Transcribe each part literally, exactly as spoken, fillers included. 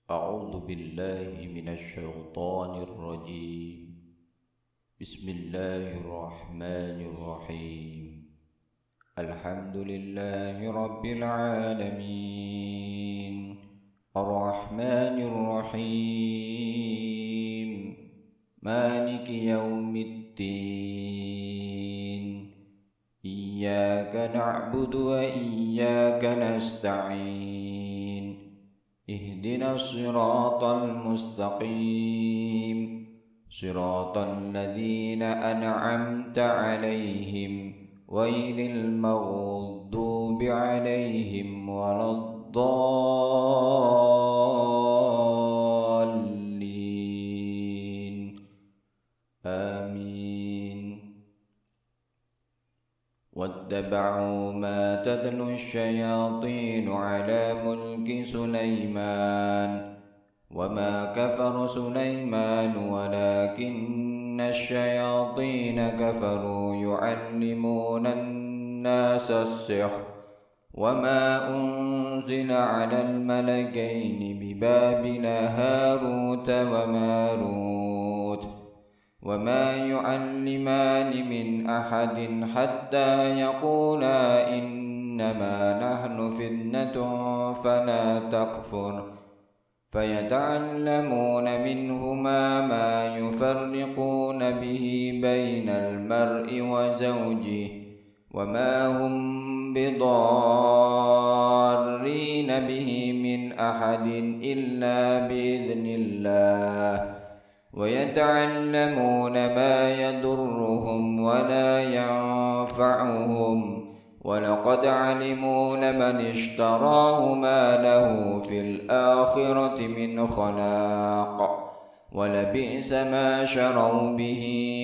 أعوذ بالله من الشيطان الرجيم. بسم الله الرحمن الرحيم. الحمد لله رب العالمين الرحمن الرحيم مالك يوم الدين إياك نعبد وإياك نستعين اهدنا الصراط المستقيم صراط الذين أنعمت عليهم غير المغضوب عليهم ولا الضالين آمين. واتبعوا ما تتلو الشياطين على ملك سليمان وما كفر سليمان ولكن الشياطين كفروا يعلمون الناس السحر وما أنزل على الملكين ببابل هاروت وماروت وما يعلمان من أحد حتى يقولا إنما نحن فتنة فلا تكفر فيتعلمون منهما ما يفرقون به بين المرء وزوجه وما هم بضارين به من أحد إلا بإذن الله ويتعلمون ما يضرهم ولا ينفعهم ولقد علموا لمن اشتراه ما له في الآخرة من خلاق ولبئس ما شروا به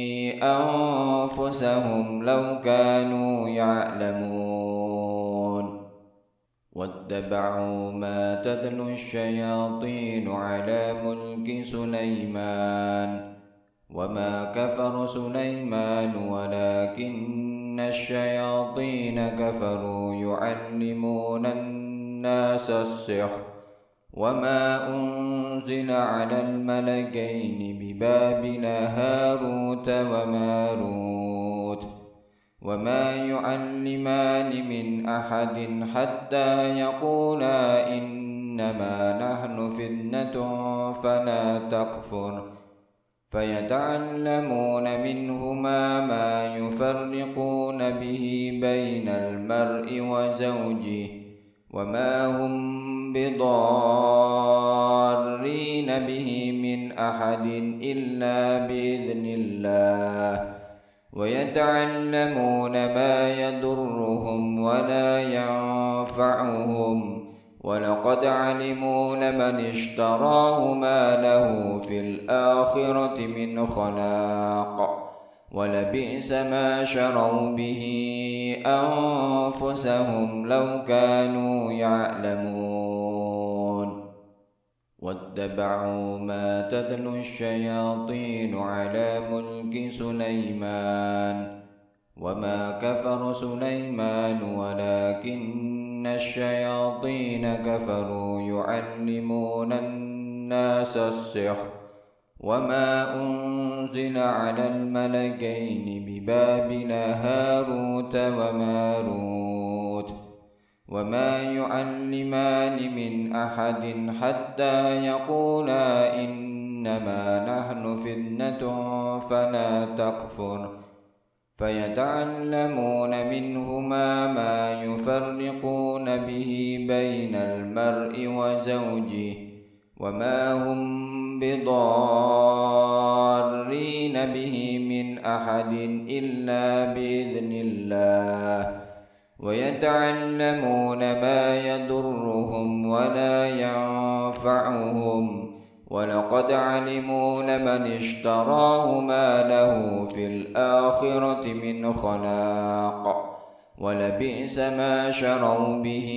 أنفسهم لو كانوا يعلمون. واتبعوا ما تتلو الشياطين على ملك سليمان وما كفر سليمان ولكن الشياطين كفروا يعلمون الناس السحر وما أنزل على الملكين ببابل هاروت وماروت وما يعلمان من أحد حتى يقولا إنما نحن فتنة فلا تكفر فيتعلمون منهما ما يفرقون به بين المرء وزوجه وما هم بضارين به من أحد إلا بإذن الله ويتعلمون ما يضرهم ولا ينفعهم ولقد علموا لمن اشتراه ما له في الآخرة من خلاق ولبئس ما شروا به أنفسهم لو كانوا يعلمون. واتبعوا ما تتلو الشياطين على ملك سليمان وما كفر سليمان ولكن الشياطين كفروا يعلمون الناس السحر وما أنزل على الملكين ببابل هاروت وماروت وما يعلمان من أحد حتى يقولا إنما نحن فتنة فلا تكفر فيتعلمون منهما ما يفرقون به بين المرء وزوجه وما هم بضارين به من أحد إلا بإذن الله ويتعلمون ما يضرهم ولا ينفعهم ولقد علموا لمن اشتراه ما له في الآخرة من خلاق ولبئس ما شروا به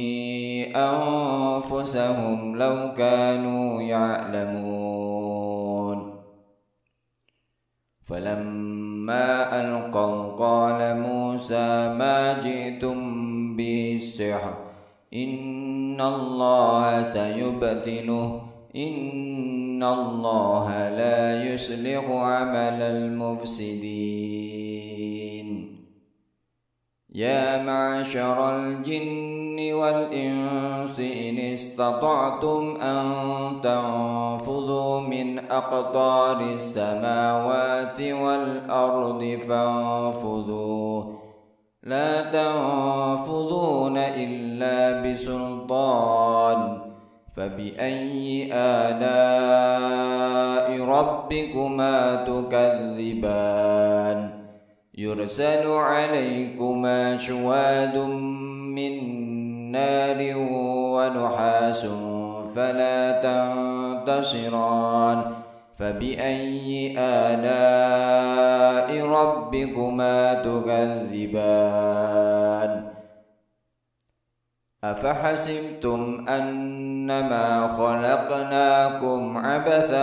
أنفسهم لو كانوا يعلمون. فلما ألقوا قال موسى ما جئتم به السحر إن الله سيبطله إن الله لا يصلح عمل المفسدين. يا معشر الجن والإنس إن استطعتم أن تنفذوا من أقطار السماوات والأرض فانفذوا لا تنفذون إلا بسلطان. فبأي آلاء ربكما تكذبان؟ يرسل عليكما شواظ من نار ونحاس فلا تنتصران. فبأي آلاء ربكما تكذبان؟ أفحسبتم أنما خلقناكم عبثا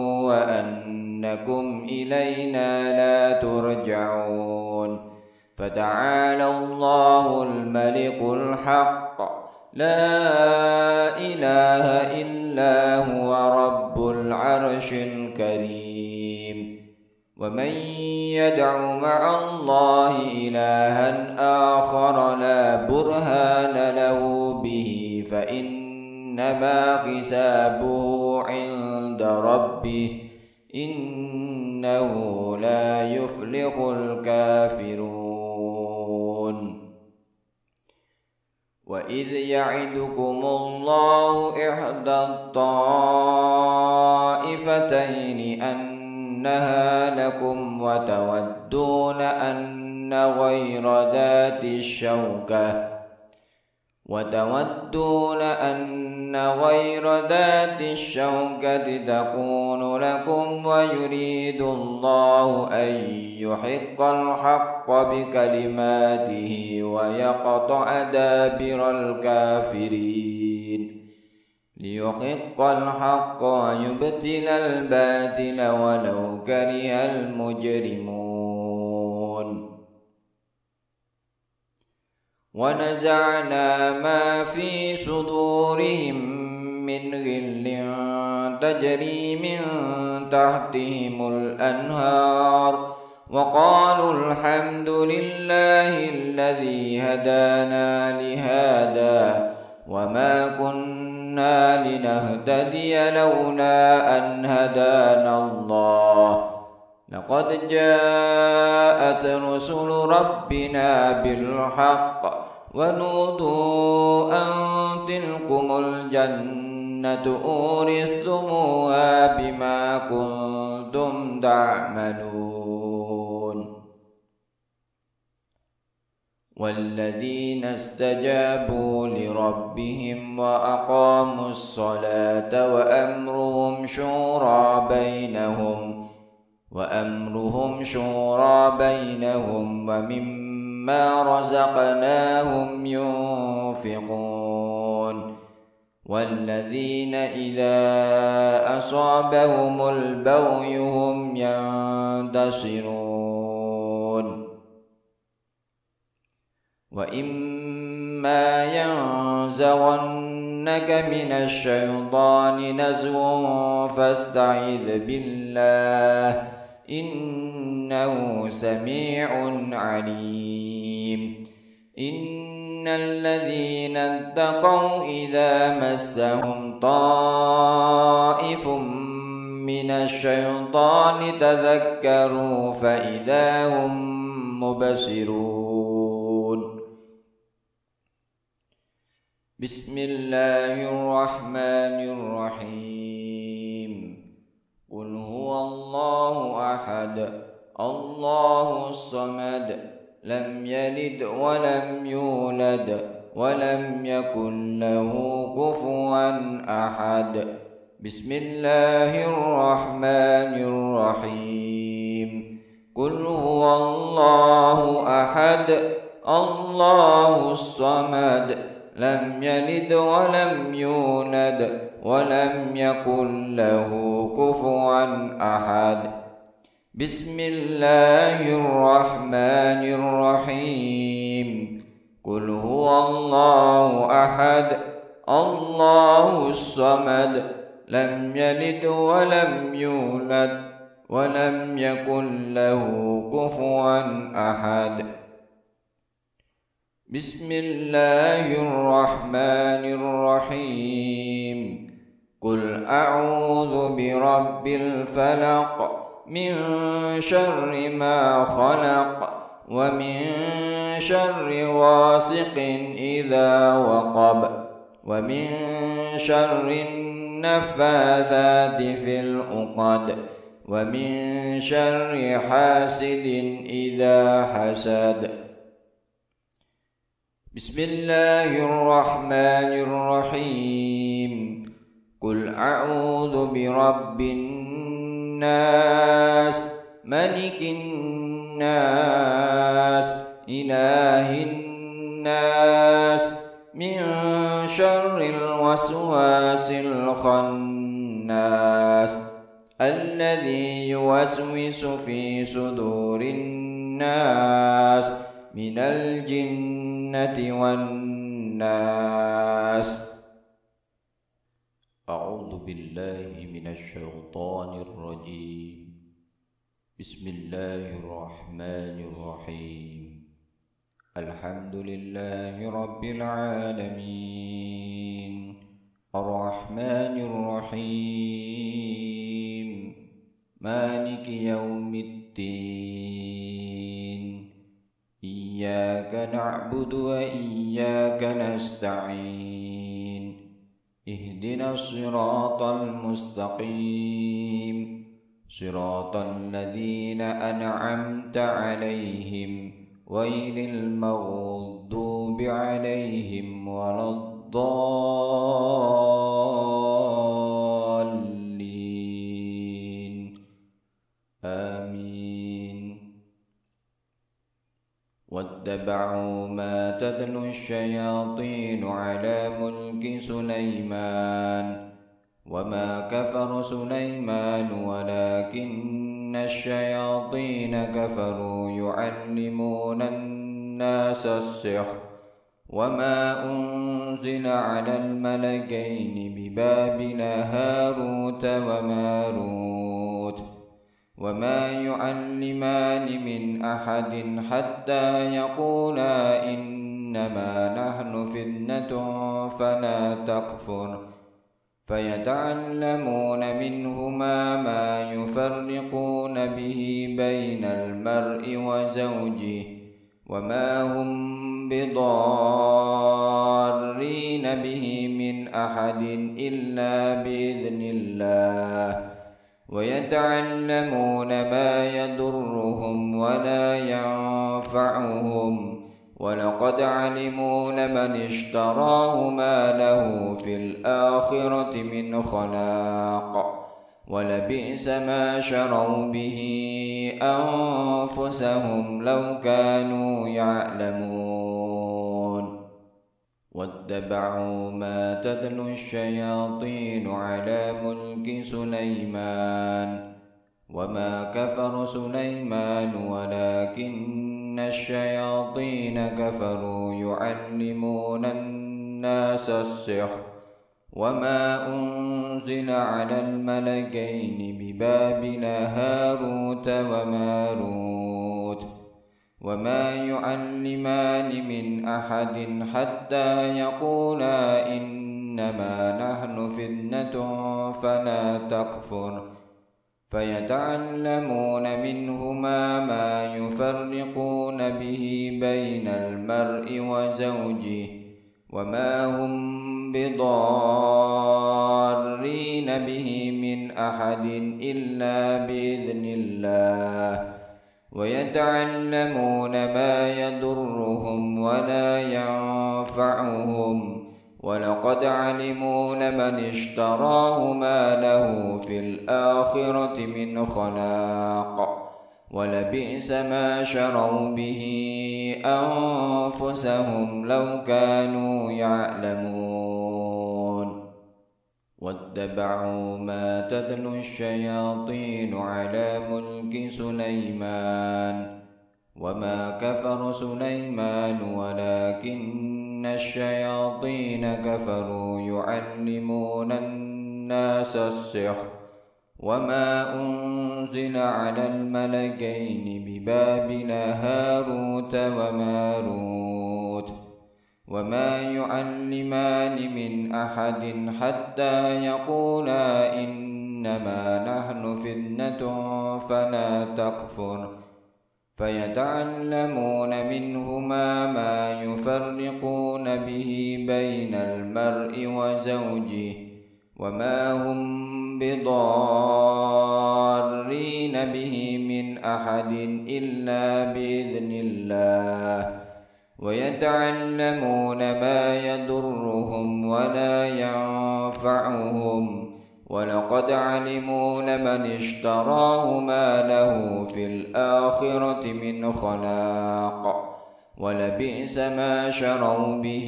وأنكم إلينا لا ترجعون. فتعالى الله الملك الحق لا إله إلا هو رب العرش الكريم. ومن يدع مع الله إلها آخر لا برهان له به فإنما حسابه عند ربه إنه لا يفلح الكافرون. وإذ يعدكم الله إحدى الطائفتين أنها لكم وتودون أن غير ذات الشوكة وتودون أن غير ذات الشوكة تكون لكم ويريد الله أن يحق الحق بكلماته ويقطع دابر الكافرين. ليحق الحق ويبطل الباطل ولو كره المجرمون. ونزعنا ما في صدورهم من غل تجري من تحتهم الأنهار وقالوا الحمد لله الذي هدانا لهذا وما كنا لنهتدي لولا أن هدانا الله لقد جاءت رسل ربنا بالحق ونودوا أن تلكم الجنة أورثتموها بما كنتم تعملون. والذين استجابوا لربهم وأقاموا الصلاة وأمرهم شورى بينهم وأمرهم شورى بينهم ومما رزقناهم ينفقون. والذين إذا أصابهم البغي هم ينتصرون. وإما ينزغنك من الشيطان نزغ فاستعذ بالله إنه سميع عليم. إن الذين اتقوا إذا مسهم طائف من الشيطان تذكروا فإذا هم مبصرون. بسم الله الرحمن الرحيم. قل هو الله أحد الله الصمد لم يلد ولم يولد ولم يكن له كفوا أحد. بسم الله الرحمن الرحيم. قل هو الله أحد الله الصمد لم يلد ولم يولد ولم يكن له كفوا أحد. بسم الله الرحمن الرحيم. قل هو الله أحد الله الصمد لم يلد ولم يولد ولم يكن له كفوا أحد. بسم الله الرحمن الرحيم. قل أعوذ برب الفلق من شر ما خلق ومن شر غاسق إذا وقب ومن شر النفاثات في العقد ومن شر حاسد إذا حسد. بسم الله الرحمن الرحيم. قل أعوذ برب الناس ملك الناس إله الناس من شر الوسواس الخناس الذي يوسوس في صدور الناس من الجنة والناس. أعوذ بالله من الشيطان الرجيم. بسم الله الرحمن الرحيم. الحمد لله رب العالمين الرحمن الرحيم مالك يوم الدين إياك نعبد وإياك نستعين اهدنا الصراط المستقيم صراط الذين أنعمت عليهم غير المغضوب عليهم ولا الضالين آمين. واتبعوا ما تتلو الشياطين على ملك سليمان وما كفر سليمان ولكن الشياطين كفروا يعلمون الناس السحر وما أنزل على الملكين ببابل هاروت وماروت وما يعلمان من أحد حتى يقولا إنما نحن فتنة فلا تكفر فيتعلمون منهما ما يفرقون به بين المرء وزوجه وما هم بضارين به من أحد إلا بإذن الله ويتعلمون ما يضرهم ولا ينفعهم ولقد علموا لمن اشتراه ما له في الآخرة من خلاق ولبئس ما شروا به أنفسهم لو كانوا يعلمون. واتبعوا ما تتلو الشياطين على ملك سليمان وما كفر سليمان ولكن الشياطين كفروا يعلمون الناس السحر وما أنزل على الملكين ببابل هاروت وماروت وما يعلمان من أحد حتى يقولا إنما نحن فتنة فلا تكفر فيتعلمون منهما ما يفرقون به بين المرء وزوجه وما هم بضارين به من أحد إلا بإذن الله ويتعلمون ما يضرهم ولا ينفعهم ولقد علموا لمن اشتراه ما له في الآخرة من خلاق ولبئس ما شروا به أنفسهم لو كانوا يعلمون. واتبعوا ما تتلو الشياطين على ملك سليمان وما كفر سليمان ولكن الشياطين كفروا يعلمون الناس الناس السحر وما أنزل على الملكين ببابل هاروت وماروت وما يعلمان من أحد حتى يقولا إنما نحن فتنة فلا تكفر فيتعلمون منهما ما يفرقون به بين المرء وزوجه وما هم بضارين به من أحد إلا بإذن الله ويتعلمون ما يضرهم ولا ينفعهم ولقد علموا لمن اشتراه ما له في الآخرة من خلاق ولبئس ما شروا به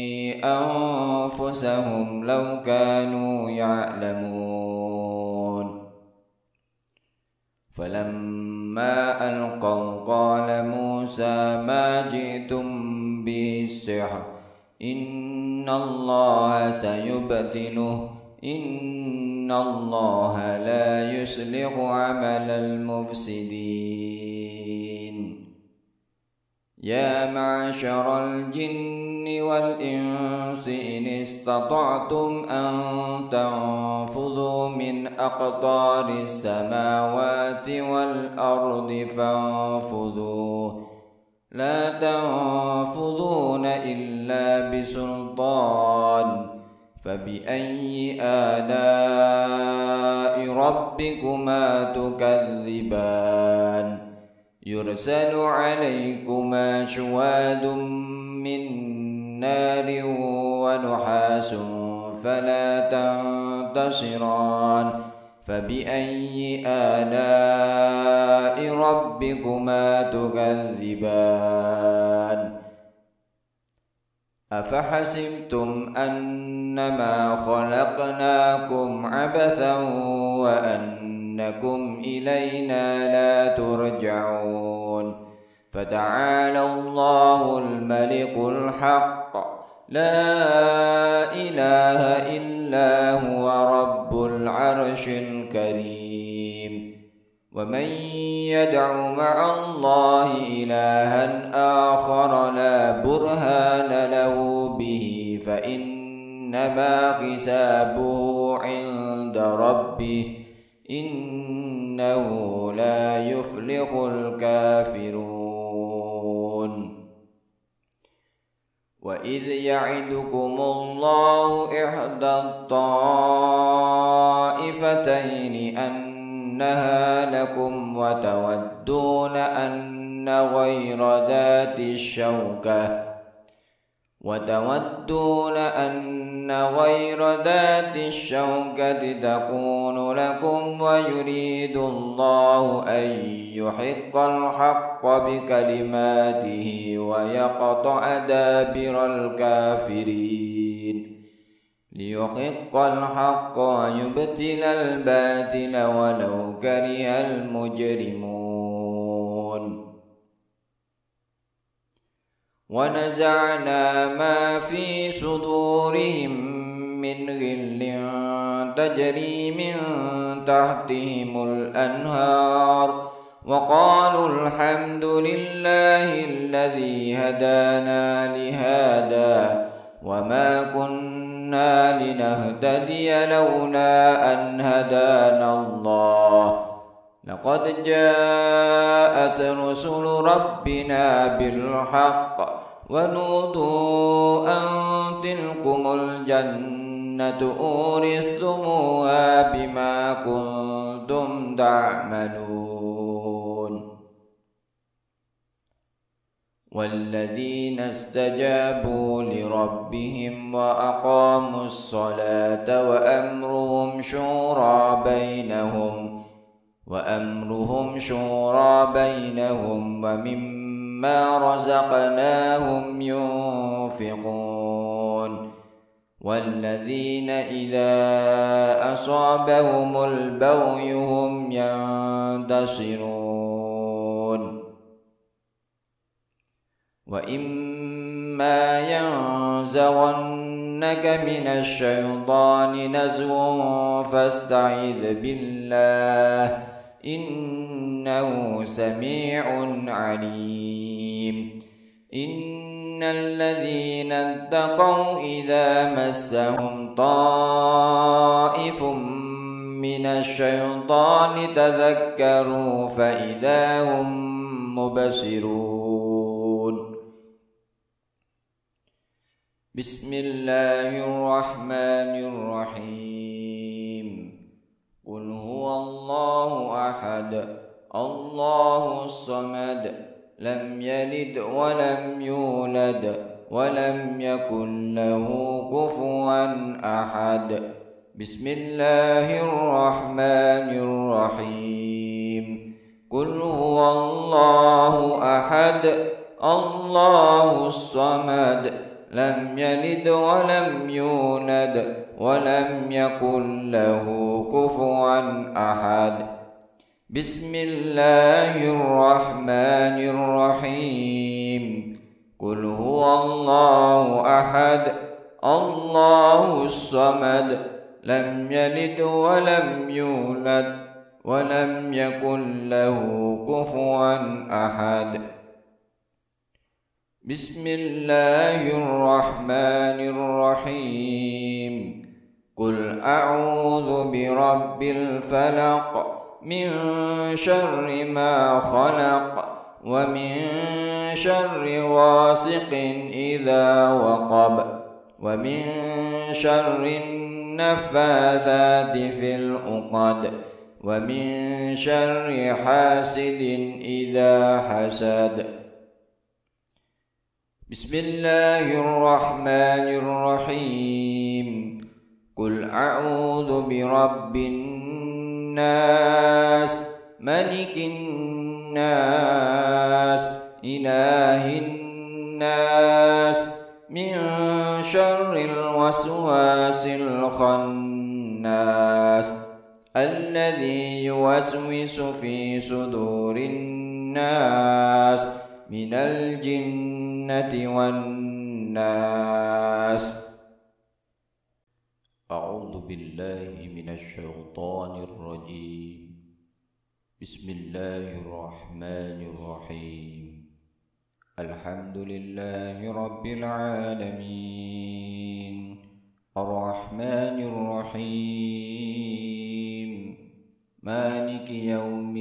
أنفسهم لو كانوا يعلمون. فلما ألقوا قال موسى ما جئتم به السحر إن الله سيبطله إن الله لا يصلح عمل المفسدين. يا معشر الجن والإنس إن استطعتم أن تنفذوا من أقطار السماوات والأرض فانفذوا لا تنفذون إلا بسلطان فبأي آلاء ربكما تكذبان يرسل عليكما شواظ من نار ونحاس فلا تنتصران فبأي آلاء ربكما تكذبان أفحسبتم أنما خلقناكم عبثا وأنكم إلينا لا ترجعون فتعالى الله الملك الحق لا إله إلا هو رب العرش الكريم. ومن يدع مع الله إلها آخر لا برهان له به فإنما حسابه عند ربه إنه لا يفلح الكافرون. وإذ يعدكم الله إحدى الطائفتين أنها لكم وتودون أن غير ذات الشوكة وتودون أن غير ذات الشوكة تكون لكم ويريد الله أن يحق الحق بكلماته ويقطع دابر الكافرين ليحق الحق ويبطل الباطل ولو كره المجرمون. ونزعنا ما في صدورهم من غل تجري من تحتهم الأنهار وقالوا الحمد لله الذي هدانا لهذا وما كنا لنهتدي لولا أن هدانا الله لقد جاءت رسل ربنا بالحق ونودوا أن تلكم الجنة أورثتموها بما كنتم تعملون. والذين استجابوا لربهم وأقاموا الصلاة وأمرهم شورى بينهم وأمرهم شورى بينهم ومما رزقناهم ينفقون. والذين إذا أصابهم البغي هم ينتصرون. وإما ينزغن ينزغنك من الشيطان نزغ فاستعذ بالله إنه سميع عليم إن الذين اتقوا إذا مسهم طائف من الشيطان تذكروا فإذا هم مبصرون بسم الله الرحمن الرحيم قل هو الله أحد الله الصمد لم يلد ولم يولد ولم يكن له كفوا أحد بسم الله الرحمن الرحيم قل هو الله أحد الله الصمد لم يلد ولم يولد ولم يكن له كفوا أحد بسم الله الرحمن الرحيم قل هو الله أحد الله الصمد لم يلد ولم يولد ولم يكن له كفوا أحد بسم الله الرحمن الرحيم قل أعوذ برب الفلق من شر ما خلق ومن شر غاسق إذا وقب ومن شر النفاثات في العقد ومن شر حاسد إذا حسد بسم الله الرحمن الرحيم قل أعوذ برب الناس ملك الناس إله الناس من شر الوسواس الخناس الذي يوسوس في صدور الناس من الجنة والناس أعوذ بالله من الشيطان الرجيم بسم الله الرحمن الرحيم الحمد لله رب العالمين الرحمن الرحيم مالك يوم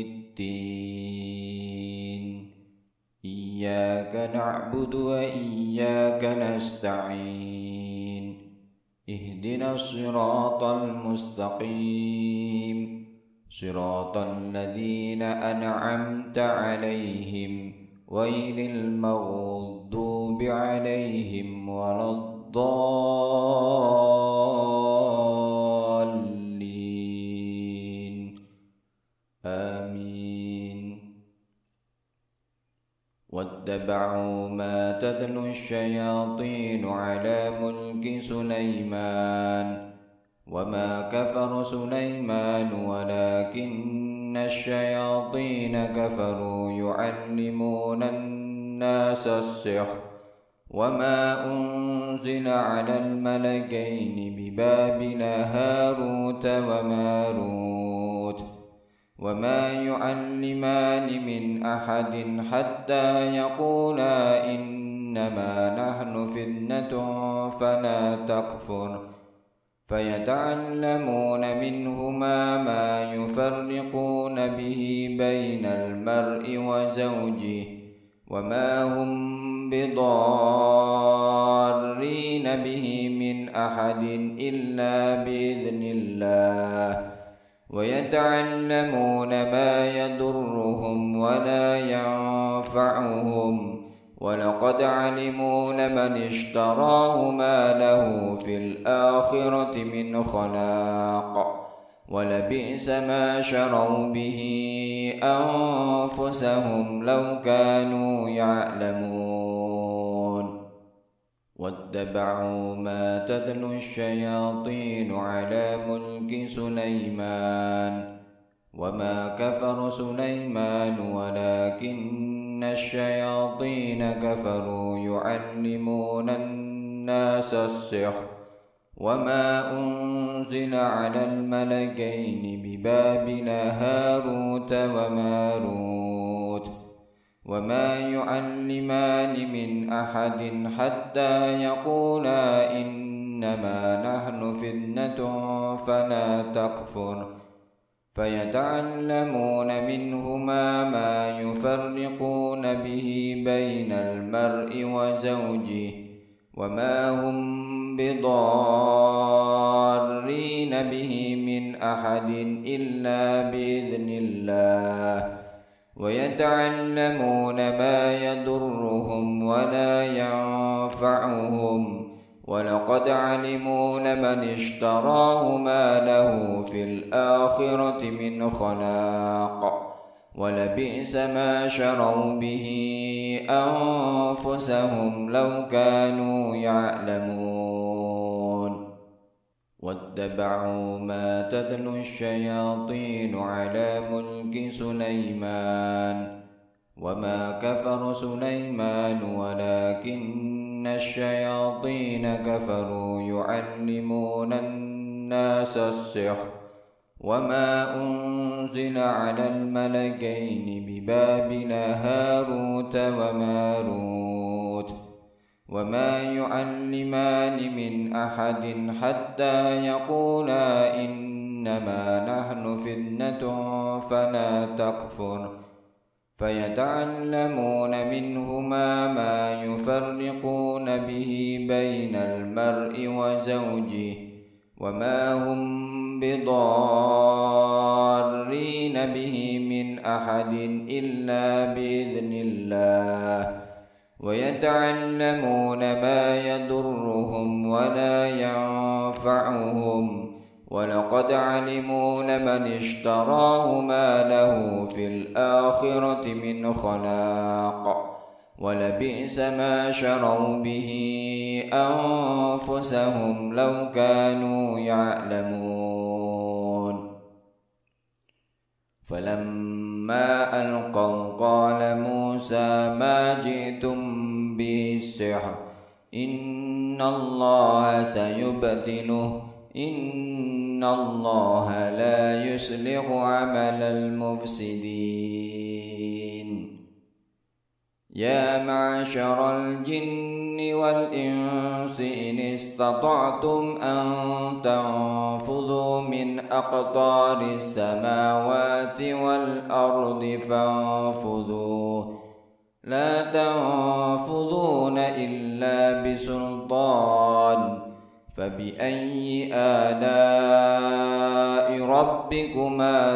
الدين إياك نعبد وإياك نستعين اهدنا الصراط المستقيم صراط الذين أنعمت عليهم غير المغضوب عليهم ولا الضالين آمين واتبعوا ما تتلو الشياطين على ملك سليمان وما كفر سليمان ولكن الشياطين كفروا يعلمون الناس السحر وما أنزل على الملكين ببابل هاروت وماروت وما يعلمان من أحد حتى يقولا إنما نحن فتنة فلا تكفر فيتعلمون منهما ما يفرقون به بين المرء وزوجه وما هم بضارين به من أحد إلا بإذن الله ويتعلمون ما يضرهم ولا ينفعهم ولقد علموا لمن اشتراه ما له في الآخرة من خلاق ولبئس ما شروا به أنفسهم لو كانوا يعلمون واتبعوا ما تتلو الشياطين على ملك سليمان وما كفر سليمان ولكن الشياطين كفروا يعلمون الناس السحر وما أنزل على الملكين ببابل هاروت وماروت وما يعلمان من أحد حتى يقولا إنما نحن فتنة فلا تكفر فيتعلمون منهما ما يفرقون به بين المرء وزوجه وما هم بضارين به من أحد إلا بإذن الله ويتعلمون ما يضرهم ولا ينفعهم ولقد علموا لمن اشتراه ما له في الآخرة من خلاق ولبئس ما شروا به أنفسهم لو كانوا يعلمون واتبعوا ما تتلو الشياطين على ملك سليمان وما كفر سليمان ولكن الشياطين كفروا يعلمون الناس السحر وما أنزل على الملكين ببابل هاروت وماروت وما يعلمان من أحد حتى يقولا إنما نحن فتنة فلا تكفر فيتعلمون منهما ما يفرقون به بين المرء وزوجه وما هم بضارين به من أحد إلا بإذن الله ويتعلمون ما يضرهم ولا ينفعهم ولقد علموا لمن اشتراه ما له في الآخرة من خلاق ولبئس ما شروا به أنفسهم لو كانوا يعلمون فلما ألقوا قال موسى ما جئتم به السحر إن الله سيبطله إن الله لا يصلح عمل المفسدين يا معشر الجن والإنس إن استطعتم أن تنفذوا من أقطار السماوات والأرض فانفذوا لا تنفذون إلا بسلطان فبأي آلاء ربكما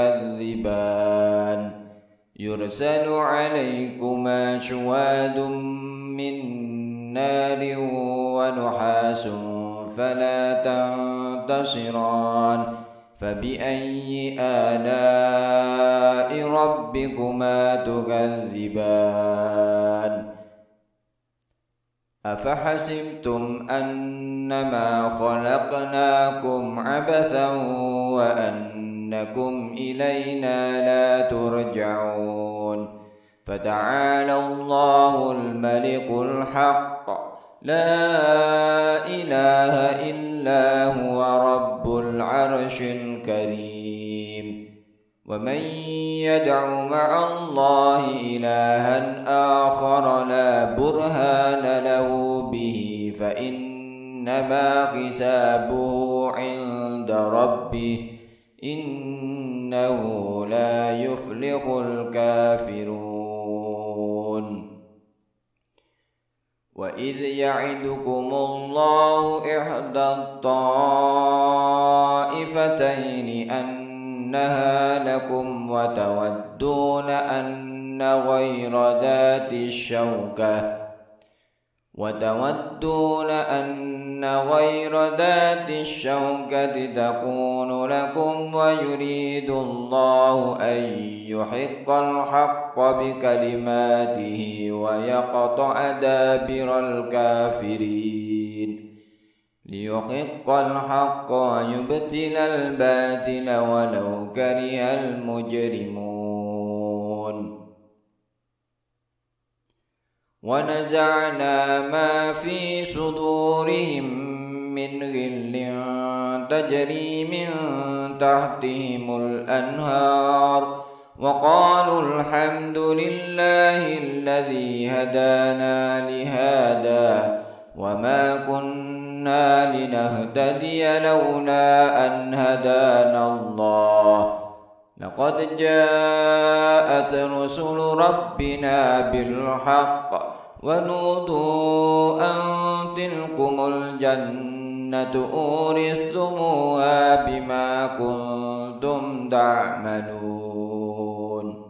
تكذبان يرسل عليكما شواذ من نار ونحاس فلا تنتصران فبأي آلاء ربكما تكذبان أفحسبتم أنما خلقناكم عبثا وأنكم إلينا لا ترجعون فتعالى الله الملك الحق لا إله إلا هو رب العرش الكريم ومن يدع مع الله إلها آخر لا برهان له به فإنما حسابه عند ربه إنه لا يفلح الكافرون وإذ يعدكم الله إحدى الطائفتين أنها لكم وتودون أن غير ذات الشوكة وتودون أن غير ذات الشوكة تكون لكم ويريد الله أن يحق الحق بكلماته ويقطع دابر الكافرين ليحق الحق ويبطل الباطل ولو كره المجرمون ونزعنا ما في صدورهم من غل تجري من تحتهم الأنهار وقالوا الحمد لله الذي هدانا لهذا وما كنا لنهتدي لولا أن هدانا الله لقد جاءت رسل ربنا بالحق ونودوا أن تلكم الجنة أورثتموها بما كنتم تعملون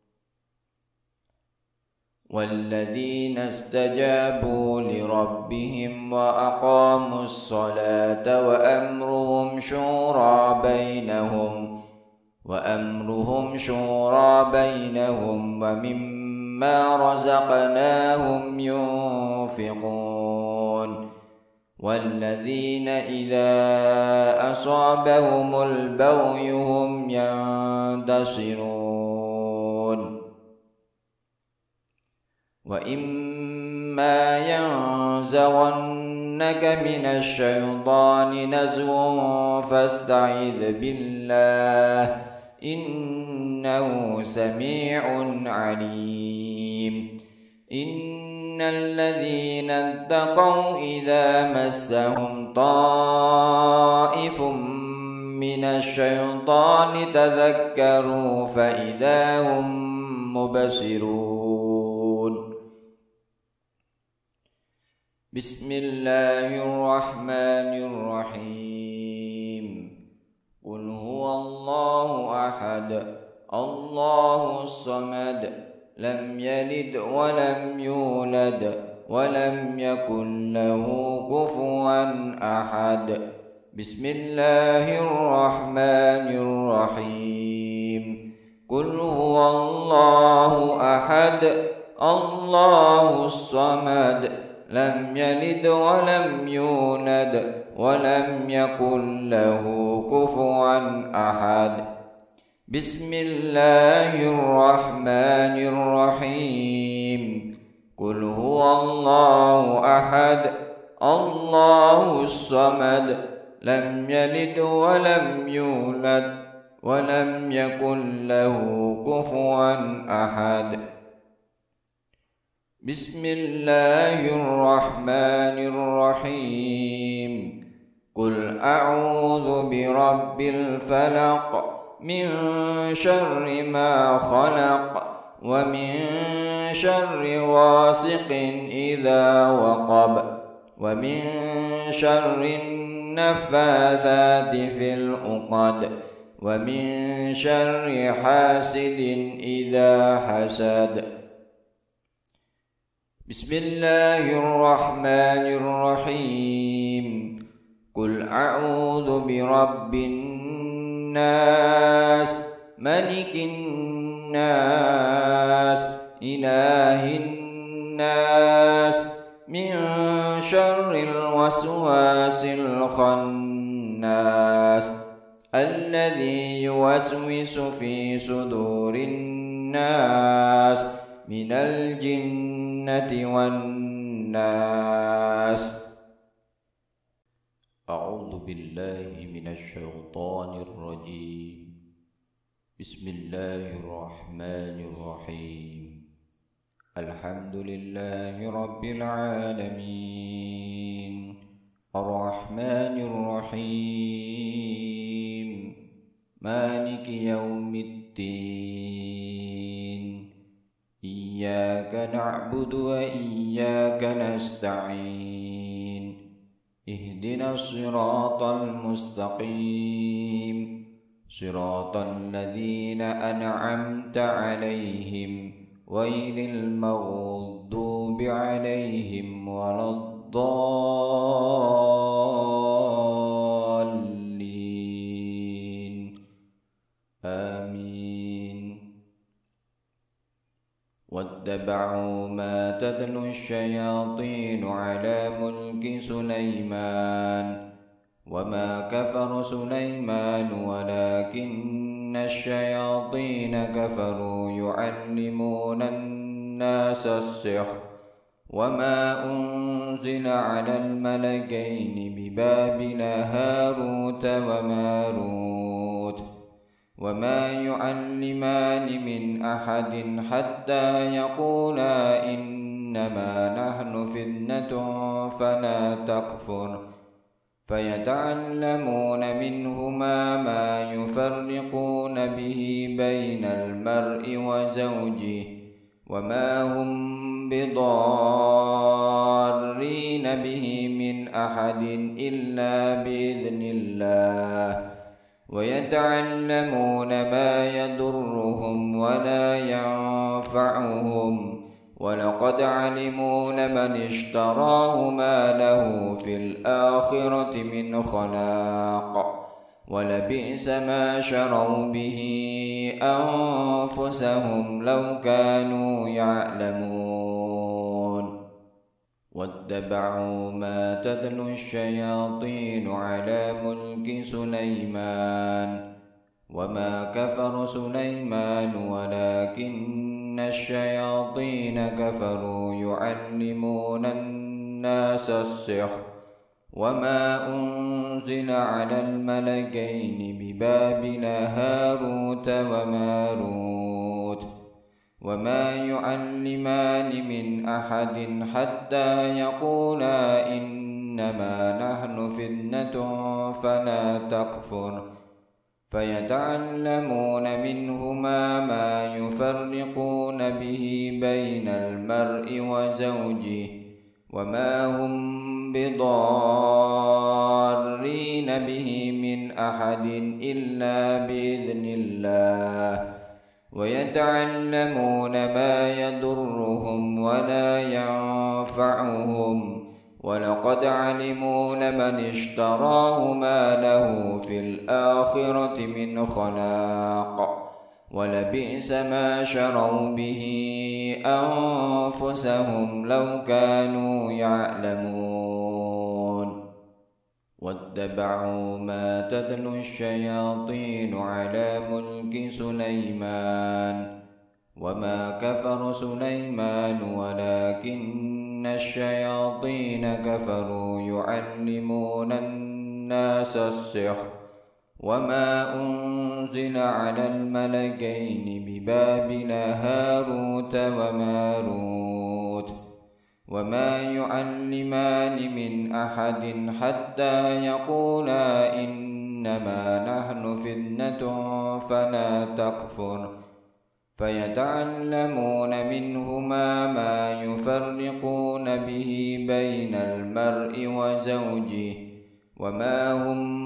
والذين استجابوا لربهم وأقاموا الصلاة وأمرهم شورى بينهم وأمرهم شورى بينهم ومما رزقناهم ينفقون والذين إذا أصابهم البغي هم ينتصرون وإما ينزغنك من الشيطان نزغ فاستعذ بالله إنه سميع عليم إن الذين اتقوا إذا مسهم طائف من الشيطان تذكروا فإذا هم مبصرون بسم الله الرحمن الرحيم قل هو الله أحد الله الصمد لم يلد ولم يولد ولم يكن له كفوا أحد بسم الله الرحمن الرحيم قل هو الله أحد الله الصمد لم يلد ولم يولد ولم يكن له كفوا أحد بسم الله الرحمن الرحيم قل هو الله أحد الله الصمد لم يلد ولم يولد ولم يكن له كفوا أحد بسم الله الرحمن الرحيم قل أعوذ برب الفلق من شر ما خلق ومن شر غاسق إذا وقب ومن شر النفاثات في العقد ومن شر حاسد إذا حسد بسم الله الرحمن الرحيم قل أعوذ برب الناس ملك الناس إله الناس من شر الوسواس الخناس الذي يوسوس في صدور الناس من الجنة والناس أعوذ بالله من الشيطان الرجيم بسم الله الرحمن الرحيم الحمد لله رب العالمين الرحمن الرحيم مالك يوم الدين إياك نعبد وإياك نستعين اهدنا الصراط المستقيم صراط الذين أنعمت عليهم غير المغضوب عليهم ولا الضالين آمين واتبعوا ما تتلو الشياطين على ملك سليمان وما كفر سليمان ولكن الشياطين كفروا يعلمون الناس السحر وما أنزل على الملكين ببابل هاروت وماروت وما يعلمان من أحد حتى يقولا إنما نحن فتنة فلا تكفر فيتعلمون منهما ما يفرقون به بين المرء وزوجه وما هم بضارين به من أحد إلا بإذن الله ويتعلمون ما يضرهم ولا ينفعهم ولقد علموا لمن اشتراه ما له في الآخرة من خلاق ولبئس ما شروا به أنفسهم لو كانوا يعلمون واتبعوا ما تتلو الشياطين على ملك سليمان وما كفر سليمان ولكن الشياطين كفروا يعلمون الناس السحر وما أنزل على الملكين ببابل هاروت وماروت وما يعلمان من أحد حتى يقولا إنما نحن فتنة فلا تكفر فيتعلمون منهما ما يفرقون به بين المرء وزوجه وما هم بضارين به من أحد إلا بإذن الله ويتعلمون ما يضرهم ولا ينفعهم ولقد علموا لمن اشتراه ما له في الآخرة من خلاق ولبئس ما شروا به أنفسهم لو كانوا يعلمون واتبعوا ما تتلو الشياطين على ملك سليمان وما كفر سليمان ولكن الشياطين كفروا يعلمون الناس السحر وما أنزل على الملكين ببابل هاروت وماروت وما يعلمان من أحد حتى يقولا إنما نحن فتنة فلا تكفر فيتعلمون منهما ما يفرقون به بين المرء وزوجه وما هم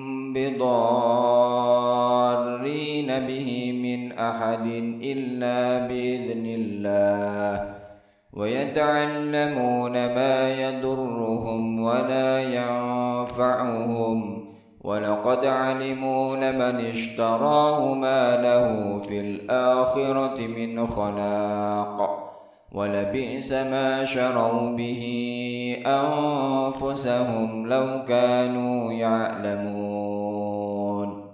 بضارين به من أحد إلا بإذن الله ويتعلمون ما يضرهم ولا ينفعهم ولقد علموا لمن اشتراه ما له في الآخرة من خلاق ولبئس ما شروا به أنفسهم لو كانوا يعلمون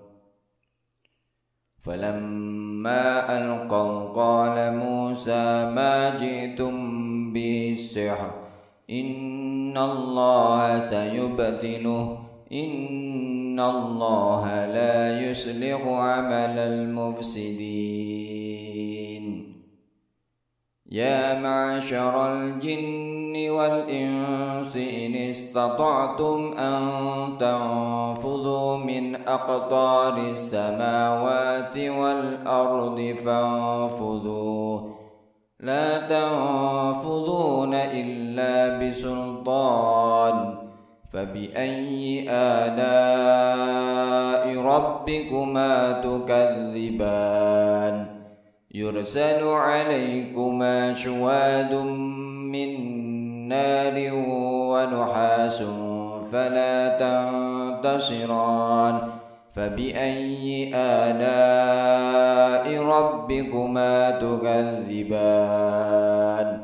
فلما ألقوا قال موسى ما جئتم به السحر إن الله سيبطله إن الله لا يصلح عمل المفسدين يا معشر الجن والإنس إن استطعتم أن تنفذوا من أقطار السماوات والأرض فانفذوا لا تنفذون إلا بسلطان فبأي آلاء ربكما تكذبان يرسل عليكما شواذ من نار ونحاس فلا تنتصران فبأي آلاء ربكما تكذبان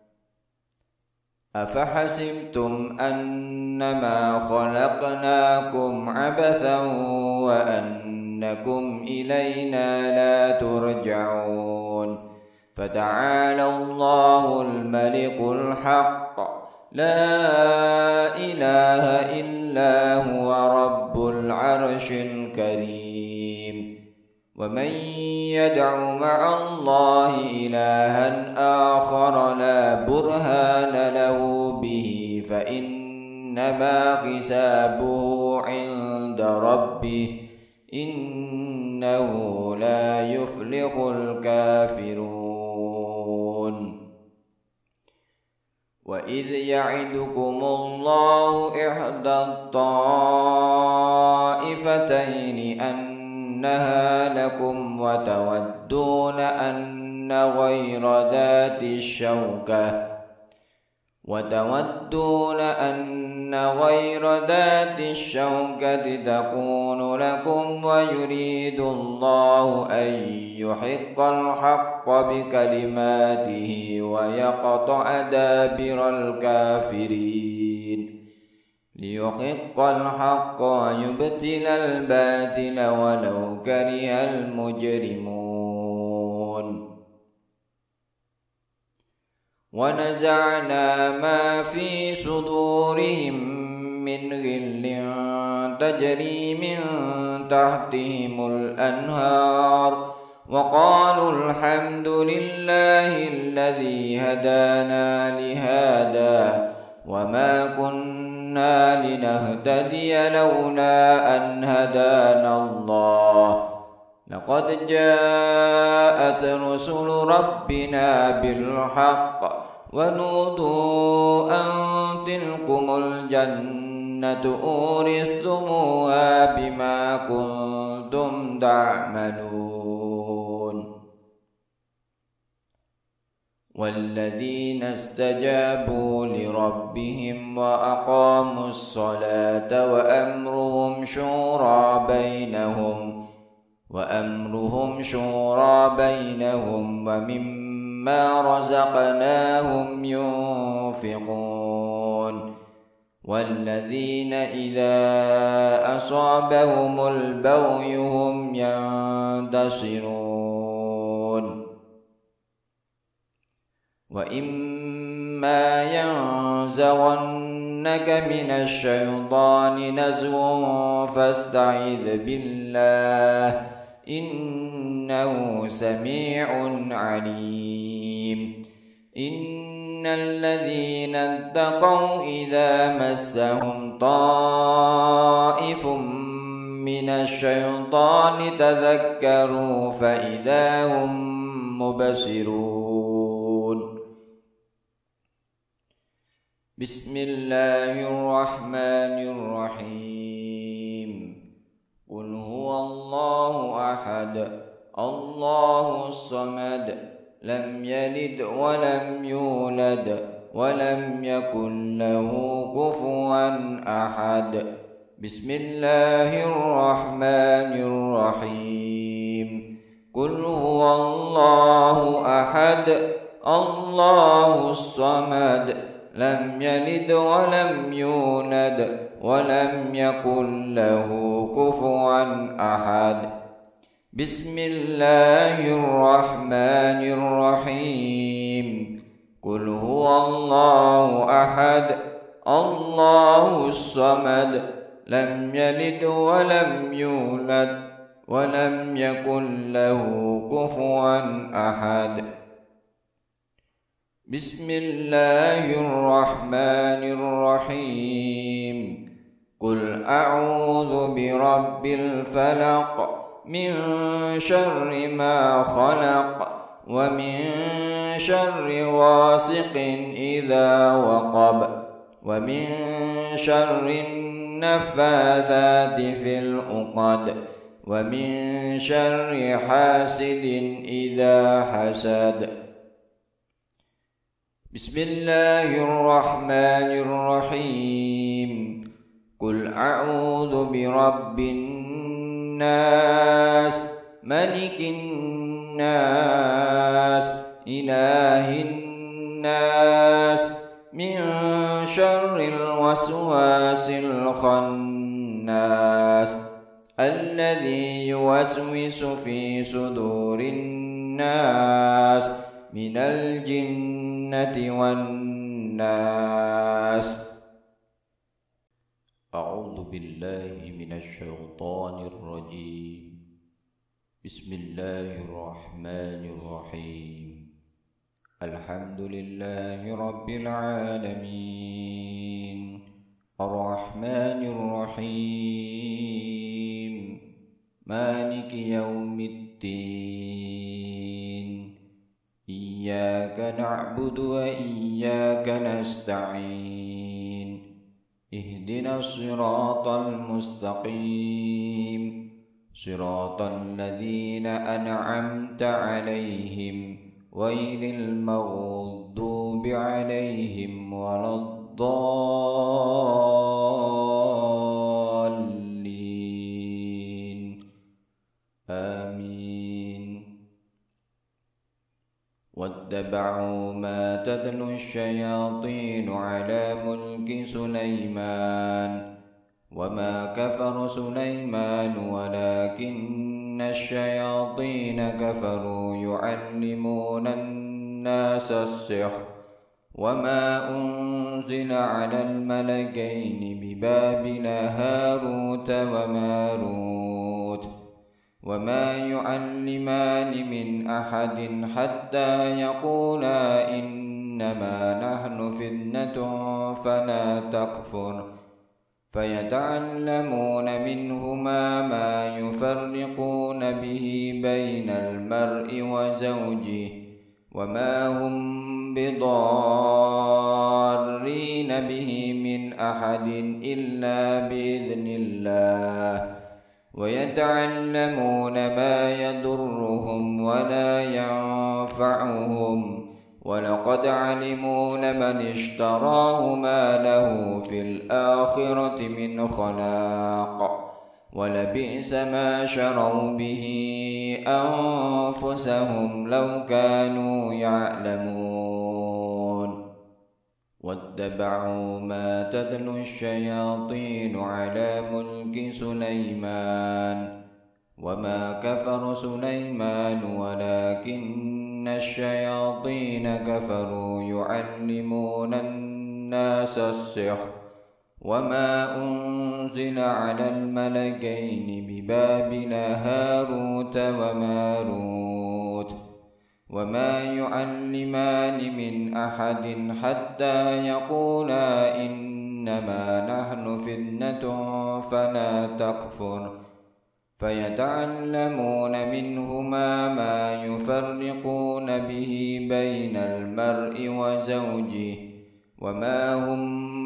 أفحسبتم أنما خلقناكم عبثا وأنكم إلينا لا ترجعون فتعالى الله الملك الحق لا إله إلا هو رب العرش الكريم ومن يدع مع الله إلها آخر لا برهان له به فإنما حسابه عند ربه إنه لا يفلح الكافرون وإذ يعدكم الله إحدى الطائفتين أنها لكم وتودون أن غير ذات الشوكة وتودون أن غير ذات الشوكة تكون لكم ويريد الله أن يحق الحق بكلماته ويقطع دابر الكافرين ليحق الحق ويبطل الباطل ولو كره المجرمون ونزعنا ما في صدورهم من غل تجري من تحتهم الأنهار وقالوا الحمد لله الذي هدانا لهذا وما كنا لنهتدي لولا أن هدانا الله لقد جاءت رسل ربنا بالحق ونودوا أن تلكم الجنة أورثتموها بما كنتم تعملون والذين استجابوا لربهم وأقاموا الصلاة وأمرهم شورى بينهم وأمرهم شورى بينهم ومما رزقناهم ينفقون والذين إذا أصابهم البغي هم ينتصرون وإما ينزغنك من الشيطان نزغ فاستعذ بالله إنه سميع عليم إن الذين اتقوا إذا مسهم طائف من الشيطان تذكروا فإذا هم مبصرون بسم الله الرحمن الرحيم قل هو الله أحد الله الصمد لم يلد ولم يولد ولم يكن له كفوا أحد بسم الله الرحمن الرحيم قل هو الله أحد الله الصمد لم يلد ولم يولد ولم يكن له كفوا أحد بسم الله الرحمن الرحيم قل هو الله أحد الله الصمد لم يلد ولم يولد ولم يكن له كفوا أحد بسم الله الرحمن الرحيم قل أعوذ برب الفلق من شر ما خلق ومن شر غاسق إذا وقب ومن شر النفاثات في العقد ومن شر حاسد إذا حسد بسم الله الرحمن الرحيم قل أعوذ برب الناس ملك الناس إله الناس من شر الوسواس الخناس الذي يوسوس في صدور الناس من الجنة والناس الناس. أعوذ بالله من الشيطان الرجيم. بسم الله الرحمن الرحيم. الحمد لله رب العالمين الرحمن الرحيم مالك يوم الدين إياك نعبد وإياك نستعين اهدنا الصراط المستقيم صراط الذين أنعمت عليهم غير المغضوب عليهم ولا الضالين آمين. واتبعوا ما تتلو الشياطين على ملك سليمان وما كفر سليمان ولكن الشياطين كفروا يعلمون الناس السحر وما أنزل على الملكين ببابل هاروت وماروت وما يعلمان من أحد حتى يقولا إنما نحن فتنة فلا تكفر فيتعلمون منهما ما يفرقون به بين المرء وزوجه وما هم بضارين به من أحد إلا بإذن الله ويتعلمون ما يضرهم ولا ينفعهم ولقد علموا لمن اشتراه ما له في الآخرة من خلاق ولبئس ما شروا به أنفسهم لو كانوا يعلمون. واتبعوا ما تتلو الشياطين على ملك سليمان وما كفر سليمان ولكن الشياطين كفروا يعلمون الناس السحر وما أنزل على الملكين ببابل هاروت وماروت وما يعلمان من أحد حتى يقولا إنما نحن فتنة فلا تكفر فيتعلمون منهما ما يفرقون به بين المرء وزوجه وما هم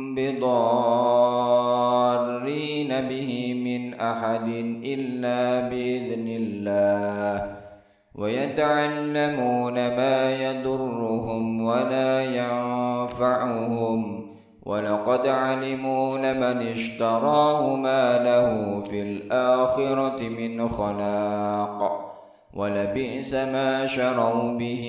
بضارين به من أحد إلا بإذن الله ويتعلمون ما يضرهم ولا ينفعهم ولقد علموا لمن اشتراه ما له في الآخرة من خلاق ولبئس ما شروا به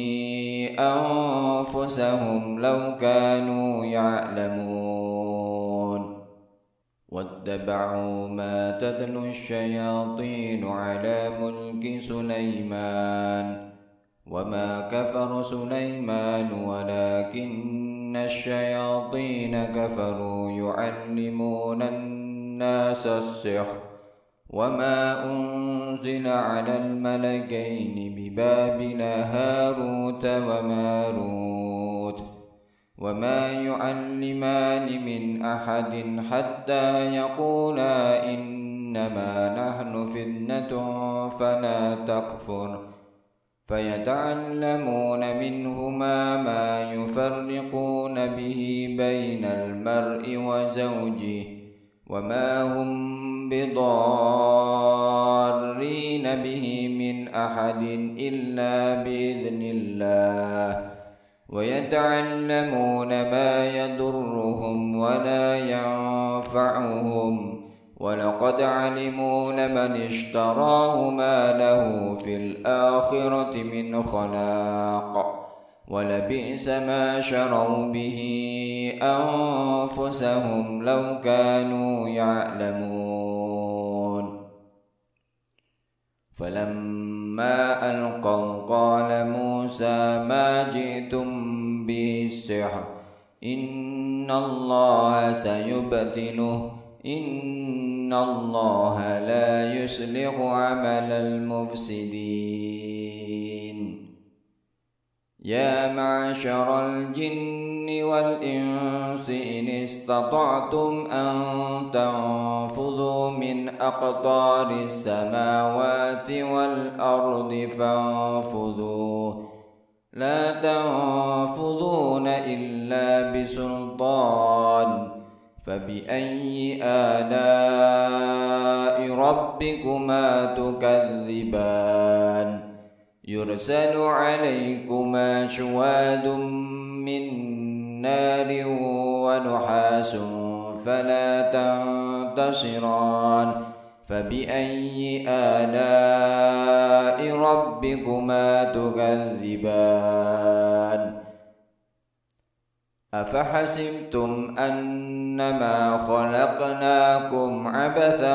أنفسهم لو كانوا يعلمون. واتبعوا ما تتلو الشياطين على ملك سليمان وما كفر سليمان ولكن الشياطين كفروا يعلمون الناس السحر وما أنزل على الملكين ببابل هاروت وماروت وما يعلمان من أحد حتى يقولا إنما نحن فتنة فلا تكفر فيتعلمون منهما ما يفرقون به بين المرء وزوجه وما هم بضارين به من أحد إلا بإذن الله ويتعلمون ما يضرهم ولا ينفعهم ولقد علموا لمن اشتراه ما له في الآخرة من خلاق ولبئس ما شروا به أنفسهم لو كانوا يعلمون. فلما ألقوا قال موسى ما جئتم به السحر إن الله سيبطله إن الله لا يصلح عمل المفسدين يا معشر الجن والإنس إن استطعتم أن تنفذوا من أقطار السماوات والأرض فانفذوا لا تنفذون إلا بسلطان فبأي آلاء ربكما تكذبان يرسل عليكما شواظ من نار ونحاس فلا تنتصران فبأي آلاء ربكما تكذبان أفحسبتم أنما خلقناكم عبثا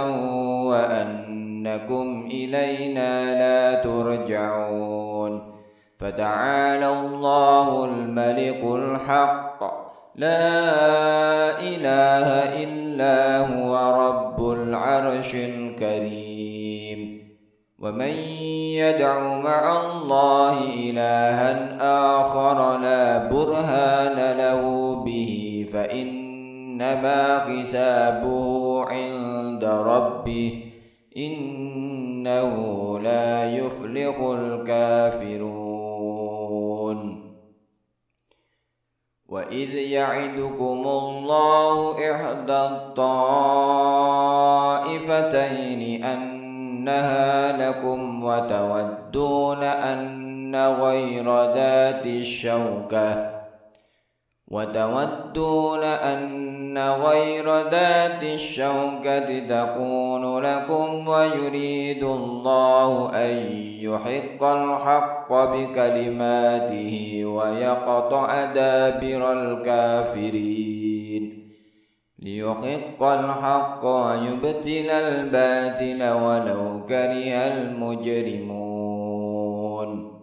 وأنكم إلينا لا ترجعون فتعالى الله الملك الحق لا إله إلا هو رب العرش الكريم ومن يدع مع الله إلها آخر لا برهان له به فإنما حسابه عند ربه إنه لا يفلح الكافرون وإذ يعدكم الله إحدى الطائفتين أنها لكم وتودون أن غير ذات الشوكة وتودون أن غير ذات الشوكة تكون لكم ويريد الله أن يحق الحق بكلماته ويقطع دابر الكافرين ليحق الحق ويبطل الباطل ولو كره المجرمون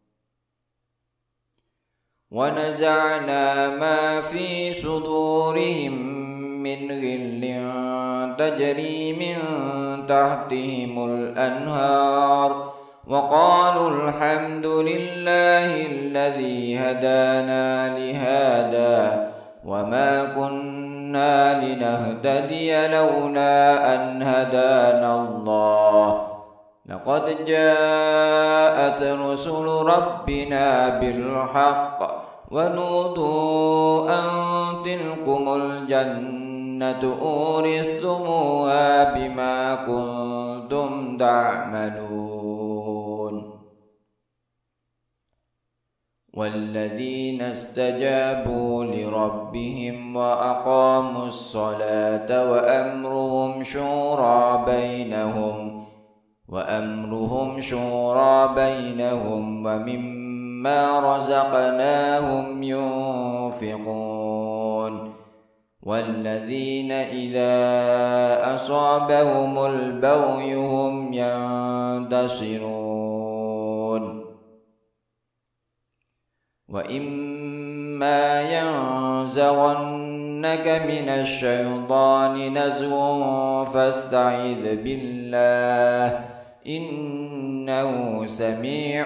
ونزعنا ما في صدورهم من غل تجري من تحتهم الأنهار وقالوا الحمد لله الذي هدانا لهذا وما كنا لنهتدي لولا أن هدانا الله لقد جاءت رسل ربنا بالحق ونودوا أن تلكم الجنة أورثتموها بما كنتم تعملون والذين استجابوا لربهم وأقاموا الصلاة وأمرهم شورى بينهم وأمرهم شورى بينهم ومما رزقناهم ينفقون والذين إذا أصابهم البغي هم ينتصرون وإما ينزغنك من الشيطان نزغ فاستعذ بالله إنه سميع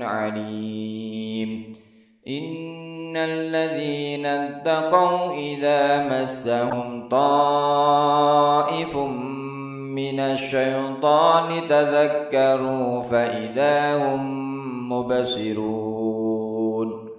عليم إن الذين اتقوا إذا مسهم طائف من الشيطان تذكروا فإذا هم مبصرون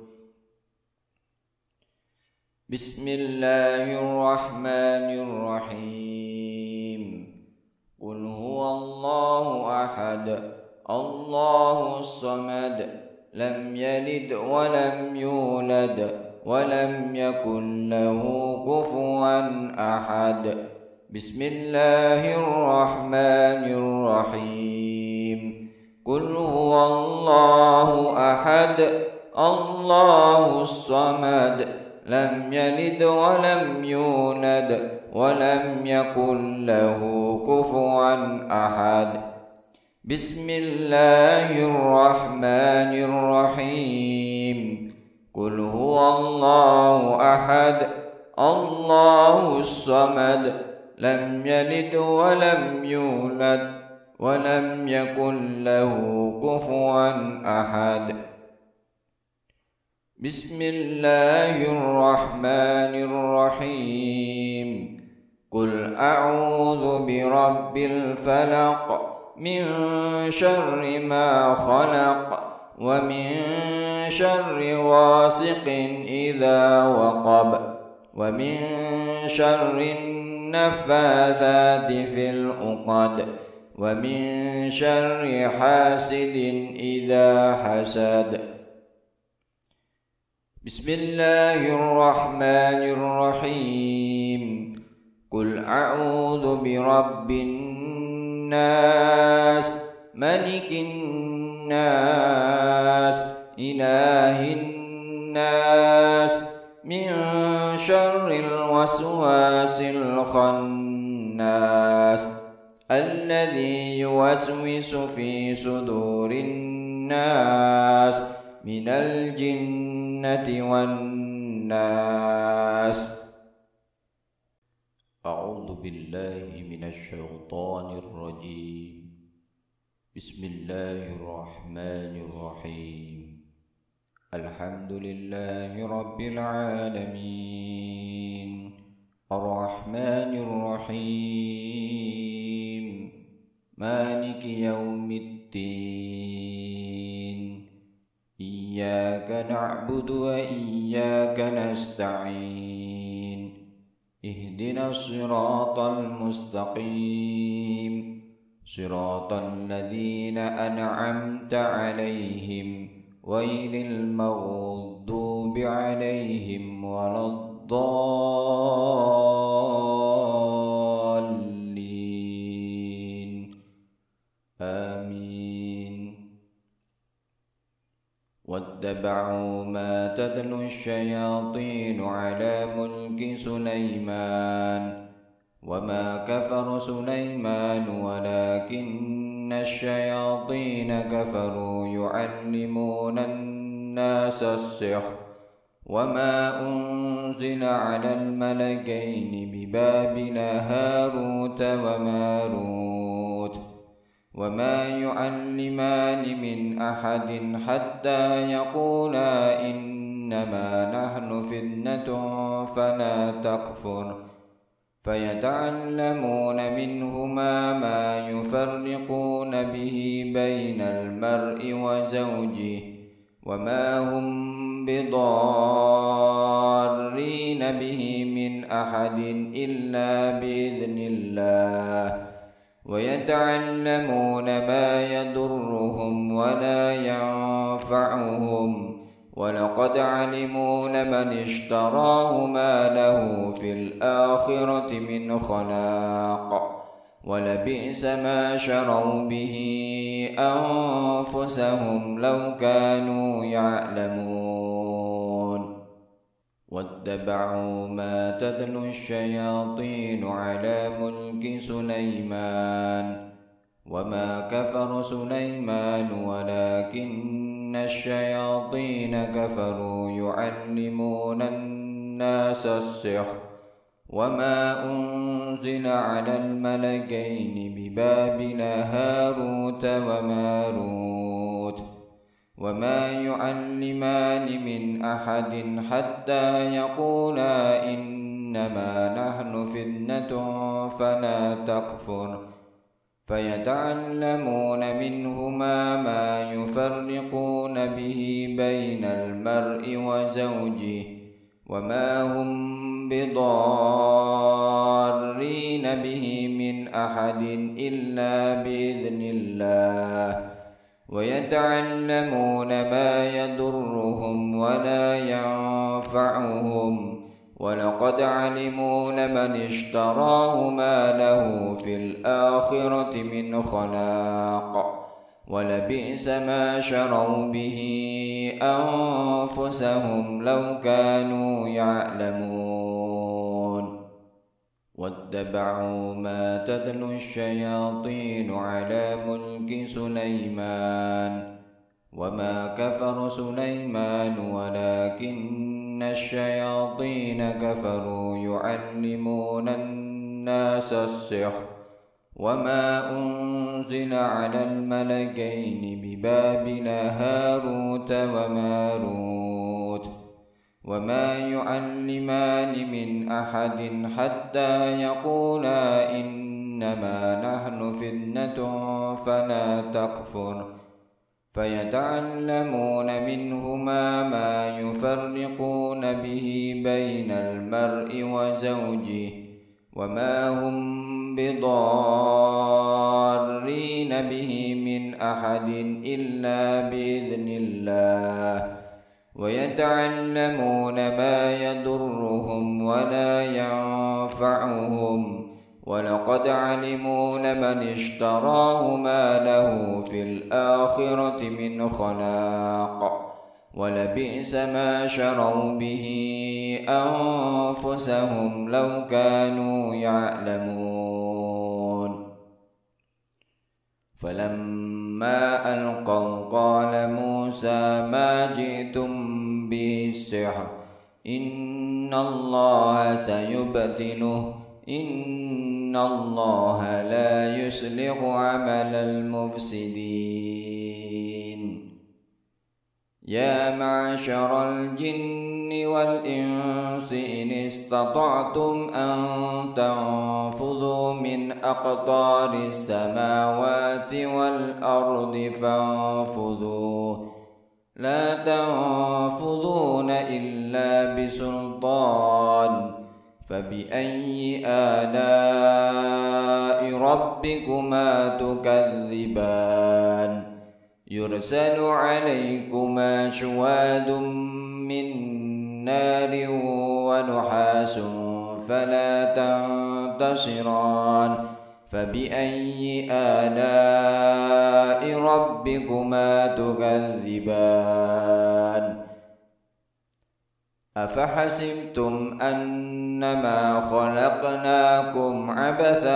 بسم الله الرحمن الرحيم قل هو الله أحد الله الصمد لم يلد ولم يولد ولم يكن له كفوا أحد بسم الله الرحمن الرحيم قل هو الله أحد الله الصمد لم يلد ولم يولد ولم يكن له كفوا أحد بسم الله الرحمن الرحيم قل هو الله أحد الله الصمد لم يلد ولم يولد ولم يكن له كفوا أحد بسم الله الرحمن الرحيم قل أعوذ برب الفلق من شر ما خلق ومن شر غاسق إذا وقب ومن شر النفاثات في العقد ومن شر حاسد إذا حسد بسم الله الرحمن الرحيم قل أعوذ برب الناس ملك الناس إله الناس من شر الوسواس الخناس الذي يوسوس في صدور الناس من الجنة والناس. أعوذ بالله من الشيطان الرجيم. بسم الله الرحمن الرحيم. الحمد لله رب العالمين الرحمن الرحيم مالك يوم الدين إياك نعبد وإياك نستعين اهدنا الصراط المستقيم صراط الذين أنعمت عليهم غير المغضوب عليهم ولا الضالين آمين. واتبعوا ما تتلو الشياطين على ملك سليمان وما كفر سليمان ولكن الشياطين كفروا يعلمون الناس السحر وما أنزل على الملكين ببابل هاروت وماروت وما يعلمان من أحد حتى يقولا إنما نحن فتنة فلا تكفر فيتعلمون منهما ما يفرقون به بين المرء وزوجه وما هم بضارين به من أحد إلا بإذن الله ويتعلمون ما يضرهم ولا ينفعهم ولقد علموا لمن اشتراه ما له في الآخرة من خلاق ولبئس ما شروا به أنفسهم لو كانوا يعلمون. واتبعوا ما تتلو الشياطين على ملك سليمان وما كفر سليمان ولكن الشياطين كفروا يعلمون الناس السحر وما أنزل على الملكين ببابل هاروت وماروت وما يعلمان من أحد حتى يقولا إنما نحن فتنة فلا تكفر فيتعلمون منهما ما يفرقون به بين المرء وزوجه وما هم بضارين به من أحد إلا بإذن الله ويتعلمون ما يضرهم ولا ينفعهم ولقد علموا لمن اشتراه ما له في الآخرة من خلاق ولبئس ما شروا به أنفسهم لو كانوا يعلمون. واتبعوا ما تتلو الشياطين على ملك سليمان وما كفر سليمان ولكن الشياطين كفروا يعلمون الناس السحر وما أنزل على الملكين ببابل هاروت وماروت وما يعلمان من أحد حتى يقولا إنما نحن فتنة فلا تكفر فيتعلمون منهما ما يفرقون به بين المرء وزوجه وما هم بضارين به من أحد إلا بإذن الله ويتعلمون ما يضرهم ولا ينفعهم ولقد علموا لمن اشتراه ما له في الآخرة من خلاق ولبئس ما شروا به أنفسهم لو كانوا يعلمون فلما ألقوا قال موسى ما جئتم به السحر إن الله سيبطله إن الله لا يصلح عمل المفسدين يا معشر الجن والإنس إن استطعتم أن تنفذوا من أقطار السماوات والأرض فانفذوا لا تنفذون إلا بسلطان فبأي آلاء ربكما تكذبان يرسل عليكما شواذ من نار ونحاس فلا تنتصران فبأي آلاء ربكما تكذبان أفحسبتم أنما خلقناكم عبثا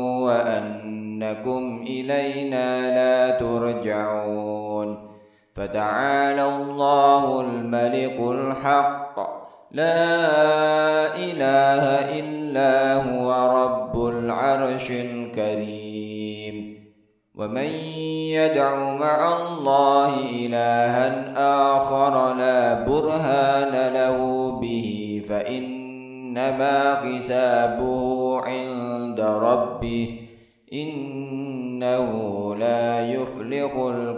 وأنكم إلينا لا ترجعون فتعالى الله الملك الحق لا إله إلا هو رب العرش الكريم ومن يدع مع الله إلها آخر لا برهان له به فإنما حسابه عند ربه إنه لا يفلح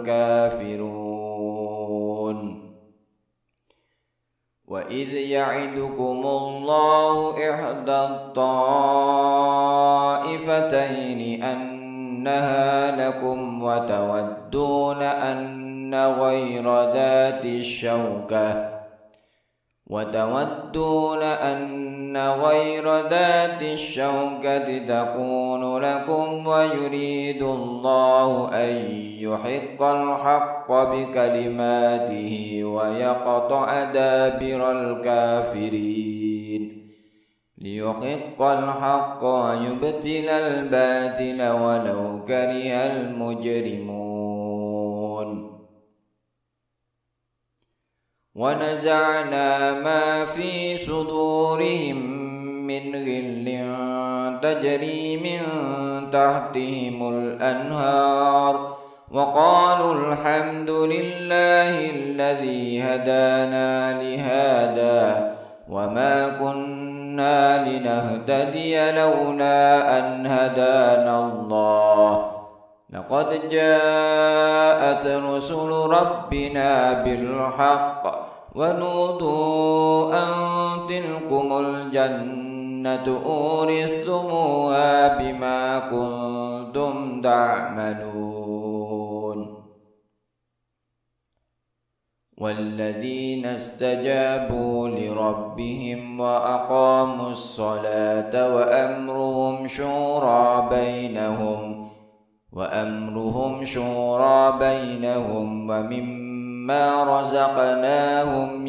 الكافرون وإذ يعدكم الله إحدى الطائفتين أنها لكم وتودون أن غير ذات الشوكة وتودون أن غير ذات الشوكة تكون لكم ويريد الله أن يحق الحق بكلماته ويقطع دابر الكافرين ليحق الحق ويبطل الباطل ولو كره المجرمون ونزعنا ما في صدورهم من غل تجري من تحتهم الأنهار وقالوا الحمد لله الذي هدانا لهذا وما كنا لنهتدي لولا أن هدانا الله لقد جاءت رسل ربنا بالحق ونودوا أن تلكم الجنة أورثتموها بما كنتم تعملون والذين استجابوا لربهم وأقاموا الصلاة وأمرهم شورى بينهم وأمرهم شورى بينهم ومما رزقناهم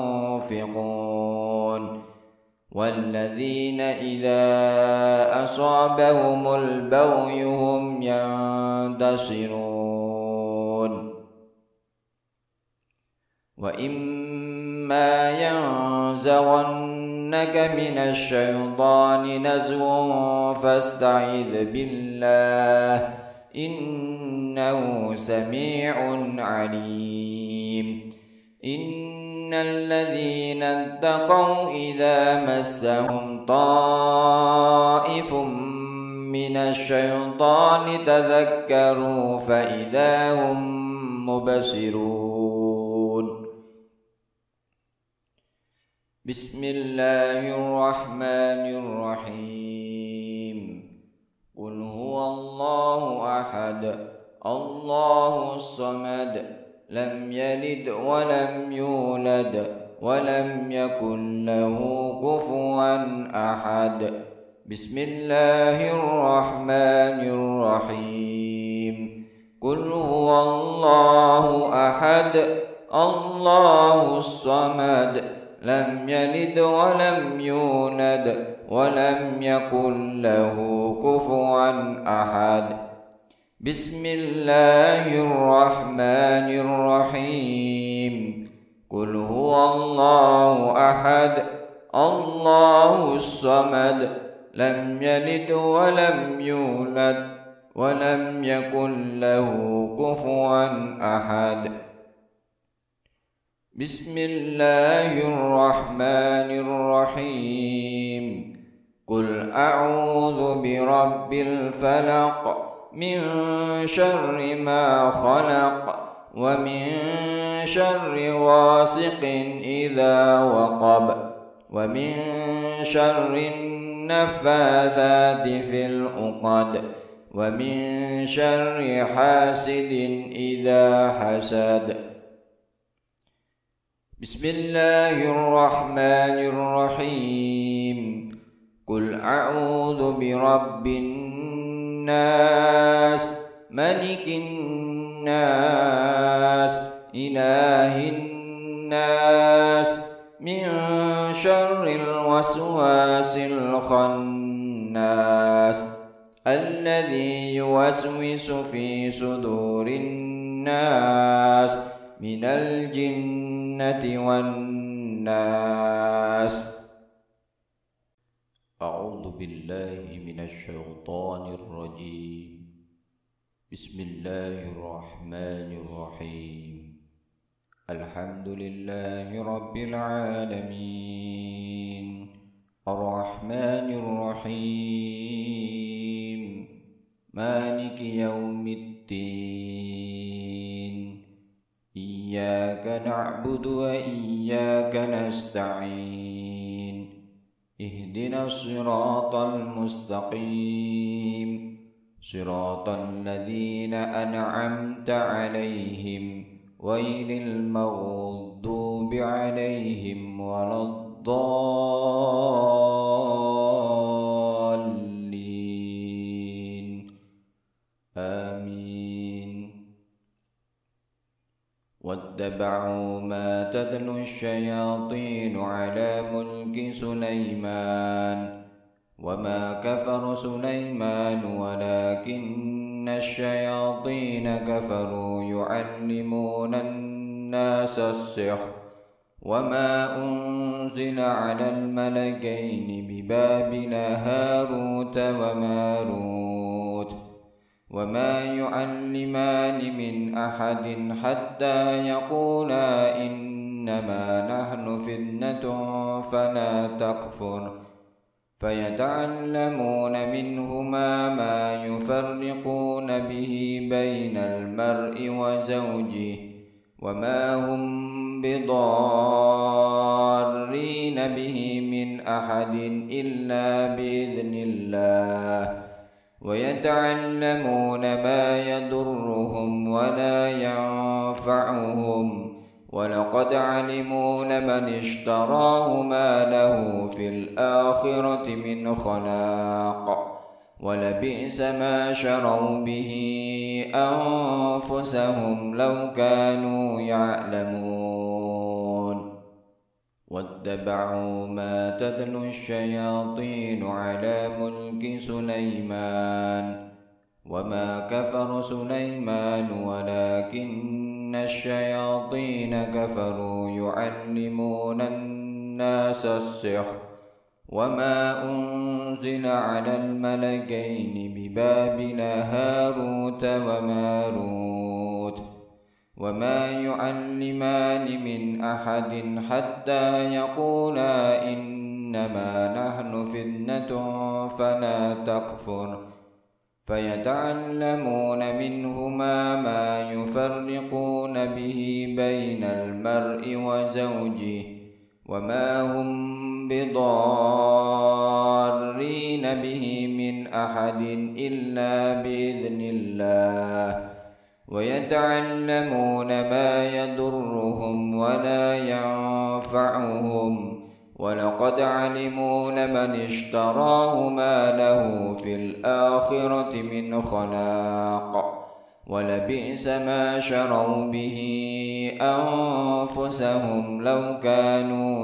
ينفقون والذين إذا أصابهم البغي هم ينتصرون وإما ينزغنك من الشيطان نزغ فاستعذ بالله إنه سميع عليم إن الذين اتقوا إذا مسهم طائف من الشيطان تذكروا فإذا هم مبصرون بسم الله الرحمن الرحيم قل هو الله أحد الله الصمد لم يلد ولم يولد ولم يكن له كفوا أحد بسم الله الرحمن الرحيم قل هو الله أحد الله الصمد لم يلد ولم يولد ولم يكن له كفوا أحد بسم الله الرحمن الرحيم قل هو الله أحد الله الصمد لم يلد ولم يولد ولم يكن له كفوا أحد بسم الله الرحمن الرحيم قل أعوذ برب الفلق من شر ما خلق ومن شر غاسق إذا وقب ومن شر النفاثات في العقد ومن شر حاسد إذا حسد بسم الله الرحمن الرحيم قل أعوذ برب الناس ملك الناس إله الناس من شر الوسواس الخناس الذي يوسوس في صدور الناس من الجنة والناس أعوذ بالله من الشيطان الرجيم بسم الله الرحمن الرحيم الحمد لله رب العالمين الرحمن الرحيم مالك يوم الدين إياك نعبد وإياك نستعين اهدنا الصراط المستقيم صراط الذين أنعمت عليهم غير المغضوب عليهم ولا الضالين آمين واتبعوا ما تتلو الشياطين على ملك سليمان وما كفر سليمان ولكن الشياطين كفروا يعلمون الناس السحر وما أنزل على الملكين ببابل هاروت وماروت وما يعلمان من أحد حتى يقولا إنما نحن فتنة فلا تكفر فيتعلمون منهما ما يفرقون به بين المرء وزوجه وما هم بضارين به من أحد إلا بإذن الله ويتعلمون ما يضرهم ولا ينفعهم ولقد علموا لمن اشتراه ما له في الآخرة من خلاق ولبئس ما شروا به أنفسهم لو كانوا يعلمون واتبعوا ما تتلو الشياطين على ملك سليمان وما كفر سليمان ولكن الشياطين كفروا يعلمون الناس السحر وما أنزل على الملكين ببابل هاروت وماروت وما يعلمان من أحد حتى يقولا إنما نحن فتنة فلا تكفر فيتعلمون منهما ما يفرقون به بين المرء وزوجه وما هم بضارين به من أحد إلا بإذن الله ويتعلمون ما يضرهم ولا ينفعهم ولقد علموا لمن اشتراه ما له في الآخرة من خلاق ولبئس ما شروا به أنفسهم لو كانوا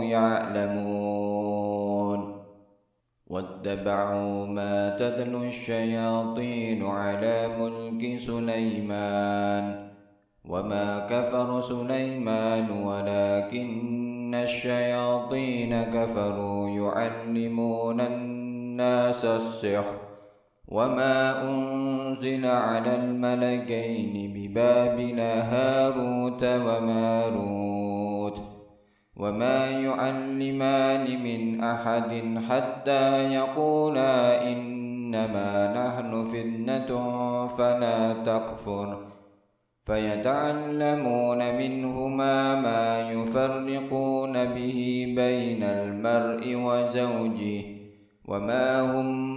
يعلمون واتبعوا ما تتلو الشياطين على ملك سليمان وما كفر سليمان ولكن الشياطين كفروا يعلمون الناس السحر وما أنزل على الملكين ببابل هاروت وماروت وما يعلمان من أحد حتى يقولا إنما نحن فتنة فلا تكفر فيتعلمون منهما ما يفرقون به بين المرء وزوجه وما هم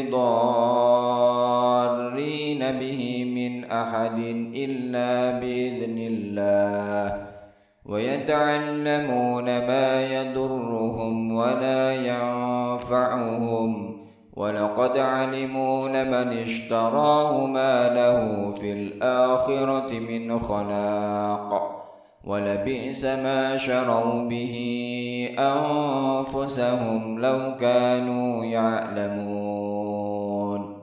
بضارين به من أحد إلا بإذن الله ويتعلمون ما يضرهم ولا ينفعهم ولقد علموا لمن اشتراه ما له في الآخرة من خلاق ولبئس ما شروا به أنفسهم لو كانوا يعلمون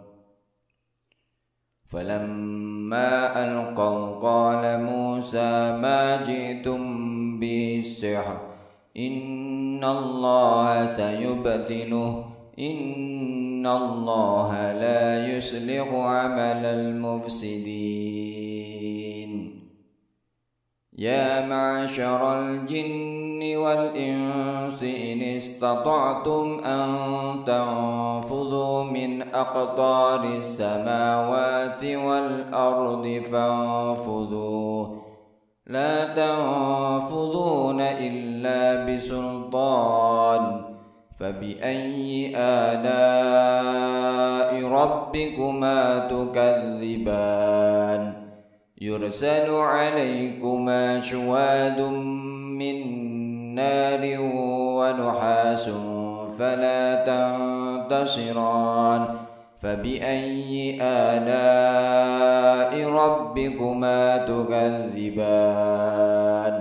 فلما ألقوا قال موسى ما جئتم به السحر إن الله سيبطله إن الله لا يصلح عمل المفسدين يا معشر الجن والإنس إن استطعتم أن تنفذوا من أقطار السماوات والأرض فانفذوا لا تنفذون إلا بسلطان فبأي آلاء ربكما تكذبان يرسل عليكما شواذ من نار ونحاس فلا تنتصران فبأي آلاء ربكما تكذبان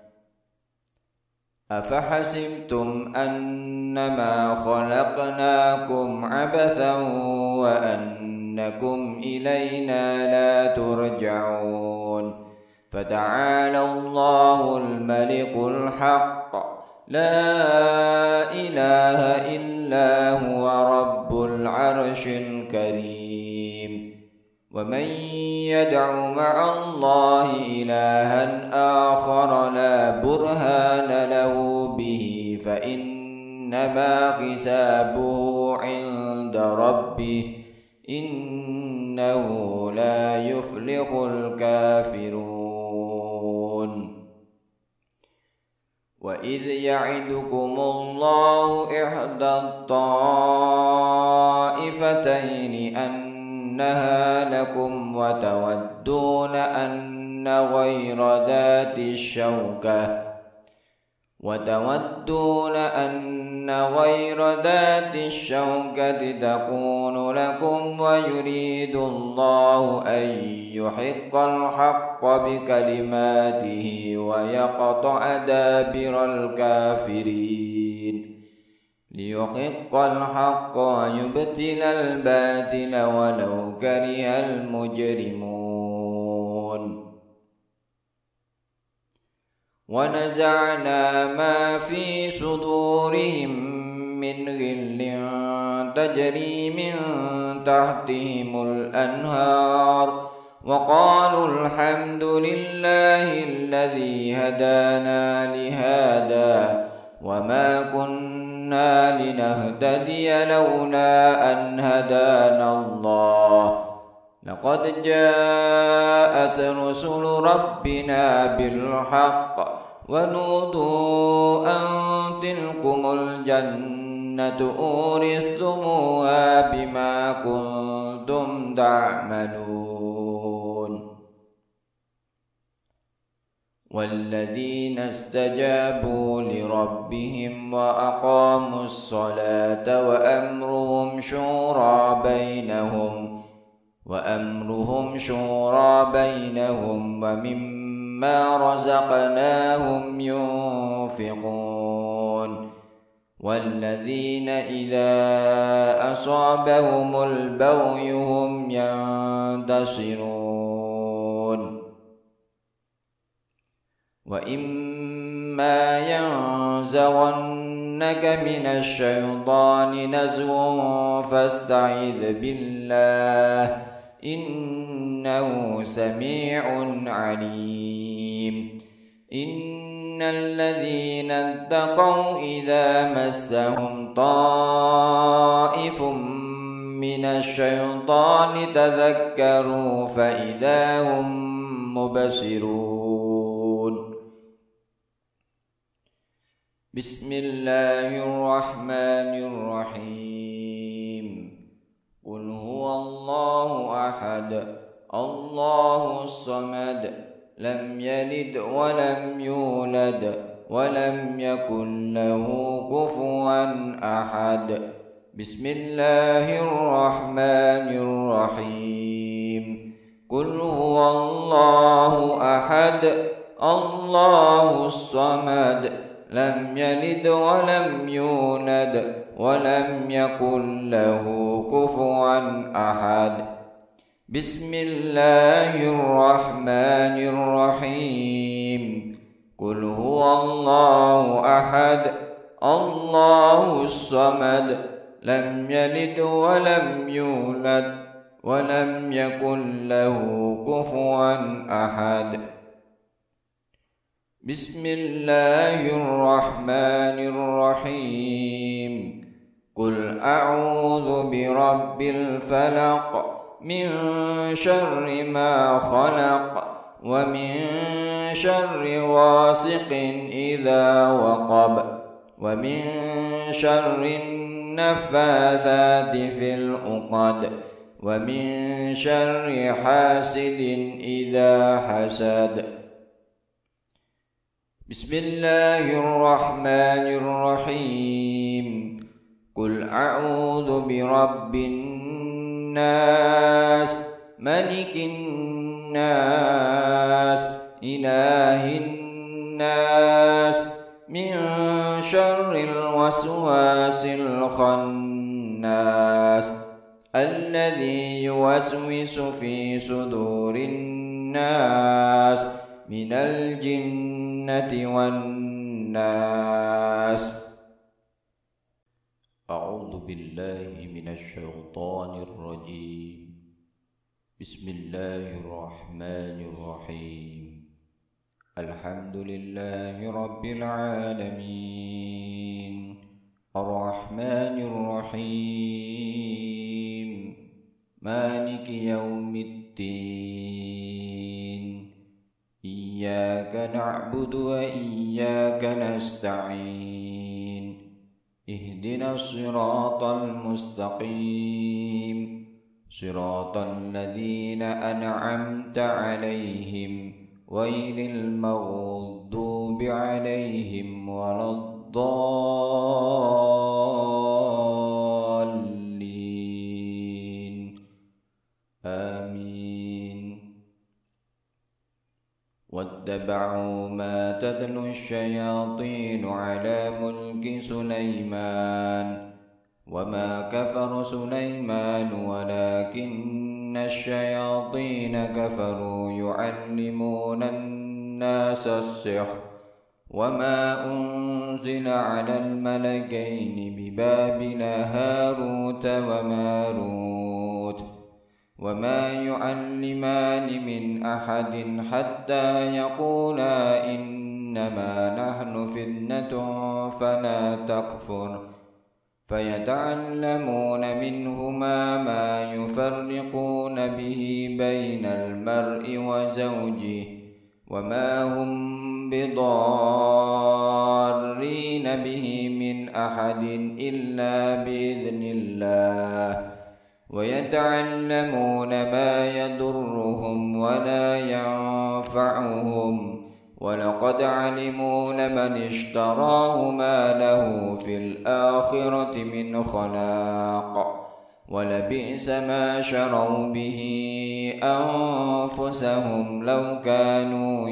أفحسبتم أنما خلقناكم عبثا وأنكم إلينا لا ترجعون فتعالى الله الملك الحق لا إله إلا هو رب العرش الكريم ومن يدع مع الله إلها آخر لا برهان له به فإنما حسابه عند ربه إنه لا يفلح الكافرون وإذ يعدكم الله إحدى الطائفتين أنها لكم وتودون أن غير ذات الشوكة وتودون أن غير ذات الشوكة تكون لكم ويريد الله أن يحق الحق بكلماته ويقطع دابر الكافرين ليحق الحق ويبطل الباطل ولو كره المجرمون ونزعنا ما في صدورهم من غل تجري من تحتهم الأنهار وقالوا الحمد لله الذي هدانا لهذا وما كنا لنهتدي لولا أن هدانا الله لقد جاءت رسل ربنا بالحق ونودوا أن تلكم الجنة أورثتموها بما كنتم تعملون والذين استجابوا لربهم وأقاموا الصلاة وأمرهم شورى بينهم وأمرهم شورى بينهم ومما رزقناهم ينفقون والذين إذا أصابهم البغي هم ينتصرون وإما ينزغنك من الشيطان نزغ فاستعذ بالله إنه سميع عليم إن الذين اتقوا إذا مسهم طائف من الشيطان تذكروا فإذا هم مبصرون بسم الله الرحمن الرحيم قل هو الله أحد الله الصمد لم يلد ولم يولد ولم يكن له كفوا أحد بسم الله الرحمن الرحيم قل هو الله أحد الله الصمد لم يلد ولم يولد ولم يكن له كفوا أحد بسم الله الرحمن الرحيم قل هو الله أحد الله الصمد لم يلد ولم يولد ولم يكن له كفوا أحد بسم الله الرحمن الرحيم قل أعوذ برب الفلق من شر ما خلق ومن شر غاسق إذا وقب ومن شر النفاثات في العقد ومن شر حاسد إذا حسد بسم الله الرحمن الرحيم قل أعوذ برب الناس ملك الناس إله الناس من شر الوسواس الخناس الذي يوسوس في صدور الناس من الجنة والناس أعوذ بالله من الشيطان الرجيم بسم الله الرحمن الرحيم الحمد لله رب العالمين الرحمن الرحيم مالك يوم الدين إياك نعبد وإياك نستعين اهدنا الصراط المستقيم صراط الذين أنعمت عليهم غير المغضوب عليهم ولا الضالين آمين واتبعوا ما تتلو الشياطين على ملك سليمان وما كفر سليمان ولكن الشياطين كفروا يعلمون الناس السحر وما أنزل على الملكين ببابل هاروت وماروت وما يعلمان من أحد حتى يقولا إنما نحن فتنة فلا تكفر فيتعلمون منهما ما يفرقون به بين المرء وزوجه وما هم بضارين به من أحد إلا بإذن الله ويتعلمون ما يضرهم ولا ينفعهم ولقد علموا لمن اشتراه ما له في الآخرة من خلاق ولبئس ما شروا به أنفسهم لو كانوا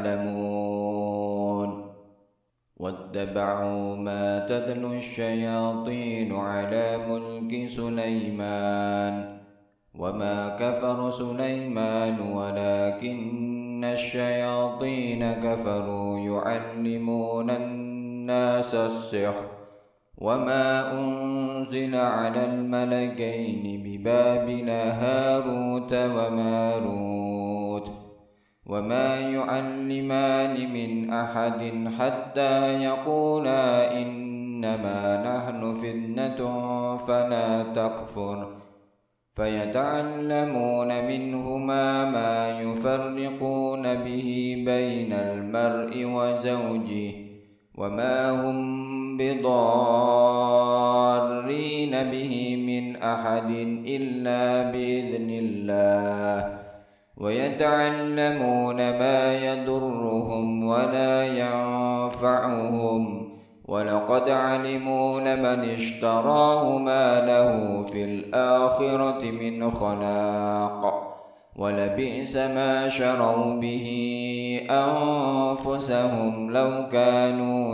يعلمون واتبعوا ما تتلو الشياطين على ملك سليمان وما كفر سليمان ولكن الشياطين كفروا يعلمون الناس السحر وما أنزل على الملكين ببابل هاروت وماروت وما يعلمان من أحد حتى يقولا إنما نحن فتنة فلا تكفر فيتعلمون منهما ما يفرقون به بين المرء وزوجه وما هم بضارين به من أحد إلا بإذن الله ويتعلمون ما يضرهم ولا ينفعهم ولقد علموا لمن اشتراه ما له في الآخرة من خلاق ولبئس ما شروا به أنفسهم لو كانوا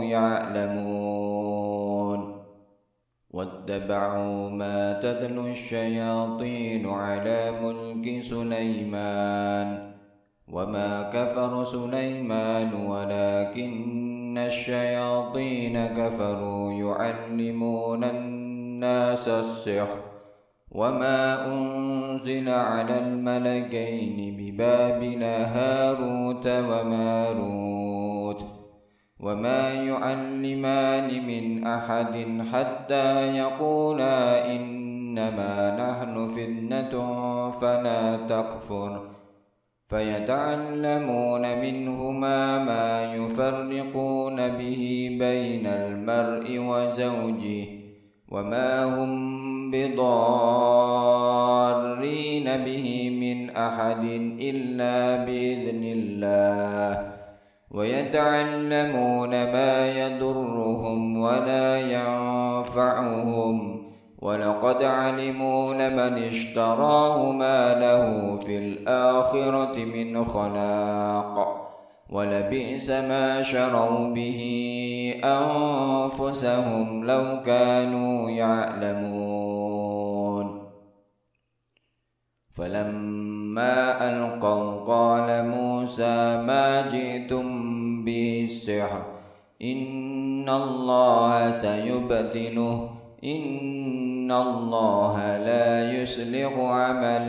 يعلمون واتبعوا ما تتلو الشياطين على ملك سليمان وما كفر سليمان ولكن الشياطين كفروا يعلمون الناس السحر وما أنزل على الملكين ببابل هاروت وماروت وما يعلمان من أحد حتى يقولا إنما نحن فتنة فلا تكفر فيتعلمون منهما ما يفرقون به بين المرء وزوجه وما هم بضارين به من أحد إلا بإذن الله ويتعلمون ما يضرهم ولا ينفعهم ولقد علموا لمن اشتراه ما له في الآخرة من خلاق ولبئس ما شروا به أنفسهم لو كانوا يعلمون فلما ألقوا قال موسى ما جئتم به السحر إن الله سيبطله إن الله لا يصلح عمل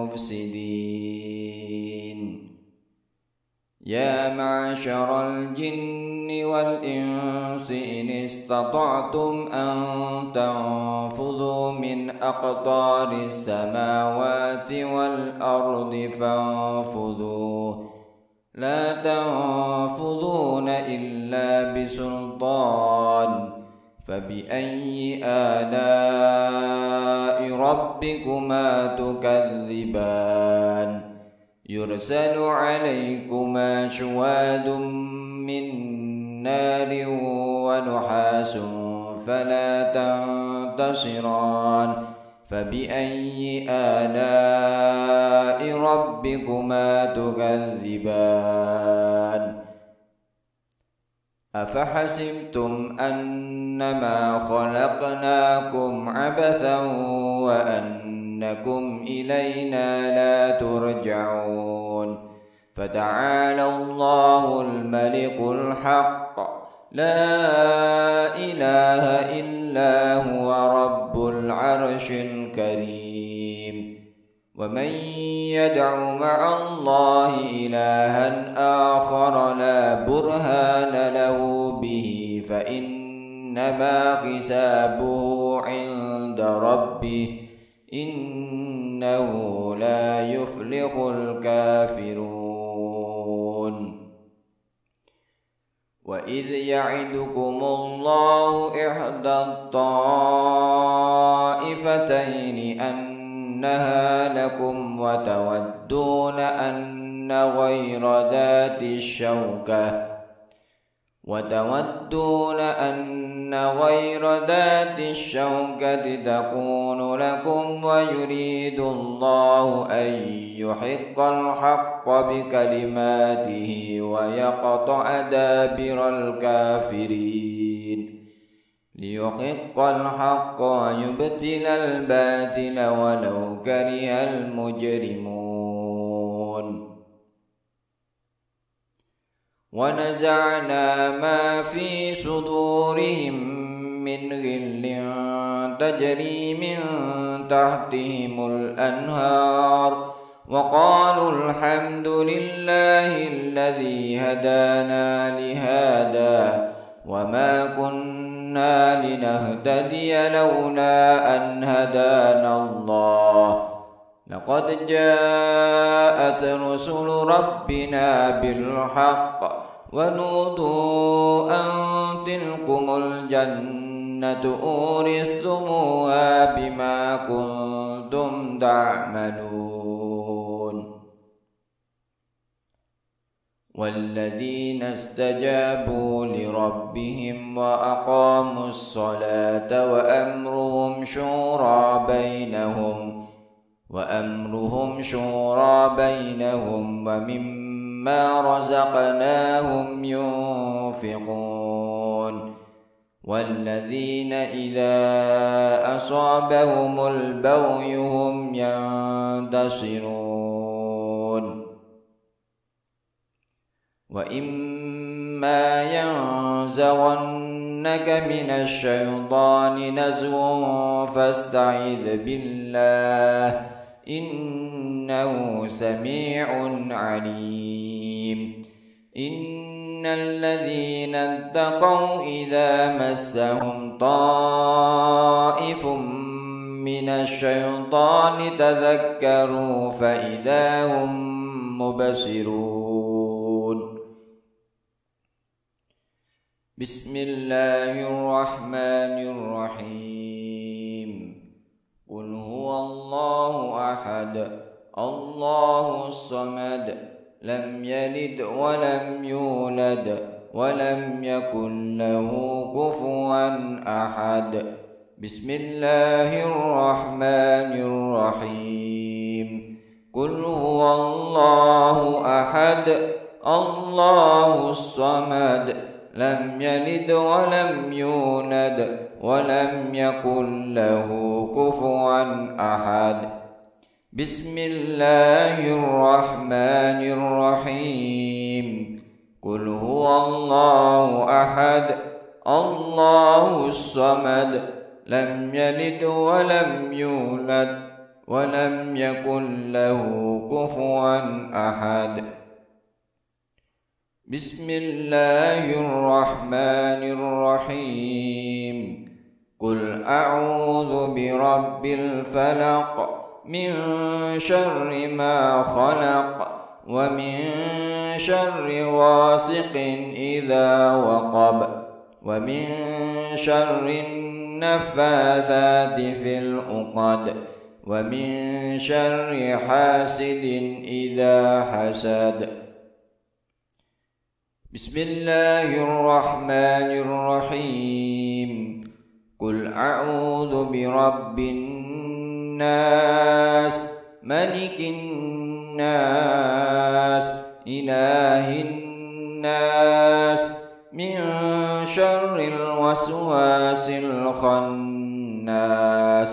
المفسدين يا معشر الجن والإنس إن استطعتم أن تنفذوا من أقطار السماوات والأرض فانفذوا لا تنفذون إلا بسلطان فبأي آلاء ربكما تكذبان يرسل عليكما شواذ من نار ونحاس فلا تنتصران فبأي آلاء ربكما تكذبان أفحسبتم أنما خلقناكم عبثا وأنكم إلينا لا ترجعون فتعالى الله الملك الحق لا إله إلا هو رب العرش الكريم. ومن يدع مع الله إلها آخر لا برهان له به فإنما حسابه عند ربه إنه لا يفلح الكافرون. وإذ يعدكم الله إحدى الطائفتين أنها لكم وتودون أن غير ذات الشوكة وتودون أن غير ذات الشوكة تكون لكم ويريد الله أن يحق الحق بكلماته ويقطع دابر الكافرين ليحق الحق ويبطل الباطل ولو كره المجرمون. ونزعنا ما في صدورهم من غل تجري من تحتهم الأنهار وقالوا الحمد لله الذي هدانا لهذا وما كنا لنهتدي لولا أن هدانا الله لقد جاءت رسل ربنا بالحق ونودوا أن تلكم الجنة أورثتموها بما كنتم تعملون. والذين استجابوا لربهم وأقاموا الصلاة وأمرهم شورى بينهم وأمرهم شورى بينهم ومما رزقناهم ينفقون. والذين إذا أصابهم البغي هم ينتصرون. وإما ينزغنك من الشيطان نزغ فاستعذ بالله إنه سميع عليم. إن الذين اتقوا إذا مسهم طائف من الشيطان تذكروا فإذا هم مبصرون. بسم الله الرحمن الرحيم. قل هو الله أحد الله الصمد لم يلد ولم يولد ولم يكن له كفوا أحد. بسم الله الرحمن الرحيم. قل هو الله أحد الله الصمد لم يلد ولم يولد ولم يكن له كفوا أحد. بسم الله الرحمن الرحيم. قل هو الله أحد الله الصمد لم يلد ولم يولد ولم يكن له كفوا أحد. بسم الله الرحمن الرحيم. قل أعوذ برب الفلق من شر ما خلق ومن شر غاسق إذا وقب ومن شر النفاثات في العقد ومن شر حاسد إذا حسد. بسم الله الرحمن الرحيم. قل أعوذ برب الناس ملك الناس إله الناس من شر الوسواس الخناس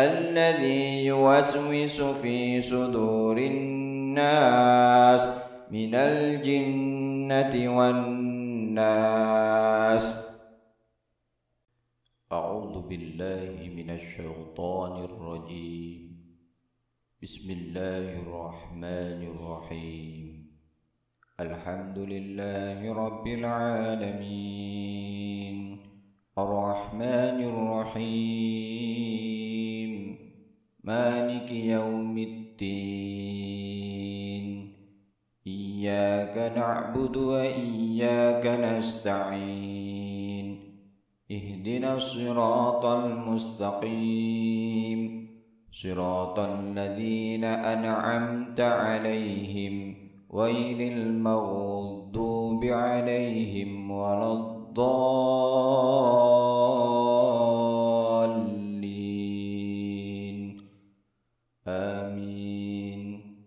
الذي يوسوس في صدور الناس minal jinnati wan nas. A'udzu billahi minasy syaithanir rajim. Bismillahirrahmanirrahim. Alhamdulillahi rabbil alamin. Ar-Rahmanir Rahim. Maliki yaumiddin. Iyyaka na'budu wa iyyaka nasta'in. Ihdinas siratal mustaqim. Siratal ladzina an'amta 'alaihim ghairil maghdubi 'alaihim waladdallin. Amin.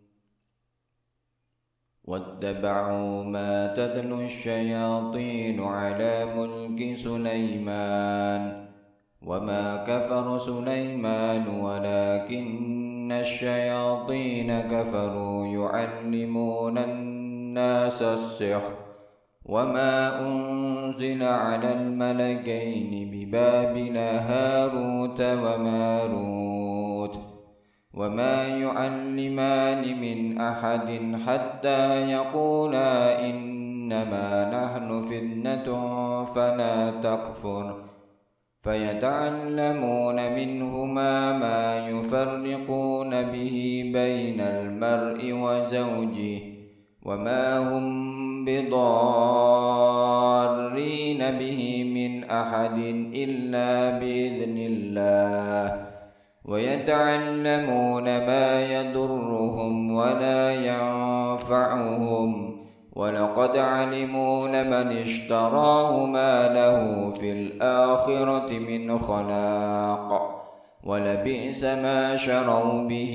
Wattaba'u ma tatlu asy-syayatin 'ala mulki Sulaiman. وما كفر سليمان ولكن الشياطين كفروا يعلمون الناس السحر وما أنزل على الملكين ببابل هاروت وماروت وما يعلمان من أحد حتى يقولا إنما نحن فتنة فلا تكفر فيتعلمون منهما ما يفرقون به بين المرء وزوجه وما هم بضارين به من أحد إلا بإذن الله ويتعلمون ما يضرهم ولا ينفعهم ولقد علموا لمن اشتراه ما له في الآخرة من خلاق ولبئس ما شروا به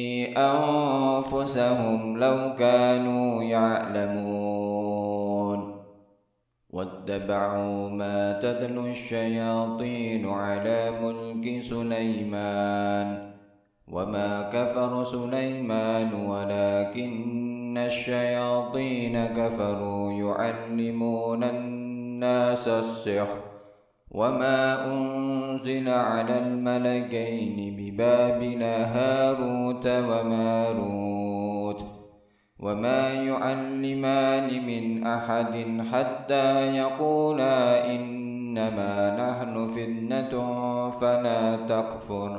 أنفسهم لو كانوا يعلمون. واتبعوا ما تتلو الشياطين على ملك سليمان وما كفر سليمان ولكن الشياطين كفروا يعلمون الناس السحر وما أنزل على الملكين ببابل هاروت وماروت وما يعلمان من أحد حتى يقولا إنما نحن فتنة فلا تكفر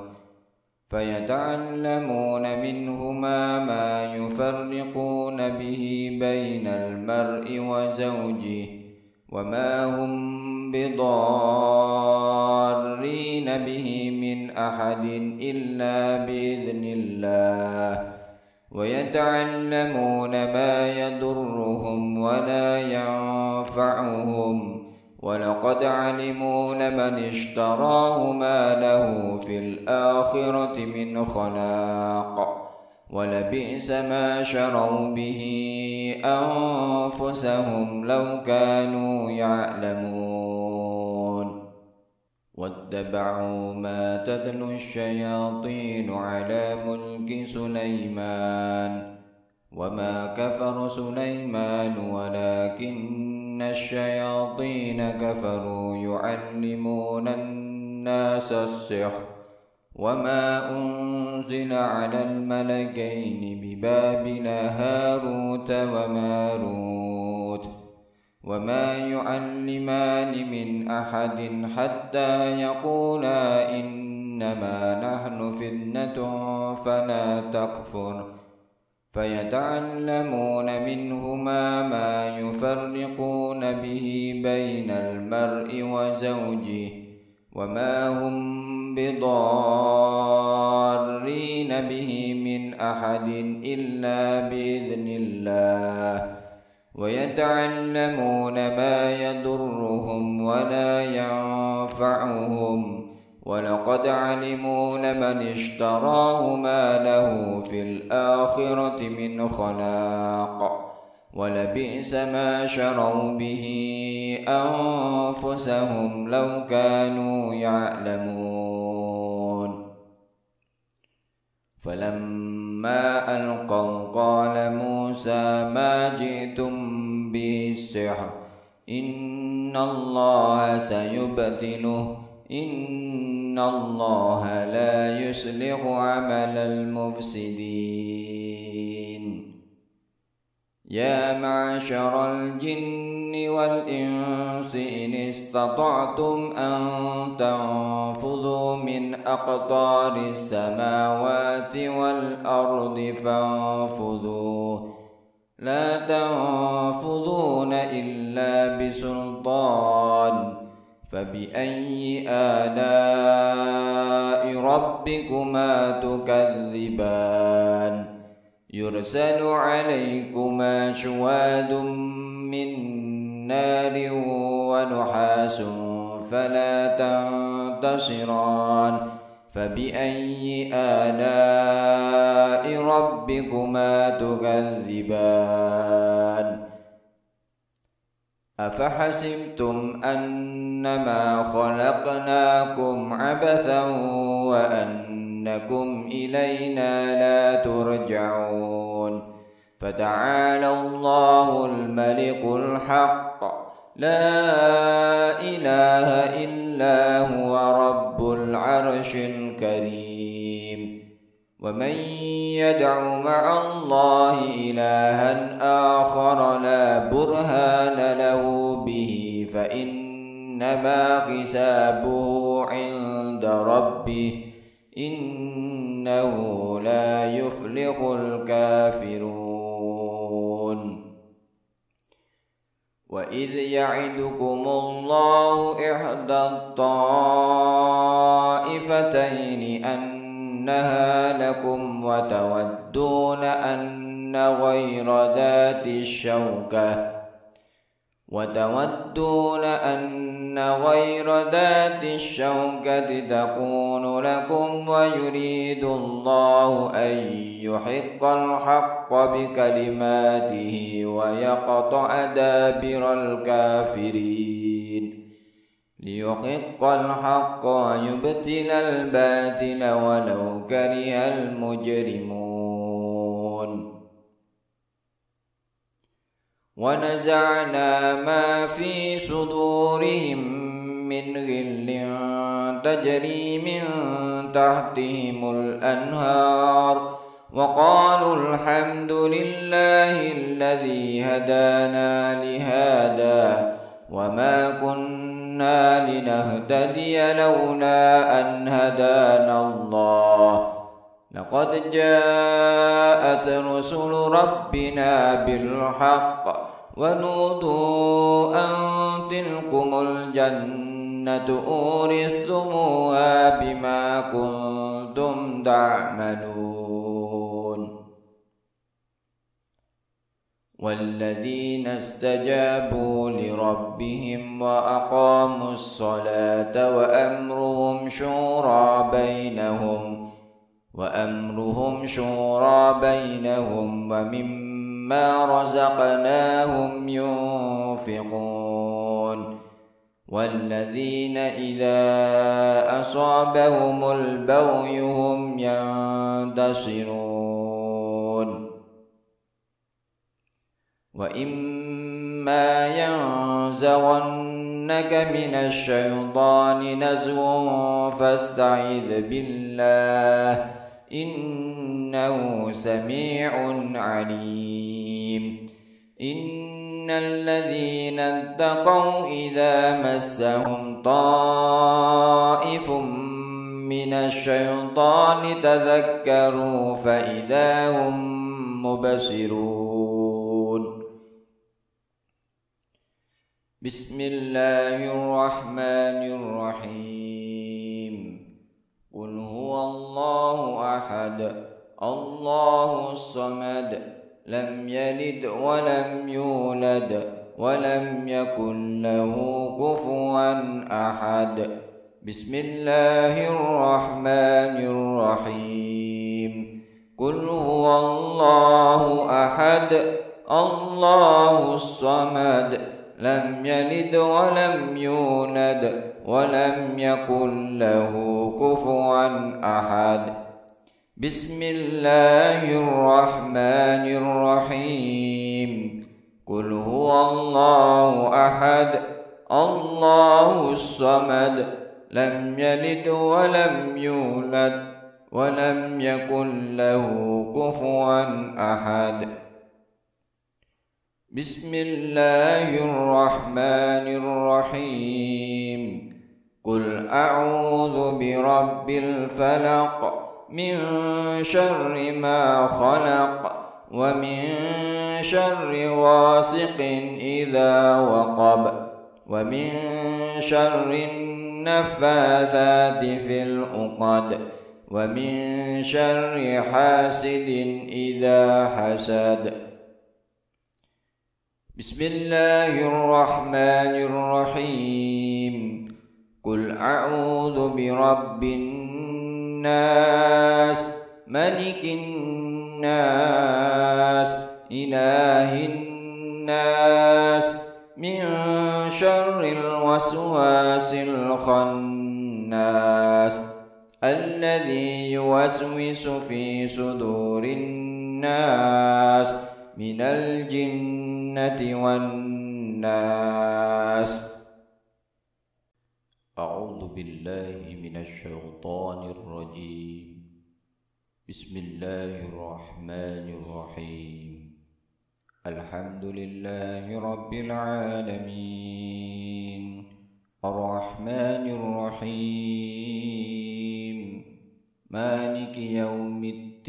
فيتعلمون منهما ما يفرقون به بين المرء وزوجه وما هم بضارين به من أحد إلا بإذن الله ويتعلمون ما يضرهم ولا ينفعهم ولقد علموا لمن اشتراه ما له في الآخرة من خلاق ولبئس ما شروا به أنفسهم لو كانوا يعلمون. واتبعوا ما تتلو الشياطين على ملك سليمان وما كفر سليمان ولكن الشياطين كفروا يعلمون الناس السحر وما أنزل على الملكين ببابل هاروت وماروت وما يعلمان من أحد حتى يقولا إنما نحن فتنة فلا تكفر فيتعلمون منهما ما يفرقون به بين المرء وزوجه وما هم بضارين به من أحد إلا بإذن الله ويتعلمون ما يضرهم ولا ينفعهم ولقد علموا لمن اشتراه ما له في الآخرة من خلاق ولبئس ما شروا به أنفسهم لو كانوا يعلمون. فلما فلما ألقوا قال موسى ما جئتم به السحر إن الله سيبطله إن الله لا يصلح عمل المفسدين يا معشر الجن والإنس إن استطعتم أن تنفذوا من أقطار السماوات والأرض فانفذوا لا تنفذون إلا بسلطان فبأي آلاء ربكما تكذبان يرسل عليكما شواظ من نار ونحاس فلا تنتصران فبأي آلاء ربكما تكذبان أفحسبتم أنما خلقناكم عبثا وأنكم إلينا لا ترجعون فتعالى الله الملك الحق لا إله إلا هو رب العرش الكريم ومن يدع مع الله إلها آخر لا برهان له به فإنما حسابه عند ربه إنه لا يفلح الكافرون وإذ يعدكم الله إحدى الطائفتين أنها لكم وتودون أن غير ذات الشوكة وتودون أن غير ذات الشوكة تكون لكم ويريد الله أن يحق الحق بكلماته ويقطع دابر الكافرين ليحق الحق ويبطل الباطل ولو كره المجرمون ونزعنا ما في صدورهم من غل تجري من تحتهم الأنهار وقالوا الحمد لله الذي هدانا لهذا وما كنا لنهتدي لولا أن هدانا الله لقد جاءت رسل ربنا بالحق ونودوا أن تلكم الجنة أورثتموها بما كنتم تعملون والذين استجابوا لربهم وأقاموا الصلاة وأمرهم شورى بينهم وأمرهم شورى بينهم ومما رزقناهم ينفقون والذين إذا أصابهم البغي هم ينتصرون وإما ينزغنك من الشيطان نزغ فاستعذ بالله إنه سميع عليم إن الذين اتقوا إذا مسهم طائف من الشيطان تذكروا فإذا هم مبصرون بسم الله الرحمن الرحيم قل هو الله أحد الله الصمد لم يلد ولم يولد ولم يكن له كفوا أحد بسم الله الرحمن الرحيم قل هو الله أحد الله الصمد لم يلد ولم يولد ولم يكن له كفوا أحد بسم الله الرحمن الرحيم قل هو الله أحد الله الصمد لم يلد ولم يولد ولم يكن له كفوا أحد بسم الله الرحمن الرحيم قل أعوذ برب الفلق من شر ما خلق ومن شر غاسق إذا وقب ومن شر النفاثات في العقد ومن شر حاسد إذا حسد بسم الله الرحمن الرحيم قل أعوذ برب الناس ملك الناس إله الناس من شر الوسواس الخناس الذي يوسوس في صدور الناس من الجنة والناس. أعوذ بالله من الشيطان الرجيم. بسم الله الرحمن الرحيم. الحمد لله رب العالمين الرحمن الرحيم مالك يوم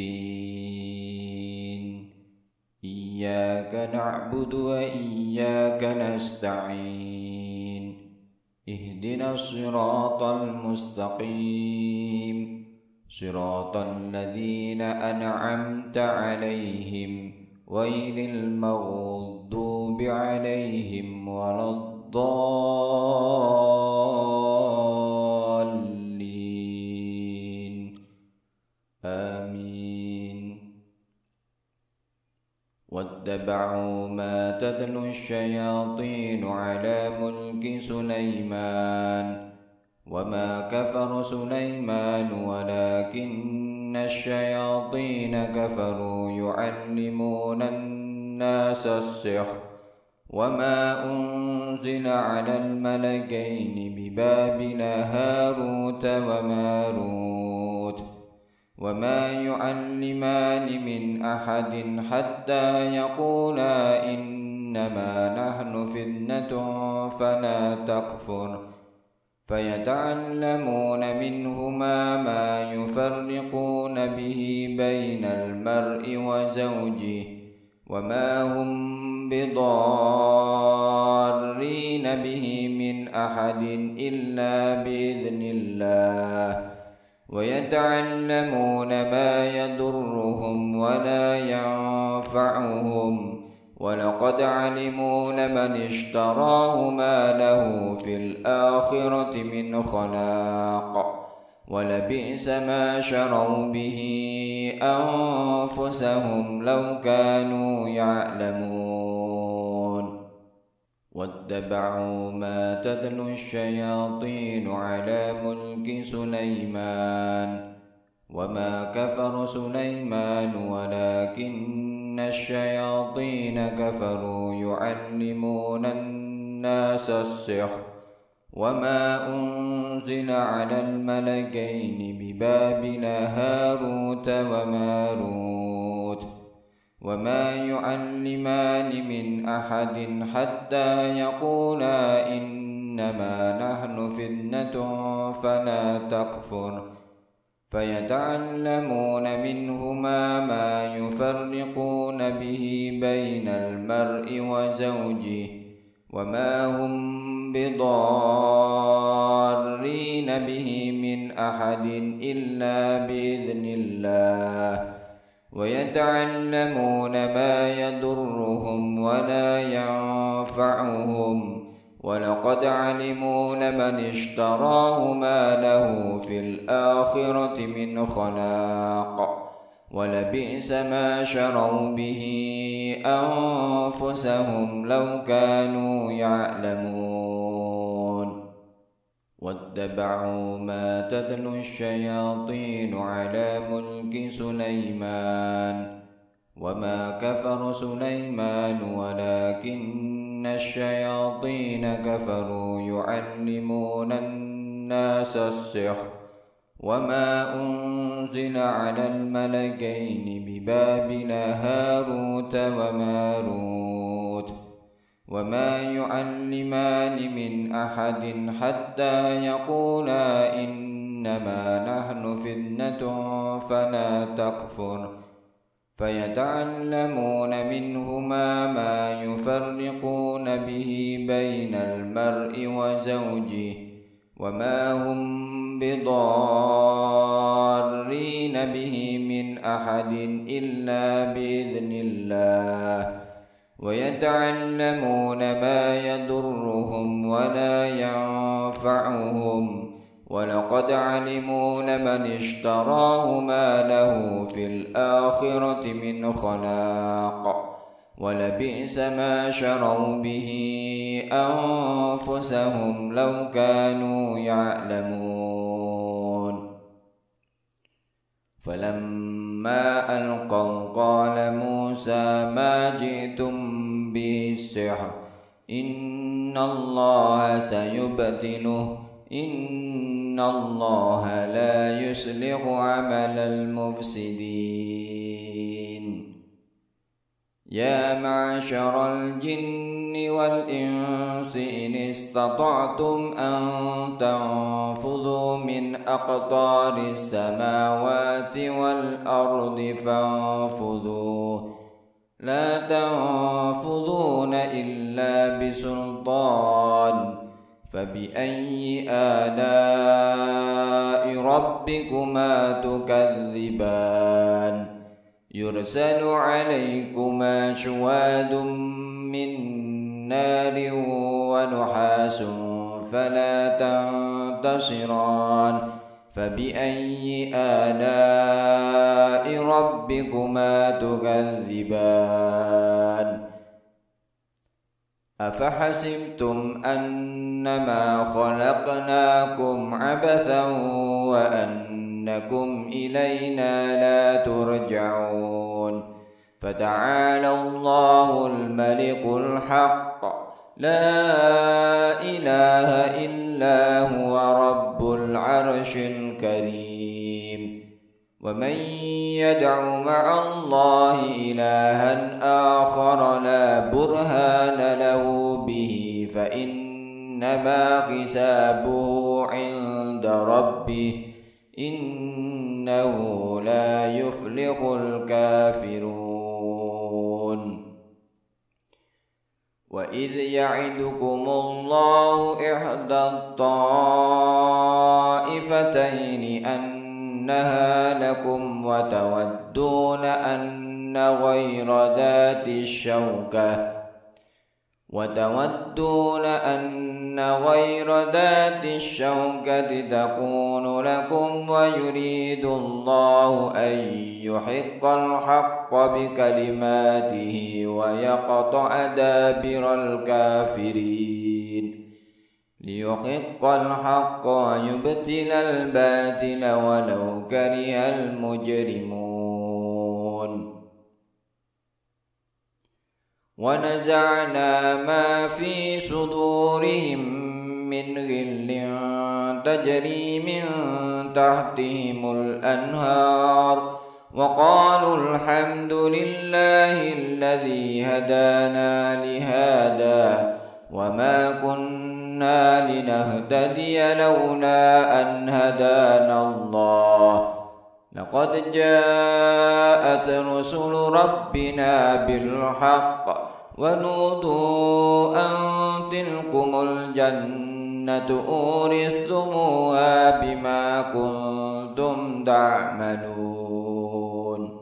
الدين إياك نعبد وإياك نستعين اهدنا الصراط المستقيم صراط الذين أنعمت عليهم غير المغضوب عليهم ولا الضالين آمين. واتبعوا ما تتلو الشياطين على ملك سليمان وما كفر سليمان ولكن الشياطين كفروا يعلمون الناس السحر وما أنزل على الملكين ببابل هاروت وماروت وما يعلمان من أحد حتى يقولا إنما نحن فتنة فلا تكفر فيتعلمون منهما ما يفرقون به بين المرء وزوجه وما هم بضارين به من أحد إلا بإذن الله ويتعلمون ما يضرهم ولا ينفعهم ولقد علموا لمن اشتراه ما له في الآخرة من خلاق ولبئس ما شروا به أنفسهم لو كانوا يعلمون. واتبعوا ما تتلو الشياطين على ملك سليمان وما كفر سليمان ولكن الشياطين كفروا يعلمون الناس السحر وما أنزل على الملكين ببابل هاروت وماروت وما يعلمان من أحد حتى يقولا إنما نحن فتنة فلا تكفر فيتعلمون منهما ما يفرقون به بين المرء وزوجه وما هم بضارين به من أحد إلا بإذن الله ويتعلمون ما يضرهم ولا ينفعهم ولقد علموا لمن اشتراه ما له في الآخرة من خلاق ولبئس ما شروا به أنفسهم لو كانوا يعلمون. واتبعوا ما تتلو الشياطين على ملك سليمان وما كفر سليمان ولكن الشياطين كفروا يعلمون الناس السحر وما أنزل على الملكين ببابل هاروت وماروت وما يعلمان من أحد حتى يقولا إنما نحن فتنة فلا تكفر فيتعلمون منهما ما يفرقون به بين المرء وزوجه وما هم بضارين به من أحد إلا بإذن الله ويتعلمون ما يضرهم ولا ينفعهم ولقد علموا لمن اشتراه ما له في الآخرة من خلاق ولبئس ما شروا به أنفسهم لو كانوا يعلمون فلما ألقوا قال موسى ما جئتم به السحر إن الله سيبطله إن الله لا يصلح عمل المفسدين يا معشر الجن والإنس إن استطعتم أن تنفذوا من أقطار السماوات والأرض فانفذوا لا تنفذون إلا بسلطان فبأي آلاء ربكما تكذبان يرسل عليكما شواذ من نار ونحاس فلا تنتصران فبأي آلاء ربكما تكذبان أفحسبتم أنما خلقناكم عبثا وأنكم إلينا لا ترجعون فتعالى الله الملك الحق لا إله إلا هو رب العرش الكريم ومن يدع مع الله إلها آخر لا برهان له به فإنما حسابه عند ربه إنه لا يفلح الكافرون وإذ يعدكم الله إحدى الطائفتين أنها لكم وتودون أن غير ذات الشوكة وتودون أن غير ذات الشوكة تكون لكم ويريد الله أن يحق الحق بكلماته ويقطع دابر الكافرين ليحق الحق ويبطل الباطل ولو كره المجرمون ونزعنا ما في صدورهم من غل تجري من تحتهم الأنهار وقالوا الحمد لله الذي هدانا لهذا وما كنا لنهتدي لولا أن هدانا الله لقد جاءت رسل ربنا بالحق ونودوا أن تلكم الجنة أورثتموها بما كنتم تعملون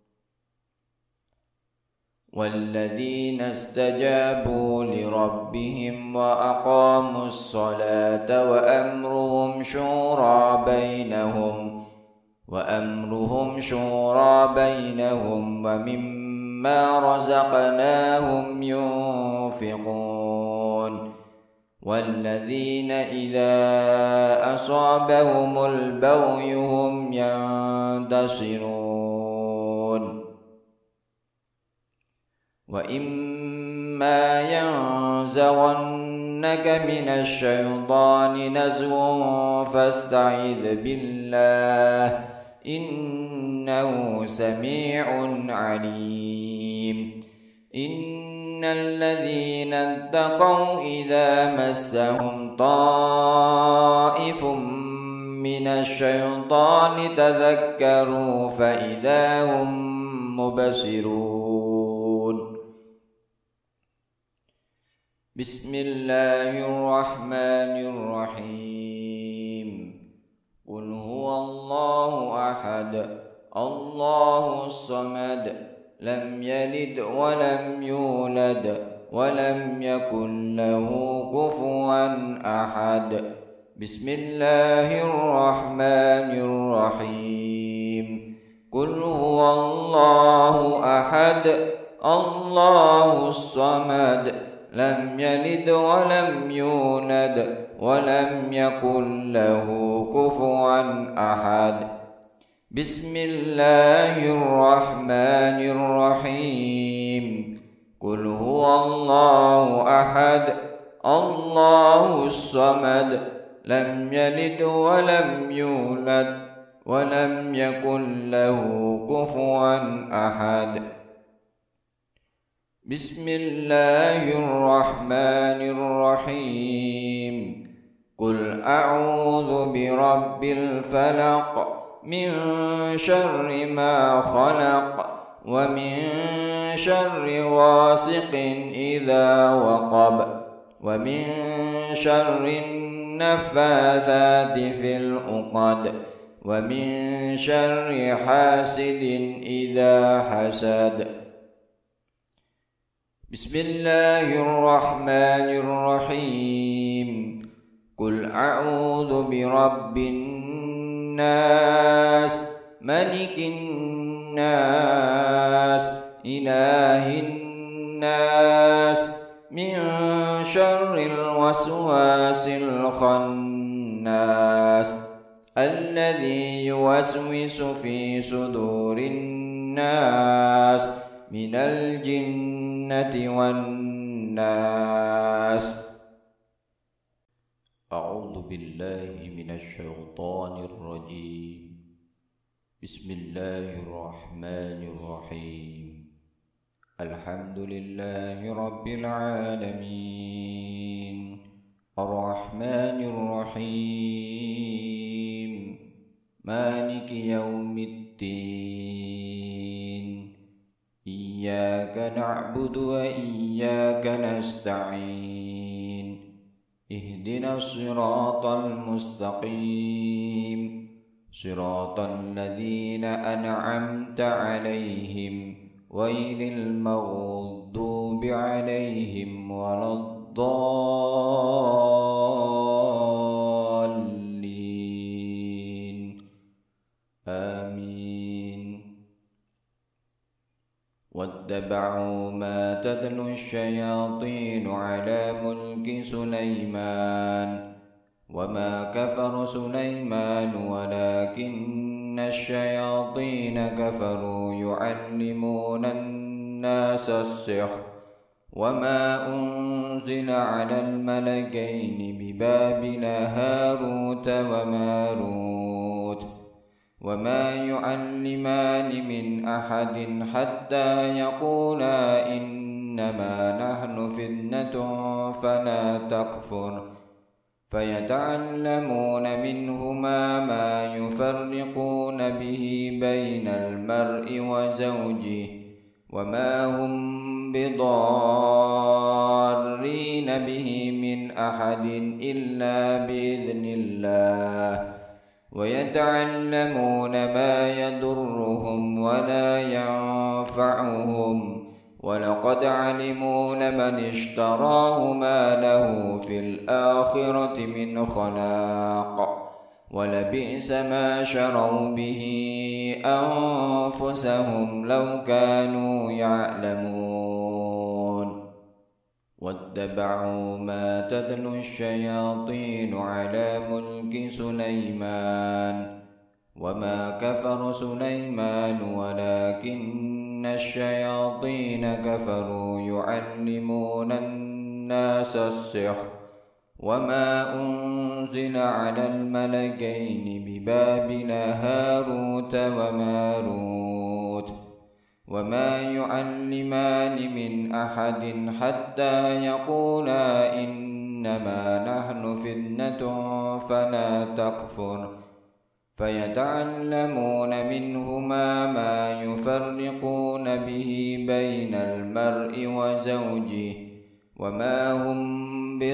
والذين استجابوا لربهم وأقاموا الصلاة وأمرهم شورى بينهم وأمرهم شورى بينهم ومما رزقناهم ينفقون والذين إذا أصابهم البغي هم ينتصرون وإما ينزغنك من الشيطان نزغ فاستعذ بالله إنه سميع عليم إن الذين اتقوا إذا مسهم طائف من الشيطان تذكروا فإذا هم مبصرون بسم الله الرحمن الرحيم قل هو الله أحد الله الصمد لم يلد ولم يولد ولم يكن له كفوا أحد بسم الله الرحمن الرحيم قل هو الله أحد الله الصمد لم يلد ولم يولد ولم يكن له كفوا أحد بسم الله الرحمن الرحيم قل هو الله أحد الله الصمد لم يلد ولم يولد ولم يكن له كفوا أحد بسم الله الرحمن الرحيم قل أعوذ برب الفلق من شر ما خلق ومن شر غاسق إذا وقب ومن شر النفاثات في العقد ومن شر حاسد إذا حسد بسم الله الرحمن الرحيم قل أعوذ برب الناس ملك الناس إله الناس من شر الوسواس الخناس الذي يوسوس في صدور الناس من الجنة والناس أعوذ بالله من الشيطان الرجيم بسم الله الرحمن الرحيم الحمد لله رب العالمين الرحمن الرحيم مالك يوم الدين إياك نعبد وإياك نستعين اهدنا الصراط المستقيم صراط الذين أنعمت عليهم غير المغضوب عليهم ولا الضالين آمين واتبعوا ما تتلو الشياطين على ملك سليمان وما كفر سليمان ولكن الشياطين كفروا يعلمون الناس السحر وما أنزل على الملكين ببابل هاروت وماروت وما يعلمان من أحد حتى يقولا إنما نحن فتنة فلا تكفر فيتعلمون منهما ما يفرقون به بين المرء وزوجه وما هم بضارين به من أحد إلا بإذن الله ويتعلمون ما يضرهم ولا ينفعهم ولقد علموا لمن اشتراه ما له في الآخرة من خلاق ولبئس ما شروا به أنفسهم لو كانوا يعلمون واتبعوا ما تتلو الشياطين على ملك سليمان وما كفر سليمان ولكن الشياطين كفروا يعلمون الناس السحر وما أنزل على الملكين ببابل هاروت وماروت وما يعلمان من أحد حتى يقولا إنما نحن فتنة فلا تكفر فيتعلمون منهما ما يفرقون به بين المرء وزوجه وما هم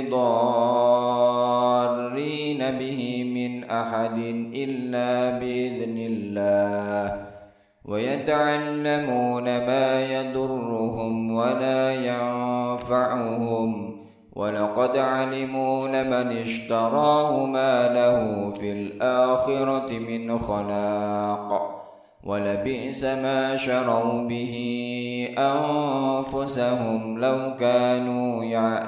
بضارين به من أحد إلا بإذن الله ويتعلمون ما يضرهم ولا ينفعهم ولقد علموا لمن اشتراه ما له في الآخرة من خلاق ولبئس ما شروا به أنفسهم لو كانوا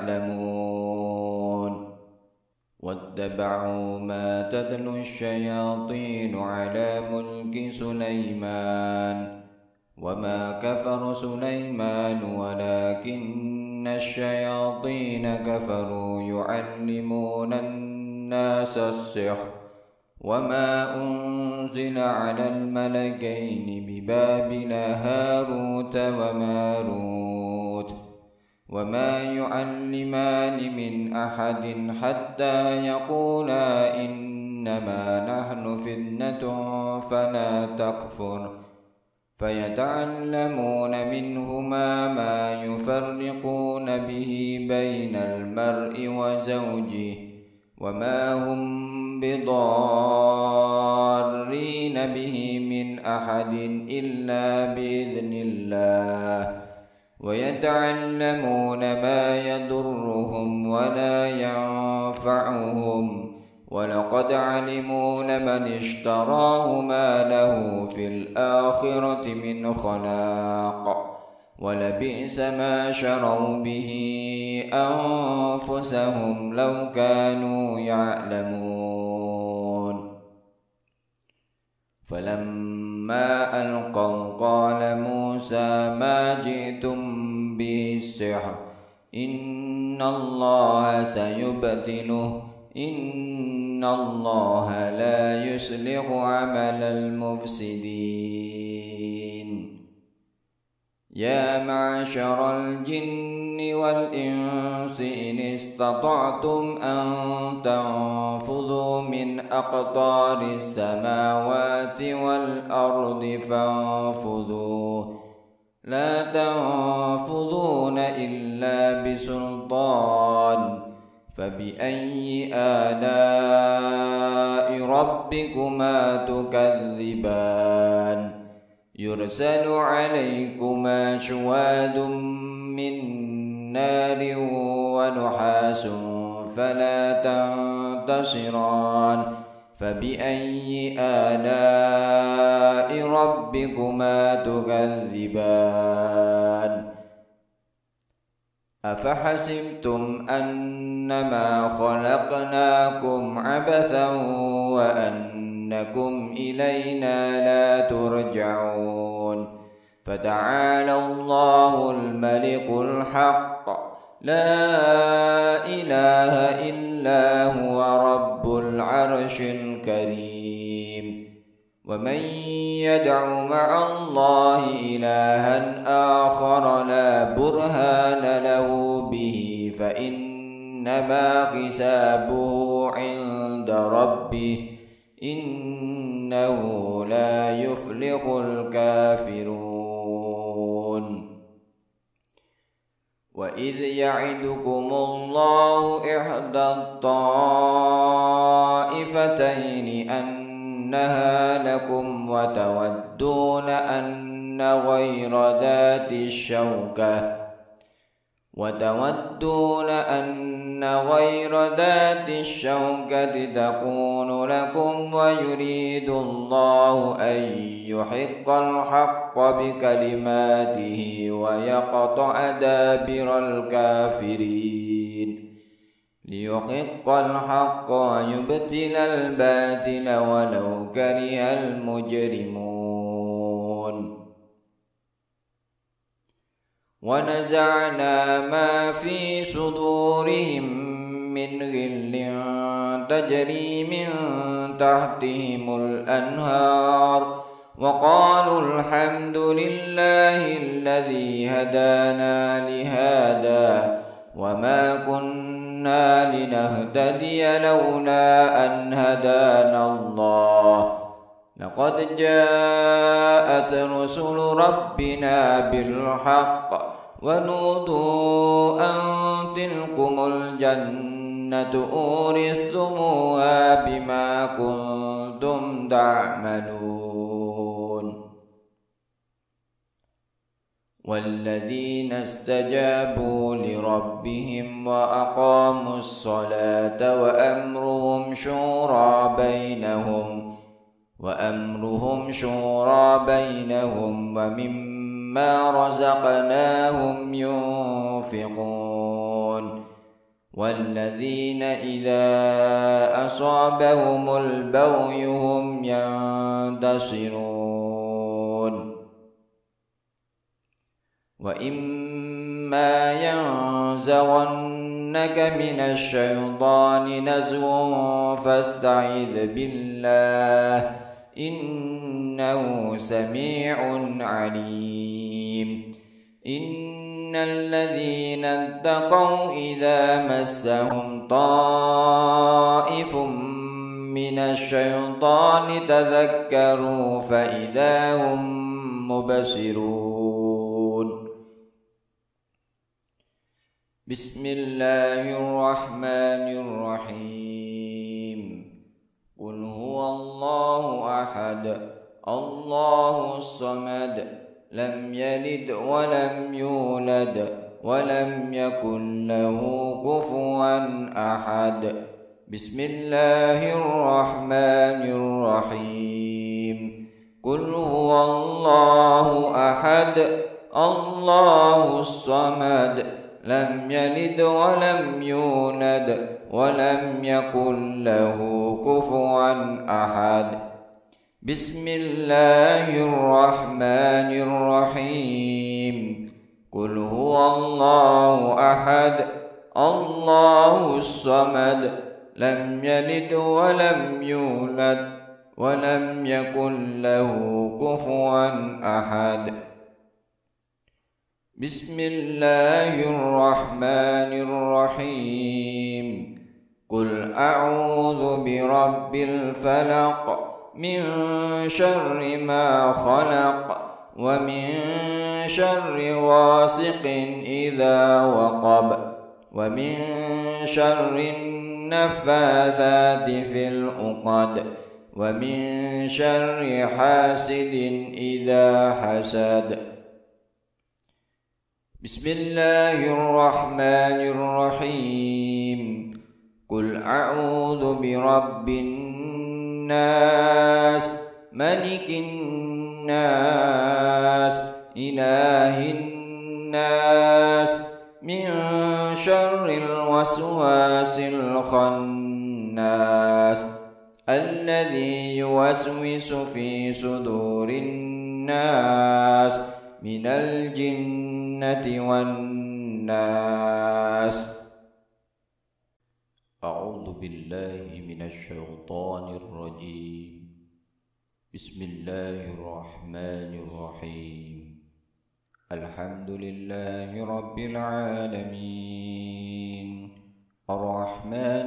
يعلمون واتبعوا ما تتلو الشياطين على ملك سليمان وما كفر سليمان ولكن الشياطين كفروا يعلمون الناس السحر وما أنزل على الملكين ببابل هاروت وماروت وما يعلمان من أحد حتى يقولا إنما نحن فتنة فلا تكفر فيتعلمون منهما ما يفرقون به بين المرء وزوجه وما هم بضارين به من أحد إلا بإذن الله ويتعلمون ما يضرهم ولا ينفعهم ولقد علموا لمن اشتراه ما له في الآخرة من خلاق ولبئس ما شروا به أنفسهم لو كانوا يعلمون فلما ألقوا قال موسى ما جئتم به السحر إن الله سيبطله إن الله لا يصلح عمل المفسدين يا معشر الجن والإنس إن استطعتم أن تنفذوا من أقطار السماوات والأرض فانفذوا لا تنفذون إلا بسلطان فبأي آلاء ربكما تكذبان يرسل عليكما شواذ من نار ونحاس فلا تنتصران فبأي آلاء ربكما تكذبان أفحسبتم أنما خلقناكم عبثا وأنكم إلينا لا ترجعون فتعالى الله الملك الحق لا إله إلا هو رب العرش الكريم ومن يدع مع الله إلها آخر لا برهان له به فإنما حسابه عند ربه إنه لا يفلح الكافرون وإذ يعدكم الله إحدى الطائفتين أنها لكم وتودون أن غير ذات الشوكة وتودون أن غير ذات الشوكة تكون لكم ويريد الله أن يحق الحق بكلماته ويقطع دابر الكافرين ليحق الحق ويبطل الباطل ولو كره المجرمون ونزعنا ما في صدورهم من غل تجري من تحتهم الأنهار وقالوا الحمد لله الذي هدانا لهذا وما كنا لنهتدي لولا أن هدانا الله لقد جاءت رسل ربنا بالحق ونودوا أن تلكم الجنة أورثتموها بما كنتم تعملون والذين استجابوا لربهم وأقاموا الصلاة وأمرهم شورى بينهم وأمرهم شورى بينهم ومما رزقناهم ينفقون والذين إذا أصابهم البغي هم ينتصرون وإما ينزغنك من الشيطان نزغ فاستعذ بالله إنه سميع عليم إن الذين اتقوا إذا مسهم طائف من الشيطان تذكروا فإذا هم مبصرون بسم الله الرحمن الرحيم قل هو الله أحد الله الصمد لم يلد ولم يولد ولم يكن له كفوا أحد بسم الله الرحمن الرحيم قل هو الله أحد الله الصمد لم يلد ولم يولد ولم يكن له كفوا أحد بسم الله الرحمن الرحيم قل هو الله أحد الله الصمد لم يلد ولم يولد ولم يكن له كفوا أحد بسم الله الرحمن الرحيم قل أعوذ برب الفلق من شر ما خلق ومن شر غاسق إذا وقب ومن شر النفاثات في العقد ومن شر حاسد إذا حسد بسم الله الرحمن الرحيم قل أعوذ برب الناس ملك الناس إله الناس من شر الوسواس الخناس الذي يوسوس في صدور الناس من الجنة والناس أعوذ بالله من الشيطان الرجيم بسم الله الرحمن الرحيم الحمد لله رب العالمين الرحمن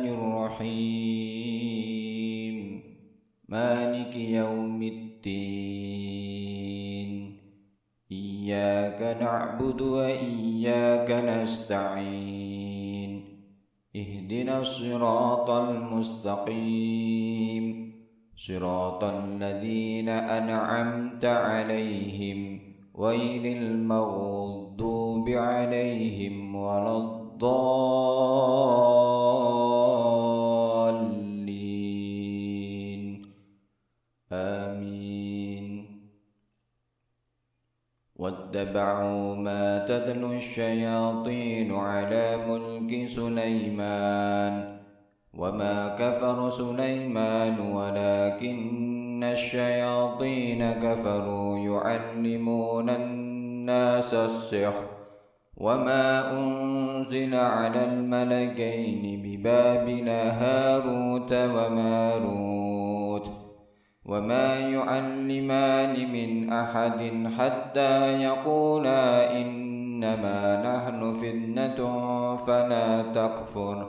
الرحيم مالك يوم الدين إياك نعبد وإياك نستعين اهدنا الصراط المستقيم صراط الذين أنعمت عليهم غير المغضوب عليهم ولا الضالين آمين. واتبعوا ما تتلو الشياطين على ملك سليمان وما كفر سليمان ولكن الشياطين كفروا يعلمون الناس السحر وما أنزل على الملكين ببابل هاروت وماروت وما يعلمان من أحد حتى يقولا إنما نحن فتنة فلا تكفر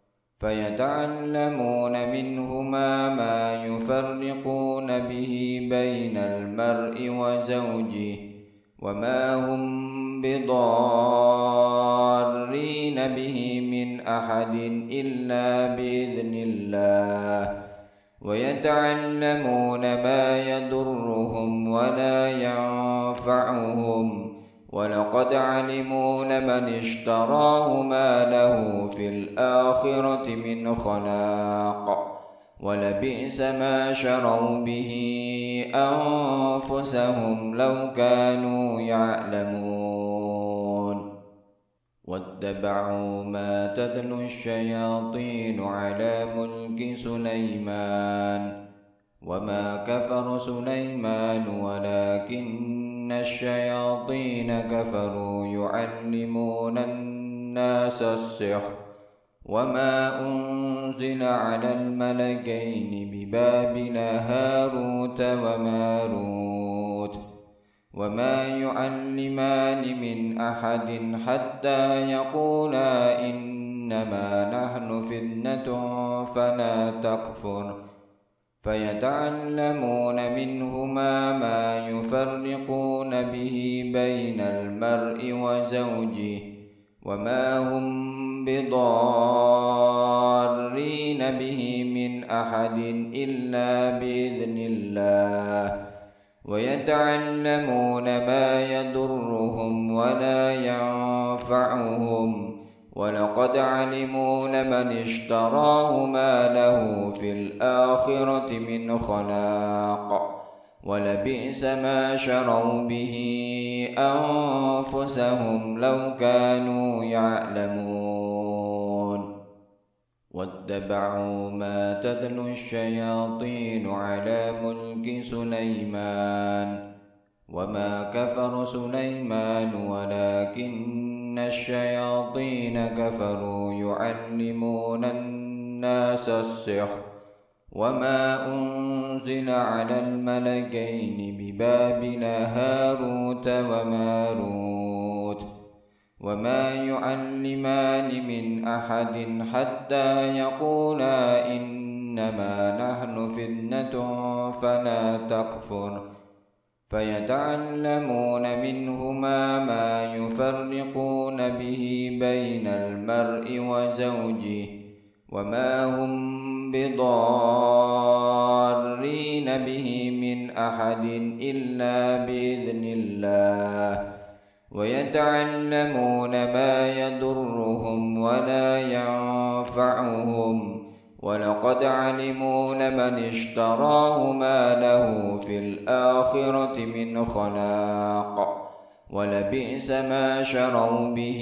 فيتعلمون منهما ما يفرقون به بين المرء وزوجه وما هم بضارين به من أحد إلا بإذن الله ويتعلمون ما يضرهم ولا ينفعهم ولقد علموا لمن اشتراه ما له في الآخرة من خلاق ولبئس ما شروا به أنفسهم لو كانوا يعلمون. واتبعوا ما تتلو الشياطين على ملك سليمان وما كفر سليمان ولكن الشياطين كفروا يعلمون الناس السحر وما أنزل على الملكين ببابل هاروت وماروت وما يعلمان من أحد حتى يقولا إنما نحن فتنة فلا تكفر فيتعلمون منهما ما يفرقون به بين المرء وزوجه وما هم بضارين به من أحد إلا بإذن الله ويتعلمون ما يضرهم ولا ينفعهم ولقد علموا لمن اشتراه ما له في الآخرة من خلاق ولبئس ما شروا به أنفسهم لو كانوا يعلمون. واتبعوا ما تتلو الشياطين على ملك سليمان وما كفر سليمان ولكن الشياطين كفروا يعلمون الناس السحر وما أنزل على الملكين ببابل هاروت وماروت وما يعلمان من أحد حتى يقولا إنما نحن فتنة فلا تكفر فيتعلمون منهما ما يفرقون به بين المرء وزوجه وما هم بضارين به من أحد إلا بإذن الله ويتعلمون ما يضرهم ولا ينفعهم ولقد علموا لمن اشتراه ما له في الآخرة من خلاق ولبئس ما شروا به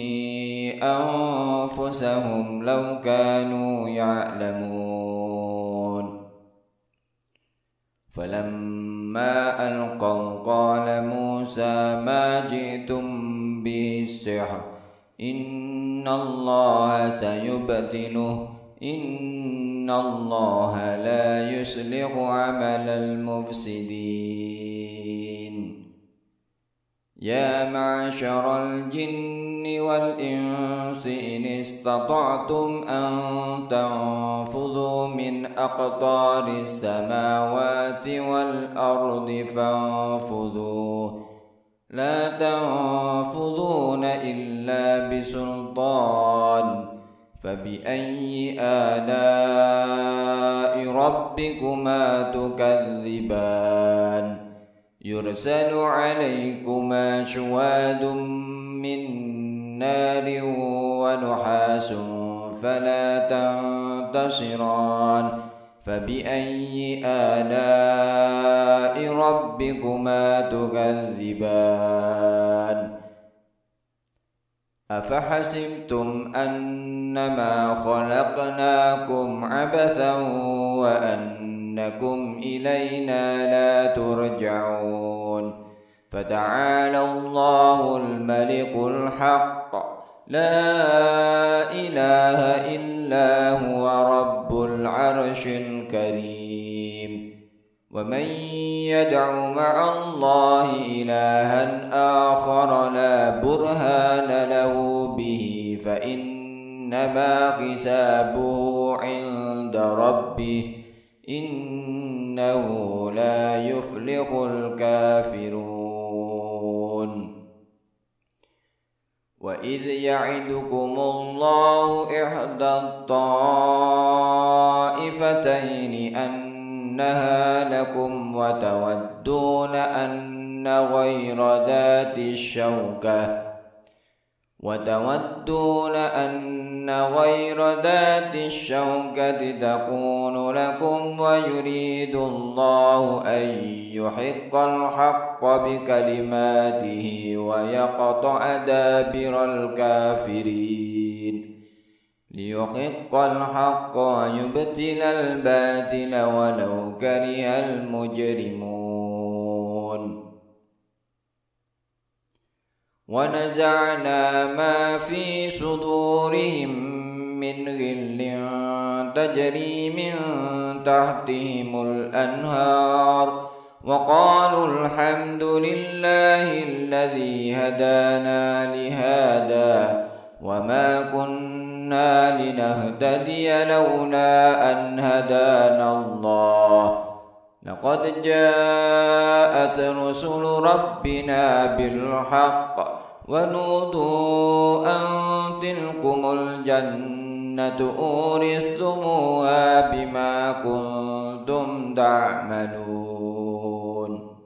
أنفسهم لو كانوا يعلمون. فلما ألقوا قال موسى ما جئتم به السحر إن الله سيبطله إن الله لا يصلح عمل المفسدين. يا معشر الجن والإنس إن استطعتم أن تنفذوا من أقطار السماوات والأرض فانفذوا لا تنفذون إلا بسلطان فبأي آلاء ربكما تكذبان يرسل عليكما شواظ من نار ونحاس فلا تنتصران فبأي آلاء ربكما تكذبان أفحسبتم أنما خلقناكم عبثا وأنكم إلينا لا ترجعون فتعالى الله الملك الحق لا إله إلا هو رب العرش الكريم ومن يدع مع الله إلها آخر لا برهان له به فإنما حسابه عند ربه إنه لا يفلح الكافرون وإذ يعدكم الله إحدى الطائفتين أنها لكم وتودون أن غير ذات الشوكة وتودون أن غير ذات الشوكة تكون لكم ويريد الله أن يحق الحق بكلماته ويقطع دابر الكافرين ليحق الحق ويبطل الباطل ولو كره المجرمون ونزعنا ما في صدورهم من غل تجري من تحتهم الأنهار وقالوا الحمد لله الذي هدانا لهذا وما كنا لنهتدي لولا أن هدانا الله لقد جاءت رسل ربنا بالحق ونودوا أن تلكم الجنة أورثتموها بما كنتم تعملون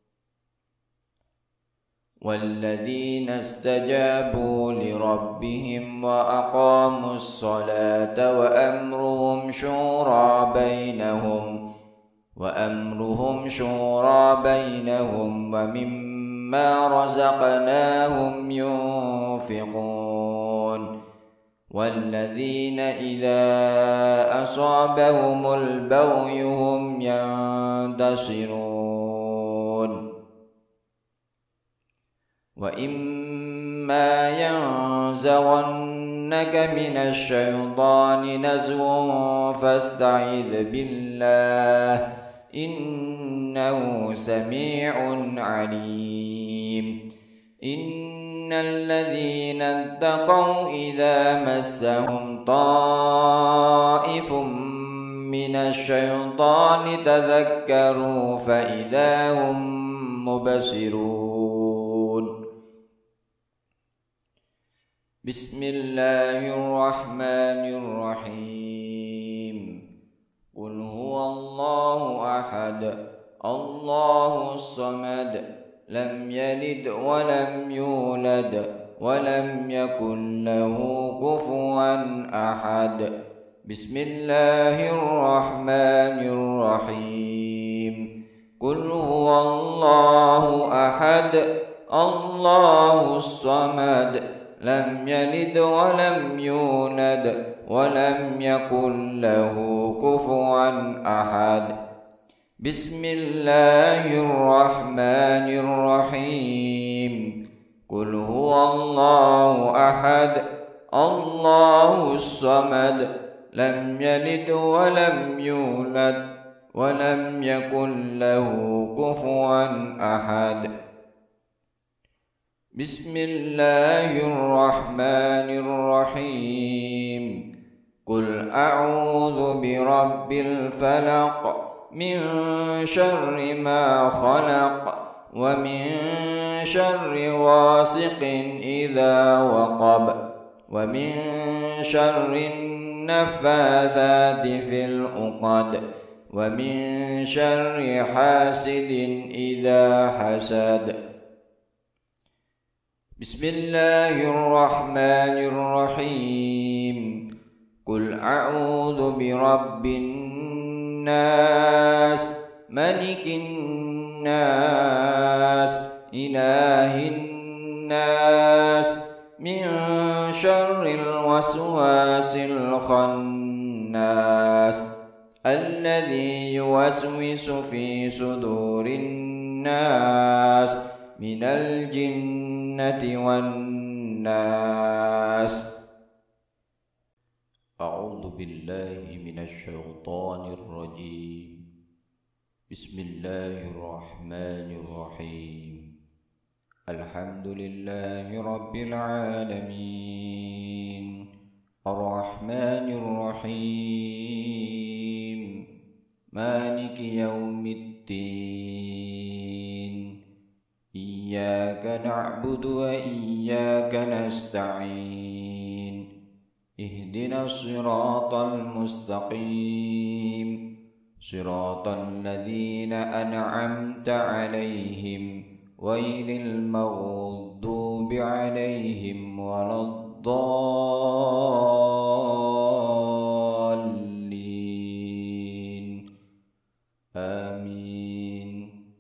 والذين استجابوا لربهم وأقاموا الصلاة وأمرهم شورى بينهم وأمرهم شورى بينهم ومما رزقناهم ينفقون والذين إذا أصابهم البغي هم ينتصرون وإما ينزغنك من الشيطان نزغ فاستعذ بالله إنه سميع عليم إن الذين اتقوا إذا مسهم طائف من الشيطان تذكروا فإذا هم مبصرون بسم الله الرحمن الرحيم قل هو الله أحد الله الصمد لم يلد ولم يولد ولم يكن له كفوا أحد بسم الله الرحمن الرحيم قل هو الله أحد الله الصمد لم يلد ولم يولد ولم يكن له كفوا أحد بسم الله الرحمن الرحيم قل هو الله أحد الله الصمد لم يلد ولم يولد ولم يكن له كفوا أحد بسم الله الرحمن الرحيم قل أعوذ برب الفلق من شر ما خلق ومن شر غاسق إذا وقب ومن شر النفاثات في العقد ومن شر حاسد إذا حسد. بسم الله الرحمن الرحيم. قل أعوذ برب الناس ملك الناس إله الناس من شر الوسواس الخناس الذي يوسوس في صدور الناس من الجنة والناس. أعوذ بالله من الشيطان الرجيم. بسم الله الرحمن الرحيم. الحمد لله رب العالمين الرحمن الرحيم مالك يوم الدين إياك نعبد وإياك نستعين اهدنا الصراط المستقيم صراط الذين أنعمت عليهم غير المغضوب عليهم ولا الضالين آمين.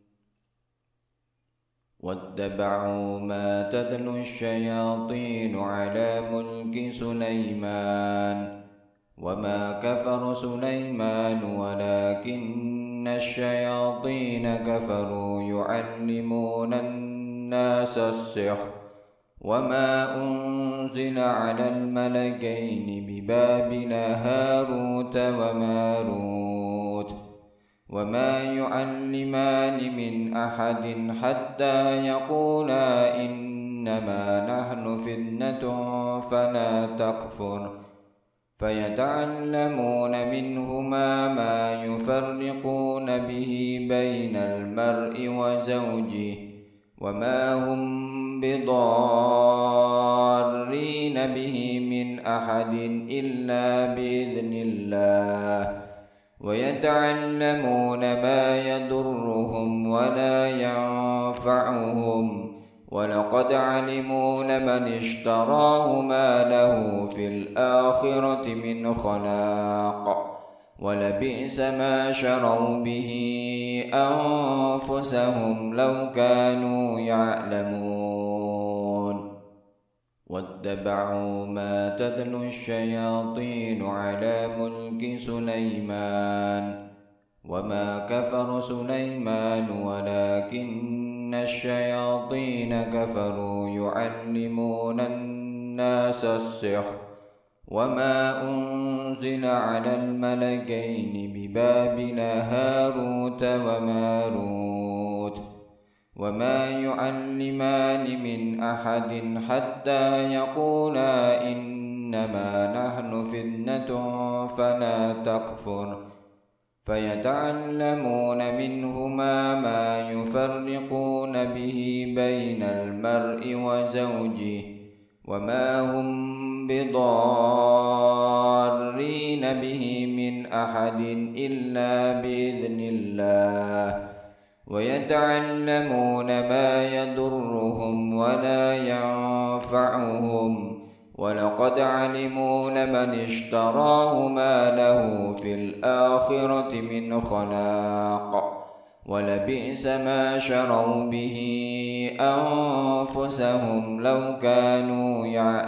واتبعوا ما تتلو الشياطين على ملك سليمان وما كفر سليمان ولكن الشياطين كفروا يعلمون الناس السحر وما أنزل على الملكين ببابل هاروت وماروت وما يعلمان من أحد حتى يقولا إنما نحن فتنة فلا تكفر فيتعلمون منهما ما يفرقون به بين المرء وزوجه وما هم بضارين به من أحد إلا بإذن الله ويتعلمون ما يضرهم ولا ينفعهم ولقد علموا لمن اشتراه ما له في الآخرة من خلاق ولبئس ما شروا به أنفسهم لو كانوا يعلمون. واتبعوا ما تتلو الشياطين على ملك سليمان وما كفر سليمان ولكن الشياطين كفروا يعلمون الناس السحر وما أنزل على الملكين ببابل هاروت وماروت وما يعلمان من أحد حتى يقولا إنما نحن فتنة فلا تكفر فيتعلمون منهما ما يفرقون به بين المرء وزوجه وما هم بضارين به من أحد إلا بإذن الله ويتعلمون ما يضرهم ولا ينفعهم ولقد علموا لمن اشتراه ما له في الآخرة من خلاق ولبئس ما شروا به أنفسهم لو كانوا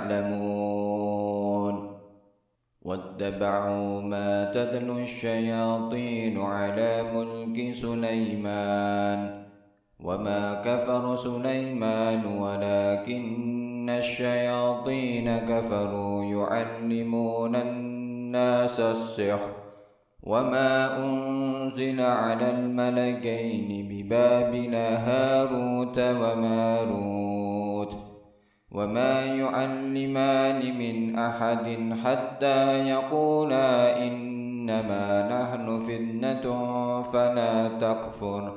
يعلمون. واتبعوا ما تتلو الشياطين على ملك سليمان وما كفر سليمان ولكن الشياطين كفروا يعلمون الناس السحر وما أنزل على الملكين ببابل هاروت وماروت وما يعلمان من أحد حتى يقولا إنما نحن فتنة فلا تكفر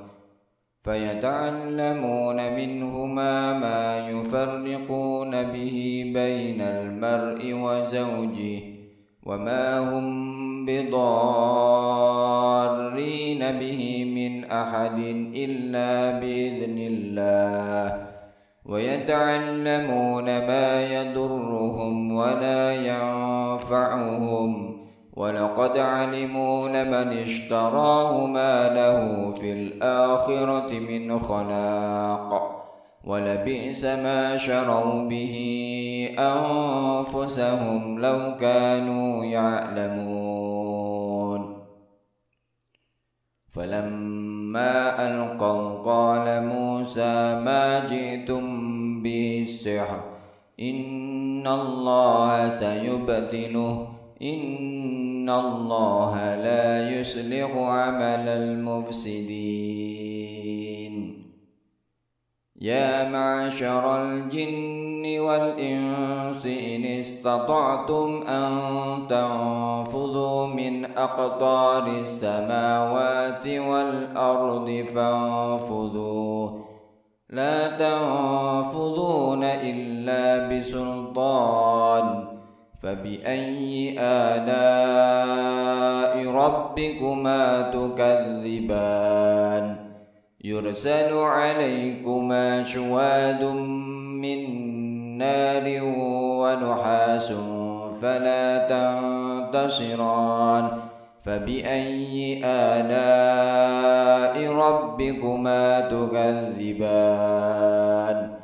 فيتعلمون منهما ما يفرقون به بين المرء وزوجه وما هم بضارين به من أحد إلا بإذن الله ويتعلمون ما يضرهم ولا ينفعهم ولقد علموا لمن اشتراه ما له في الآخرة من خلاق ولبئس ما شروا به أنفسهم لو كانوا يعلمون فلما ألقوا قال موسى ما جئتم به السحر إن الله سيبطله إن الله لا يصلح عمل المفسدين يا معشر الجن والإنس إن استطعتم أن تنفذوا من أقطار السماوات والأرض فانفذوا لا تنفذون إلا بسلطان فبأي آلاء ربكما تكذبان يرسل عليكما شواظ من نار ونحاس فلا تنتصران فبأي آلاء ربكما تكذبان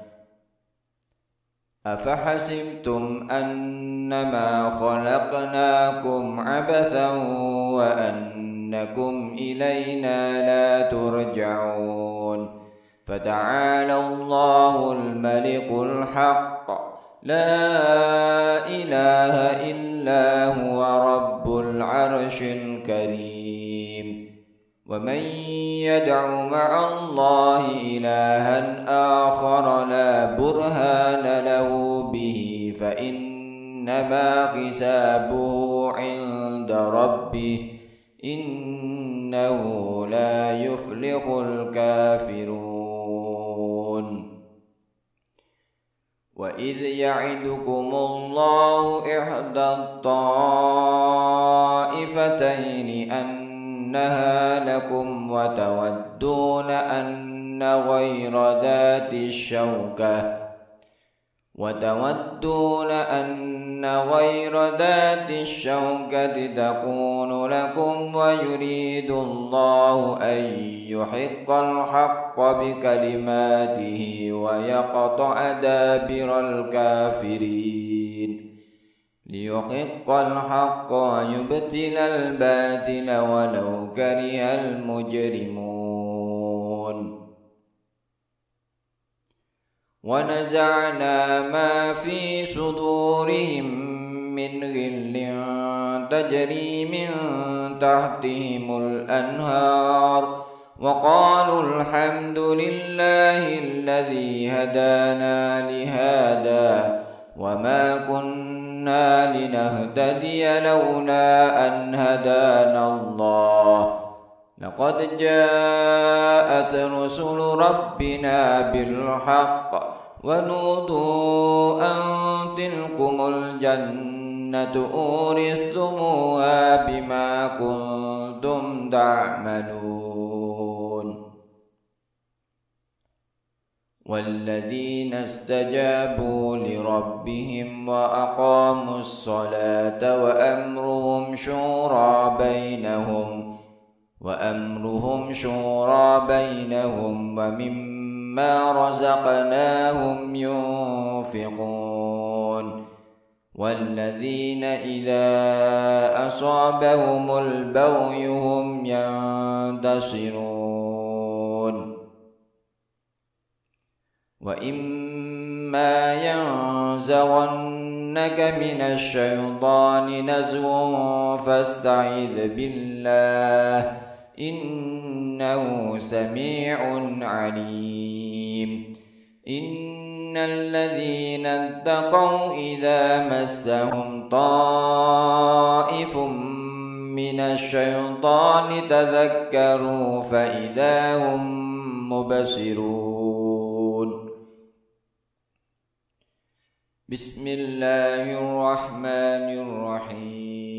أفحسبتم أنما خلقناكم عبثا وأنكم إلينا لا ترجعون فتعالى الله الملك الحق لا إله إلا هو رب العرش الكريم ومن يدع مع الله إلها آخر لا برهان له به فإنما حسابه عند ربه إنه لا يفلح الكافرون وإذ يعدكم الله إحدى الطائفتين أنها لكم وتودون أن غير ذات الشوكة وتودون أن غير ذات الشوكة تكون لكم ويريد الله أن يحق الحق بكلماته ويقطع دابر الكافرين ليحق الحق ويبطل الباطل ولو كره المجرمون ونزعنا ما في صدورهم من غل تجري من تحتهم الأنهار وقالوا الحمد لله الذي هدانا لهذا وما كنا لنهتدي لولا أن هدانا الله لقد جاءت رسل ربنا بالحق ونودوا أن تلكم الجنة أورثتموها بما كنتم تعملون والذين استجابوا لربهم وأقاموا الصلاة وأمرهم شورى بينهم وأمرهم شورى بينهم ومما رزقناهم ينفقون والذين إذا أصابهم البغي هم ينتصرون وإما ينزغنك من الشيطان نزغ فاستعذ بالله إنه سميع عليم إن الذين اتقوا إذا مسهم طائف من الشيطان تذكروا فإذا هم مبصرون بسم الله الرحمن الرحيم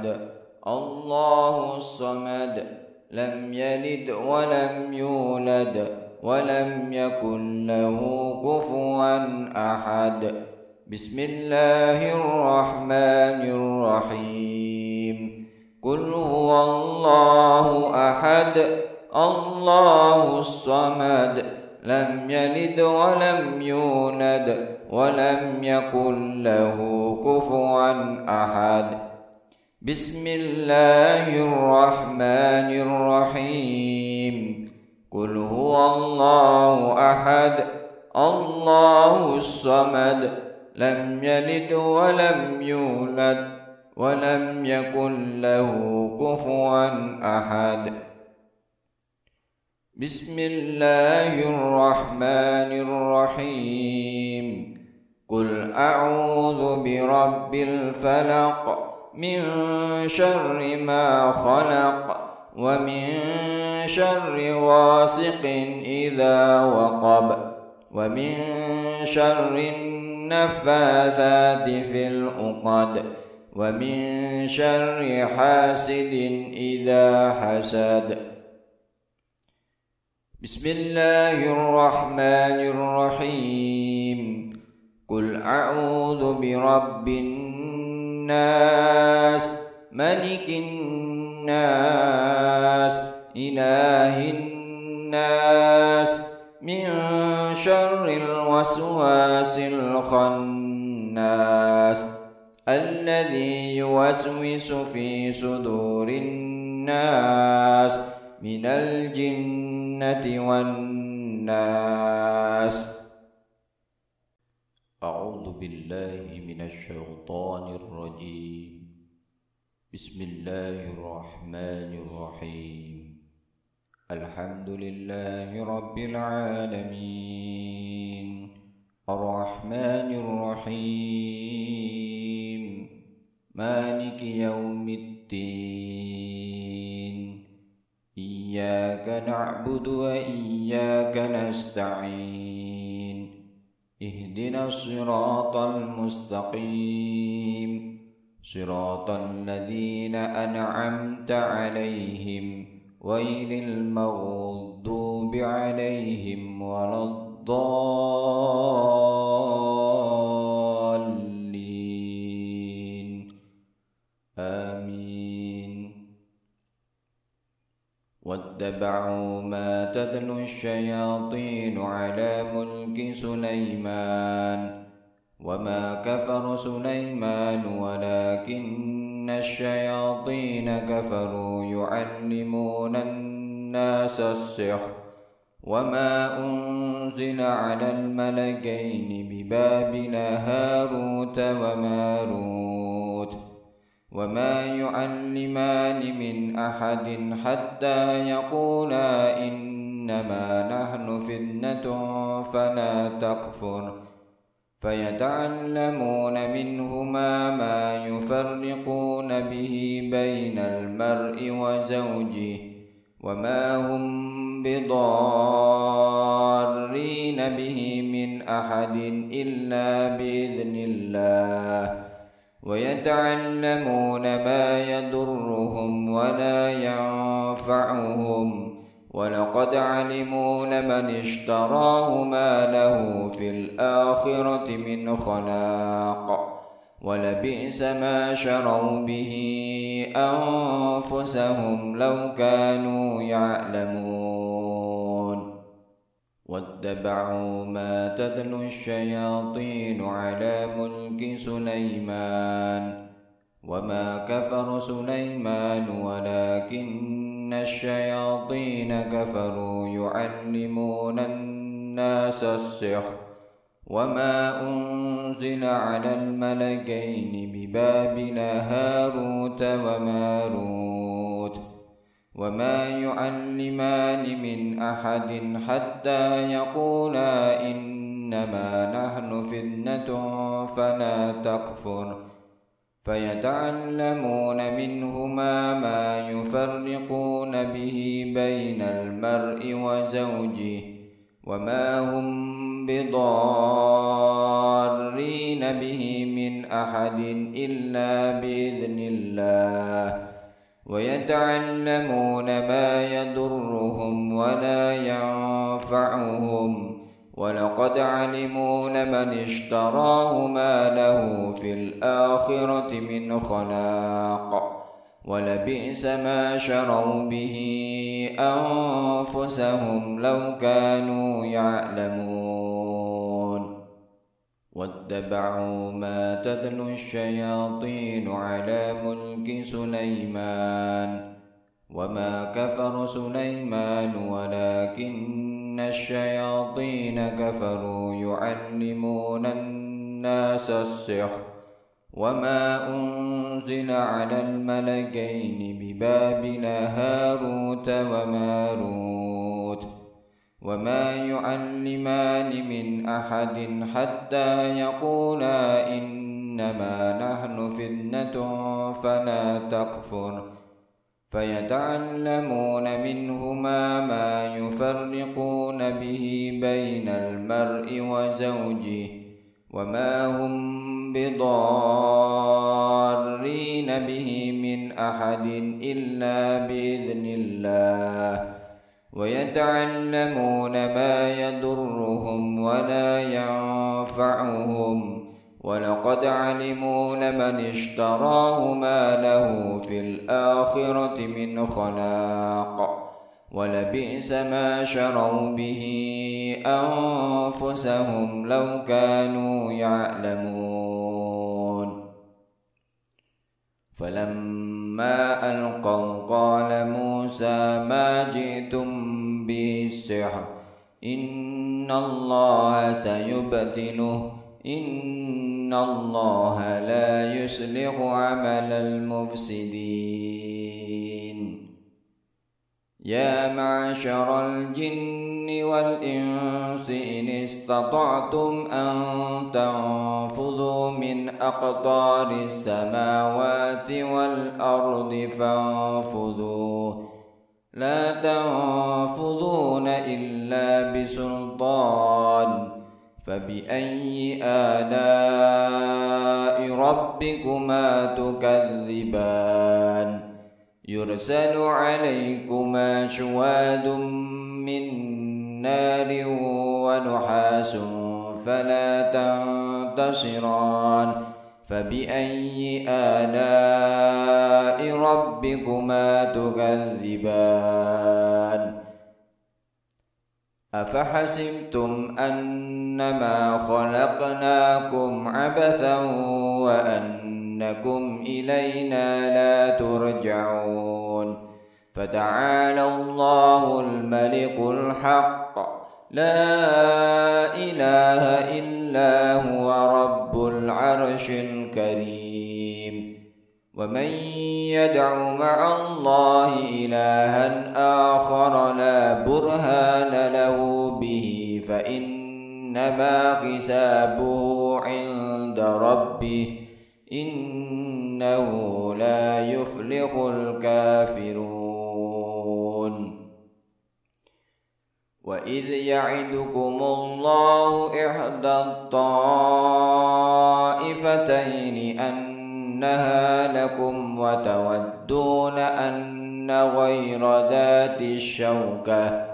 الله الصمد لم يلد ولم يولد ولم يكن له كفوا أحد. بسم الله الرحمن الرحيم. قل هو الله أحد الله الصمد لم يلد ولم يولد ولم يكن له كفوا أحد. بسم الله الرحمن الرحيم. قل هو الله أحد الله الصمد لم يلد ولم يولد ولم يكن له كفوا أحد. بسم الله الرحمن الرحيم. قل أعوذ برب الفلق من شر ما خلق ومن شر غاسق إذا وقب ومن شر النفاثات في العقد ومن شر حاسد إذا حسد. بسم الله الرحمن الرحيم. قل أعوذ برب الناس ملك الناس إله الناس من شر الوسواس الخناس الذي يوسوس في صدور الناس من الجنة والناس. أعوذ بالله من الشيطان الرجيم. بسم الله الرحمن الرحيم. الحمد لله رب العالمين الرحمن الرحيم مالك يوم الدين إياك نعبد وإياك نستعين اهدنا الصراط المستقيم صراط الذين أنعمت عليهم غير المغضوب عليهم ولا الضالين آمين. واتبعوا ما تتلو الشياطين على ملك سليمان وما كفر سليمان ولكن الشياطين كفروا يعلمون الناس السحر وما أنزل على الملكين ببابل هاروت وماروت وما يعلمان من أحد حتى يقولا إنما نحن فتنة فلا تكفر فيتعلمون منهما ما يفرقون به بين المرء وزوجه وما هم بضارين به من أحد إلا بإذن الله ويتعلمون ما يضرهم ولا ينفعهم ولقد علموا لمن اشتراه ما له في الآخرة من خلاق ولبئس ما شروا به أنفسهم لو كانوا يعلمون. واتبعوا ما تتلو الشياطين على ملك سليمان وما كفر سليمان ولكن الشياطين كفروا يعلمون الناس السحر وما أنزل على الملكين ببابل هاروت وماروت وما يعلمان من أحد حتى يقولا إنما نحن فتنة فلا تكفر فيتعلمون منهما ما يفرقون به بين المرء وزوجه وما هم بضارين به من أحد إلا بإذن الله ويتعلمون ما يضرهم ولا ينفعهم ولقد علموا لمن اشتراه ما له في الآخرة من خلاق ولبئس ما شروا به أنفسهم لو كانوا يعلمون واتبعوا ما تتلو الشياطين على ملك سليمان وما كفر سليمان ولكن الشياطين كفروا يعلمون الناس السحر وما أنزل على الملكين ببابل هاروت وماروت وما يعلمان من أحد حتى يقولا إنما نحن فتنة فلا تكفر فيتعلمون منهما ما يفرقون به بين المرء وزوجه وما هم بضارين به من أحد إلا بإذن الله ويتعلمون ما يضرهم ولا ينفعهم ولقد علموا لمن اشتراه ما له في الآخرة من خلاق ولبئس ما شروا به أنفسهم لو كانوا يعلمون فلما ألقوا قال موسى ما جئتم به السحر إن الله سيبطله إن الله لا يصلح عمل المفسدين يا معشر الجن والإنس إن استطعتم أن تنفذوا من أقطار السماوات والأرض فانفذوا لا تنفذون إلا بسلطان فبأي آلاء ربكما تكذبان يرسل عليكما شواذ من نار ونحاس فلا تنتصران فبأي آلاء ربكما تكذبان أفحسبتم أنما خلقناكم عبثا وأنكم إلينا لا ترجعون فتعالى الله الملك الحق لا إله إلا هو رب العرش الكريم ومن يدع مع الله إلها آخر لا برهان له به فإنما حسابه عند ربه إنه لا يفلح الكافرون وإذ يعدكم الله إحدى الطائفتين أنها لكم وتودون أن غير ذات الشوكة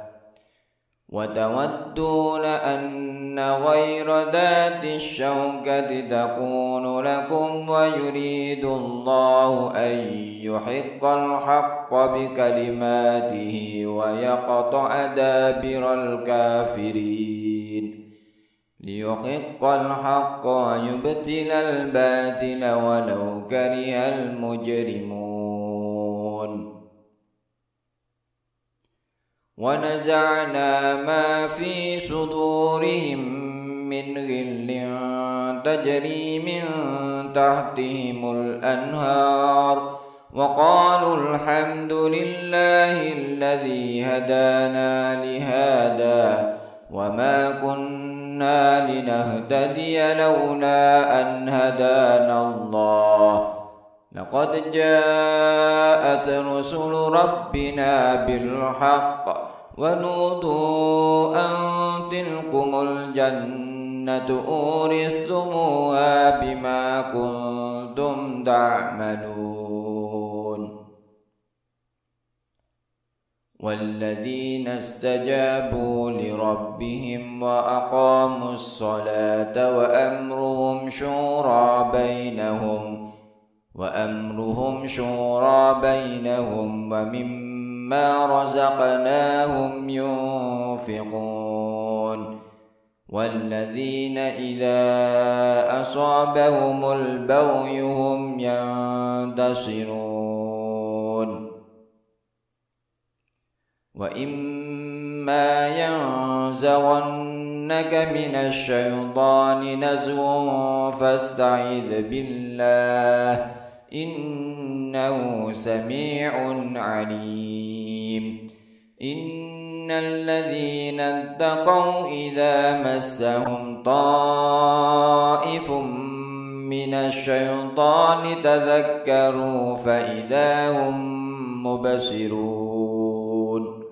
وتودون أن غير ذات الشوكة تكون لكم ويريد الله أن يحق الحق بكلماته ويقطع دابر الكافرين ليحق الحق ويبطل الباطل ولو كره المجرمون ونزعنا ما في صدورهم من غل تجري من تحتهم الأنهار وقالوا الحمد لله الذي هدانا لهذا وما كنا لنهتدي لولا أن هدانا الله لقد جاءت رسل ربنا بالحق ونودوا أن تلكم الجنة أورثتموها بما كنتم تعملون والذين استجابوا لربهم وأقاموا الصلاة وأمرهم شورى بينهم وأمرهم شورى بينهم ومما رزقناهم ينفقون والذين إذا أصابهم البغي هم ينتصرون وإما ينزغنك من الشيطان نزغ فاستعذ بالله إنه سميع عليم إن الذين اتقوا إذا مسهم طائف من الشيطان تذكروا فإذا هم مبصرون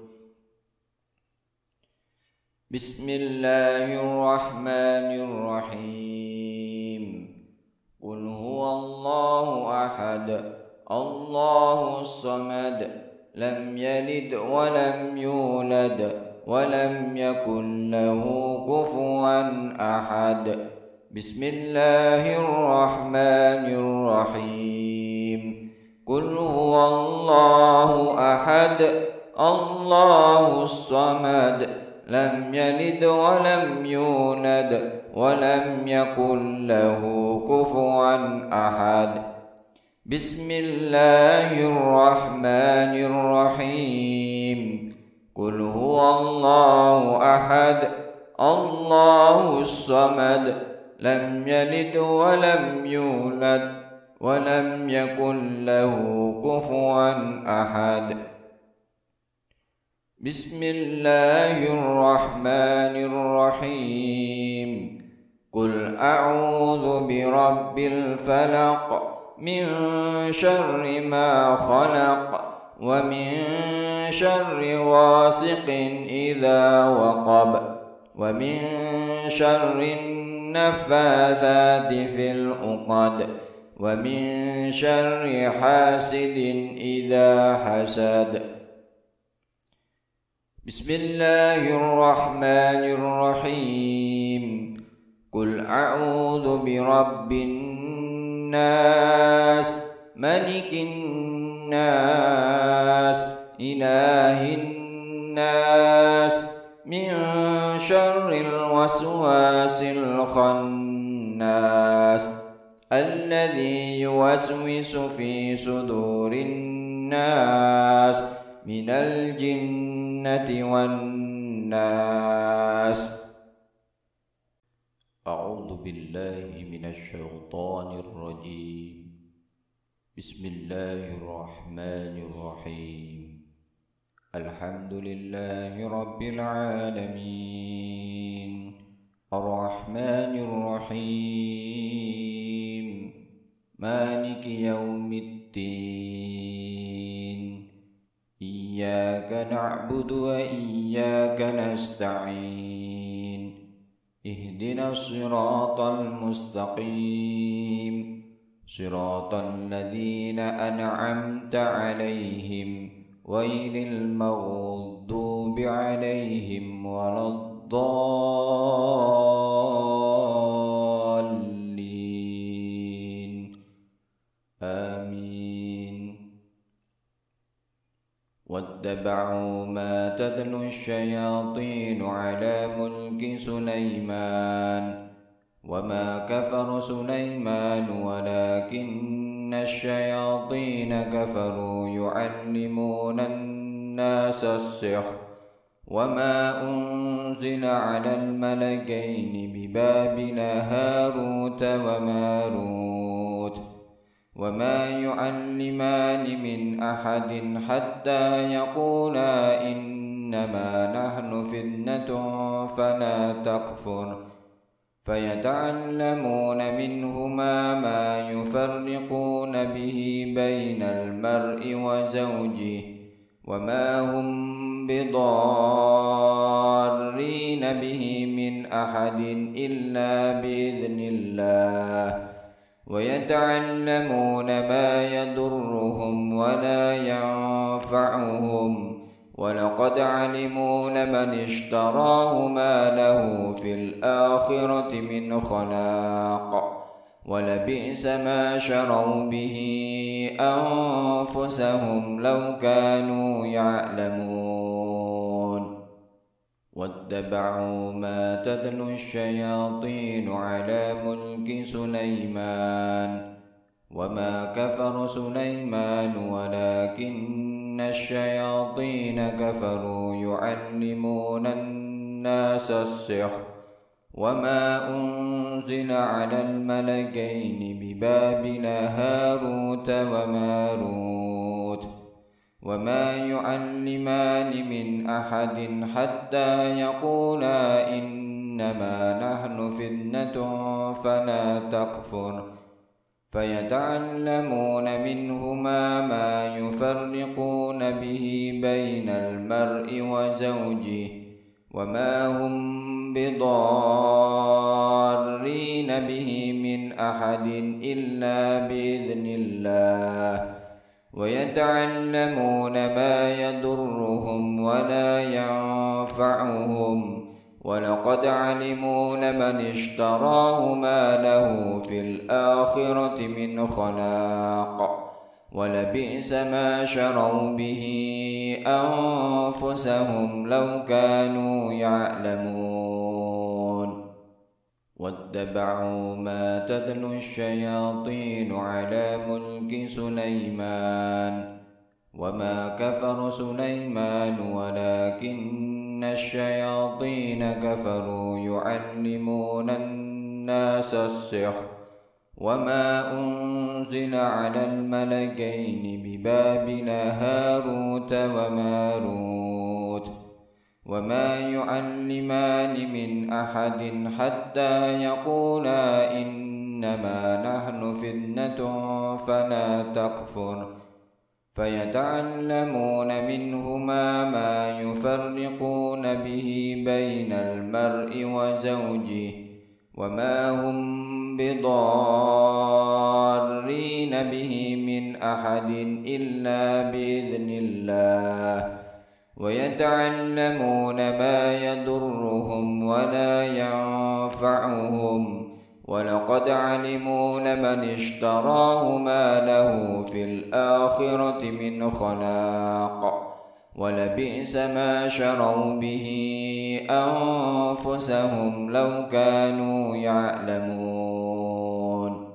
بسم الله الرحمن الرحيم قل هو الله أحد الله الصمد لم يلد ولم يولد ولم يكن له كفوا أحد بسم الله الرحمن الرحيم قل هو الله أحد الله الصمد لم يلد ولم يولد ولم يكن له كفوا أحد بسم الله الرحمن الرحيم قل هو الله أحد الله الصمد لم يلد ولم يولد ولم يكن له كفوا أحد بسم الله الرحمن الرحيم قل أعوذ برب الفلق من شر ما خلق ومن شر غاسق إذا وقب ومن شر النفاثات في العقد ومن شر حاسد إذا حسد بسم الله الرحمن الرحيم قل أعوذ برب الناس ملك الناس إله الناس من شر الوسواس الخناس الذي يوسوس في صدور الناس من الجنة والناس أعوذ بالله من الشيطان الرجيم بسم الله الرحمن الرحيم الحمد لله رب العالمين الرحمن الرحيم مالك يوم الدين إياك نعبد وإياك نستعين اهدنا الصراط المستقيم صراط الذين أنعمت عليهم غير المغضوب عليهم ولا الضالين آمين واتبعوا ما تتلو الشياطين على ملك سليمان وما كفر سليمان ولكن الشياطين كفروا يعلمون الناس السحر وما أنزل على الملكين ببابل هاروت وماروت وما يعلمان من أحد حتى يقولا إنما نحن فتنة فلا تكفر فيتعلمون منهما ما يفرقون به بين المرء وزوجه وما هم بضارين به من أحد إلا بإذن الله ويتعلمون ما يضرهم ولا ينفعهم ولقد علموا لمن اشتراه ما له في الآخرة من خلاق ولبئس ما شروا به أنفسهم لو كانوا يعلمون واتبعوا ما تتلو الشياطين على ملك سليمان وما كفر سليمان ولكن الشياطين كفروا يعلمون الناس السحر وما أنزل على الملكين ببابل هاروت وماروت وما يعلمان من أحد حتى يقولا إنما نحن فتنة فلا تكفر فيتعلمون منهما ما يفرقون به بين المرء وزوجه وما هم بضارين به من أحد إلا بإذن الله ويتعلمون ما يضرهم ولا ينفعهم ولقد علموا لمن اشتراه ما له في الآخرة من خلاق ولبئس ما شروا به أنفسهم لو كانوا يعلمون واتبعوا ما تتلو الشياطين على ملك سليمان وما كفر سليمان ولكن الشياطين كفروا يعلمون الناس السحر وما أنزل على الملكين ببابل هاروت وماروت وما يعلمان من أحد حتى يقولا إنما نحن فتنة فلا تكفر فيتعلمون منهما ما يفرقون به بين المرء وزوجه وما هم بضارين به من أحد إلا بإذن الله ويتعلمون ما يضرهم ولا ينفعهم ولقد علموا لمن اشتراه ما له في الآخرة من خلاق ولبئس ما شروا به أنفسهم لو كانوا يعلمون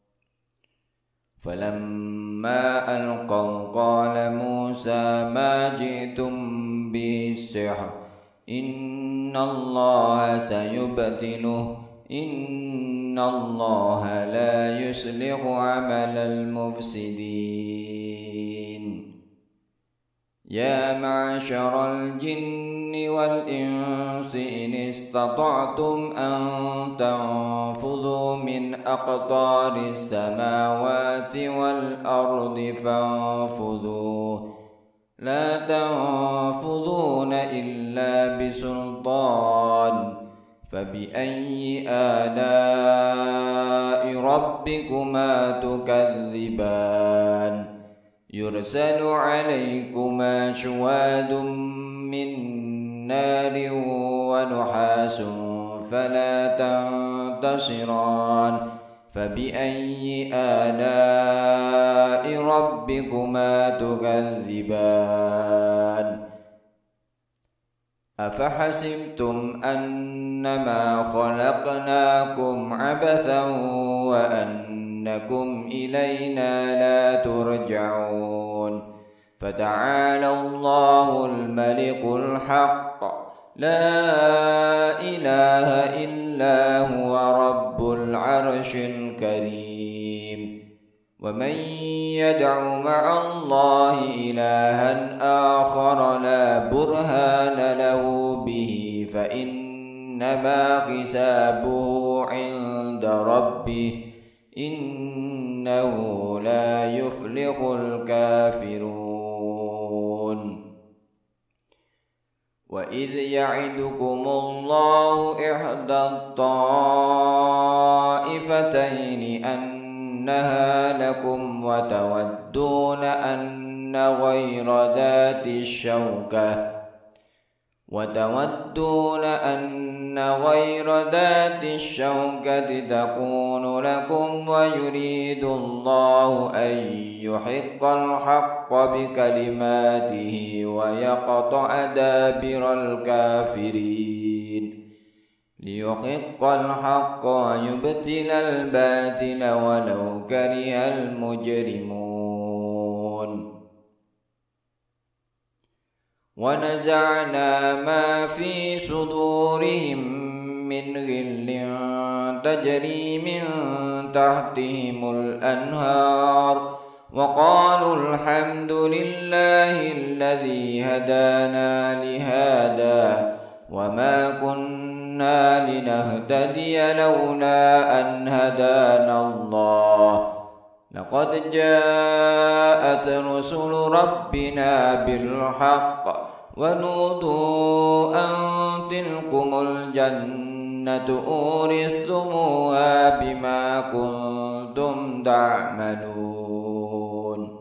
فلما ألقوا قال موسى ما جئتم به السحر إن الله سيبطله إن الله لا يصلح عمل المفسدين يا معشر الجن والإنس إن استطعتم أن تنفذوا من أقطار السماوات والأرض فانفذوا لا تنفذون إلا بسلطان فبأي آلاء ربكما تكذبان يرسل عليكما شواذ من نار ونحاس فلا تنتصران فبأي آلاء ربكما تكذبان أفحسبتم أنما خلقناكم عبثا وأنكم إلينا لا ترجعون فتعالى الله الملك الحق لا إله إلا هو رب العرش الكريم ومن يدع مع الله إلها آخر لا برهان له به فإنما حسابه عند ربه إنه لا يفلح الكافرون وإذ يعدكم الله إحدى الطائفتين أنها لكم وتودون أن غير ذات الشوكة وتودون أن غير ذات الشوكة تكون لكم ويريد الله أن يحق الحق بكلماته ويقطع دابر الكافرين ليحق الحق ويبطل الباطل ولو كره المجرمون ونزعنا ما في صدورهم من غل تجري من تحتهم الأنهار وقالوا الحمد لله الذي هدانا لهذا وما كنا لنهتدي لولا أن هدانا الله لقد جاءت رسل ربنا بالحق ونودوا أن تلكم الجنة أورثتموها بما كنتم تعملون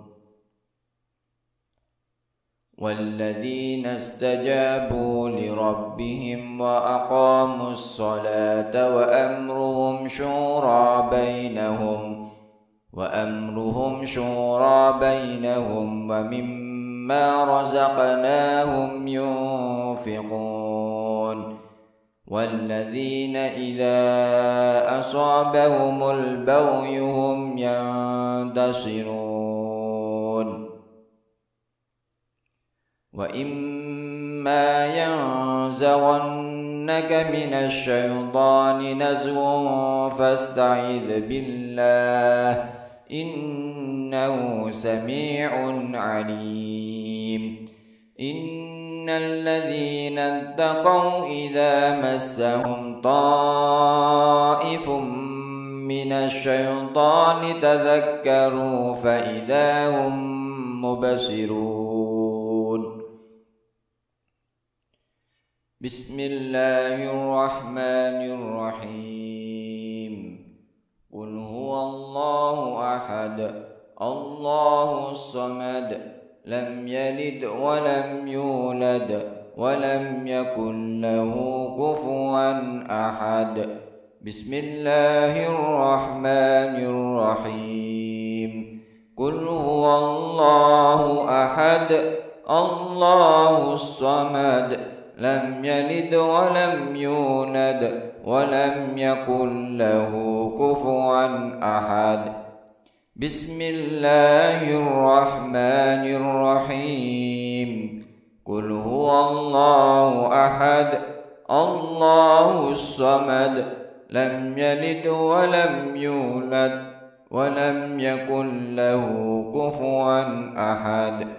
والذين استجابوا لربهم وأقاموا الصلاة وأمرهم شورى بينهم وأمرهم شورى بينهم ومما رزقناهم ينفقون والذين إذا أصابهم البغي هم ينتصرون وإما ينزغنك من الشيطان نزغ فاستعذ بالله إنه سميع عليم إن الذين اتقوا إذا مسهم طائف من الشيطان تذكروا فإذا هم مبصرون بسم الله الرحمن الرحيم قل هو الله أحد الله الصمد لم يلد ولم يولد ولم يكن له كفوا أحد بسم الله الرحمن الرحيم قل هو الله أحد الله الصمد لم يلد ولم يولد ولم يكن له كفوا أحد بسم الله الرحمن الرحيم قل هو الله أحد الله الصمد لم يلد ولم يولد ولم يكن له كفوا أحد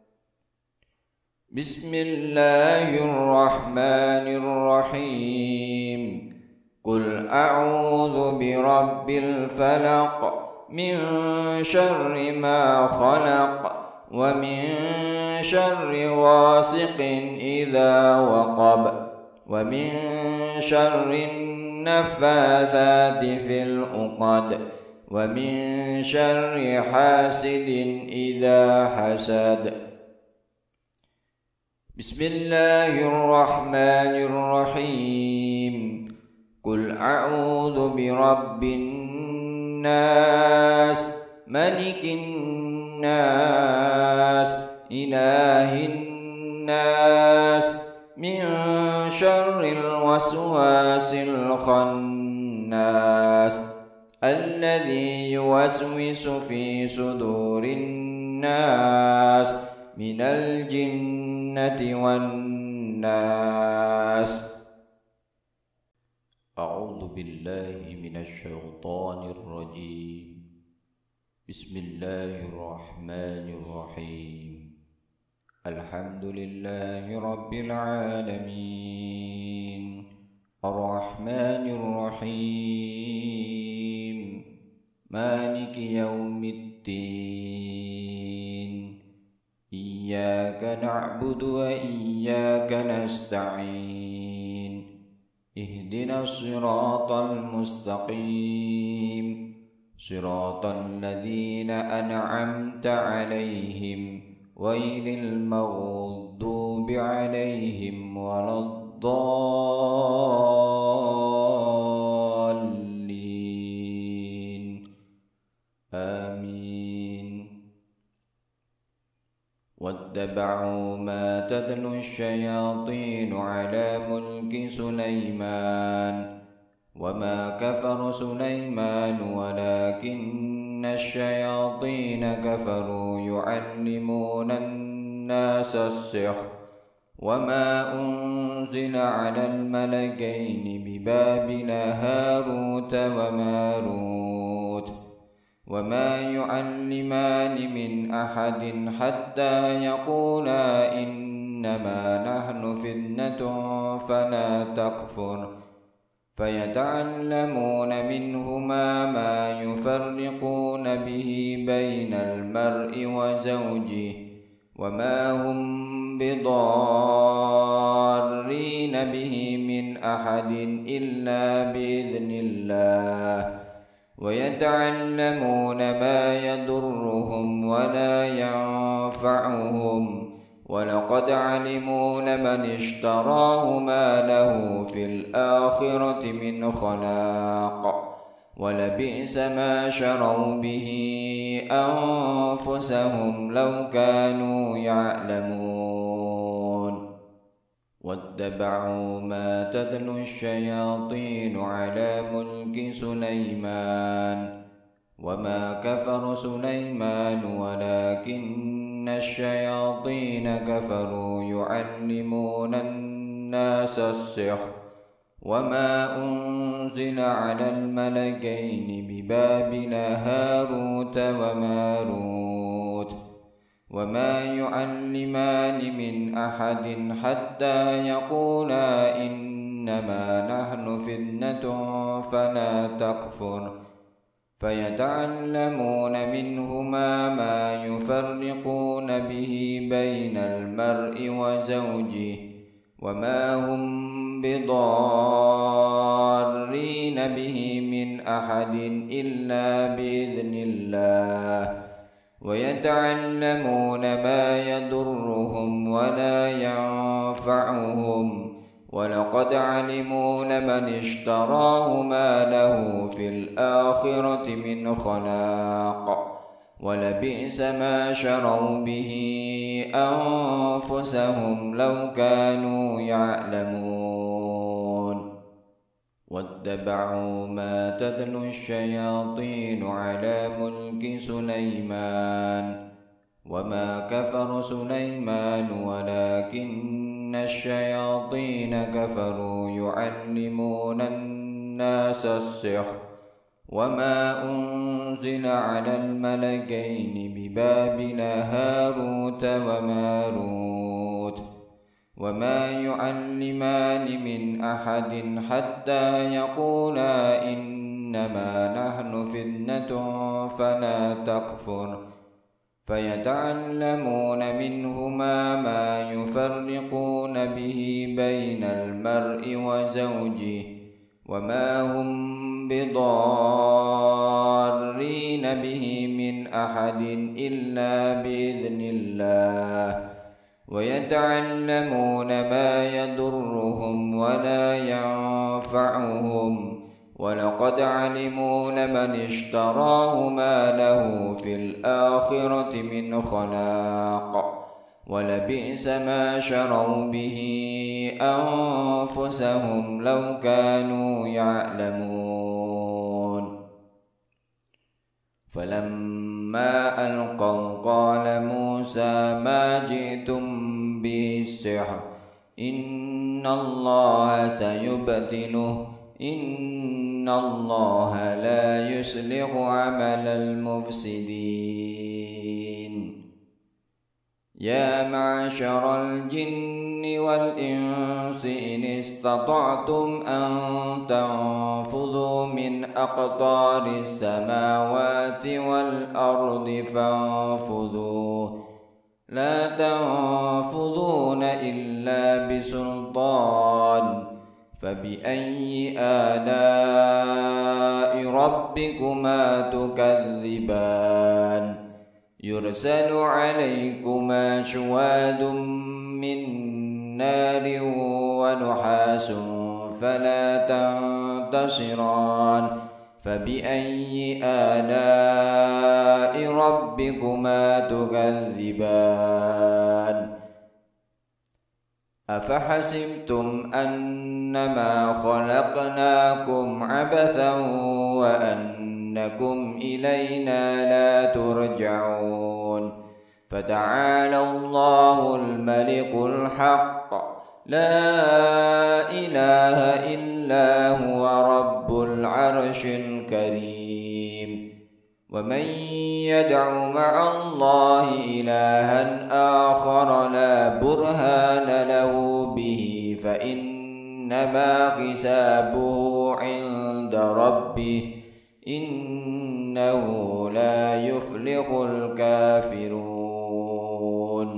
بسم الله الرحمن الرحيم قل أعوذ برب الفلق من شر ما خلق ومن شر غاسق إذا وقب ومن شر النفاثات في العقد ومن شر حاسد إذا حسد بسم الله الرحمن الرحيم قل أعوذ برب الناس ملك الناس إله الناس من شر الوسواس الخناس الذي يوسوس في صدور الناس من الجنة والناس أعوذ بالله من الشيطان الرجيم بسم الله الرحمن الرحيم الحمد لله رب العالمين الرحمن الرحيم مالك يوم الدين إياك نعبد وإياك نستعين اهدنا الصراط المستقيم صراط الذين أنعمت عليهم غير المغضوب عليهم ولا الضالين آمين. واتبعوا ما تتلو الشياطين على ملك سليمان وما كفر سليمان ولكن الشياطين كفروا يعلمون الناس السحر وما أنزل على الملكين ببابل هاروت وماروت وما يعلمان من أحد حتى يقولا إنما نحن فتنة فلا تكفر فيتعلمون منهما ما يفرقون به بين المرء وزوجه وما هم بضارين به من أحد إلا بإذن الله ويتعلمون ما يضرهم ولا ينفعهم ولقد علموا لمن اشتراه ما له في الآخرة من خلاق ولبئس ما شروا به أنفسهم لو كانوا يعلمون. واتبعوا ما تتلو الشياطين على ملك سليمان وما كفر سليمان ولكن الشياطين كفروا يعلمون الناس السحر وما أنزل على الملكين ببابل هاروت وماروت وما يعلمان من أحد حتى يقولا إنما نحن فتنة فلا تكفر فيتعلمون منهما ما يفرقون به بين المرء وزوجه وما هم بضارين به من أحد إلا بإذن الله ويتعلمون ما يضرهم ولا ينفعهم ولقد علموا لمن اشتراه ما له في الآخرة من خلاق ولبئس ما شروا به أنفسهم لو كانوا يعلمون. واتبعوا ما تتلو الشياطين على ملك سليمان وما كفر سليمان ولكن الشياطين كفروا يعلمون الناس السحر وما أنزل على الملكين ببابل هاروت وماروت وما يعلمان من أحد حتى يقولا إنما نحن فتنة فلا تكفر فيتعلمون منهما ما يفرقون به بين المرء وزوجه وما هم بضارين به من أحد إلا بإذن الله ويتعلمون ما يضرهم ولا ينفعهم ولقد علموا لمن اشتراه ما له في الآخرة من خلاق ولبئس ما شروا به أنفسهم لو كانوا يعلمون. فلما ألقوا قال موسى ما جئتم به السحر إن الله سيبطله إن الله لا يصلح عمل المفسدين. يا معشر الجن والإنس إن استطعتم أن تنفذوا من أقطار السماوات والأرض فانفذوا لا تنفذون إلا بسلطان فبأي آلاء ربكما تكذبان يرسل عليكما شواظ من نار ونحاس فلا تنتصران فبأي آلاء ربكما تكذبان أفحسبتم أنما خلقناكم عبثا وأنكم إلينا لا ترجعون فتعالى الله الملك الحق لا إله إلا هو رب العرش الكريم ومن يدع مع الله إلها آخر لا برهان له به فإنما حسابه عند ربه إنه لا يفلح الكافرون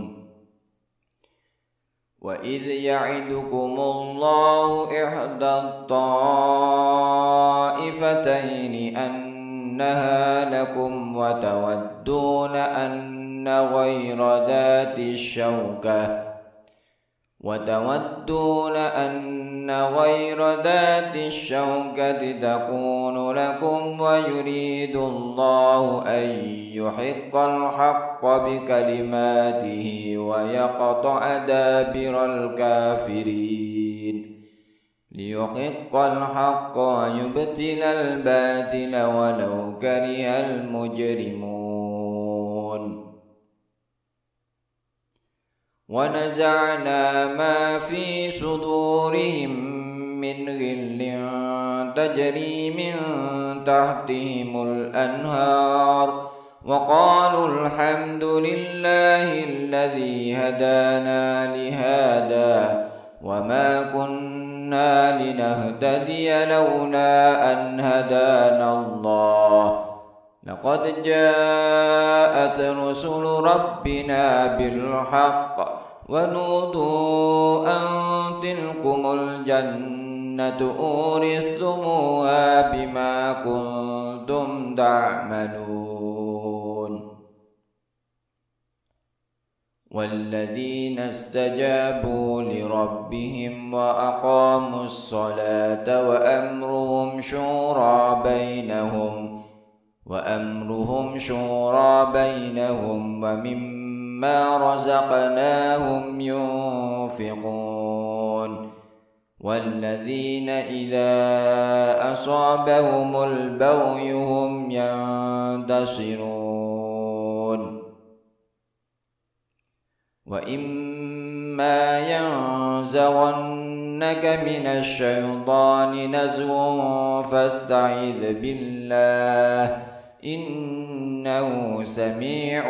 وإذ يعدكم الله إحدى الطائفتين أنها لكم وتودون أن غير ذات الشوكة وتودون أن غير ذات الشوكة تكون لكم ويريد الله أن يحق الحق بكلماته ويقطع دابر الكافرين ليحق الحق ويبطل الباطل ولو كره المجرمون ونزعنا ما في صدورهم من غل تجري من تحتهم الأنهار وقالوا الحمد لله الذي هدانا لهذا وما كنا لنهتدي لولا أن هدانا الله لقد جاءت رسل ربنا بالحق ونودوا أن تلكم الجنة أورثتموها بما كنتم تعملون والذين استجابوا لربهم وأقاموا الصلاة وأمرهم شورى بينهم وأمرهم شورى بينهم ومما رزقناهم ينفقون والذين إذا أصابهم البغي هم ينتصرون وإما ينزغنك من الشيطان نزغ فاستعذ بالله إنه سميع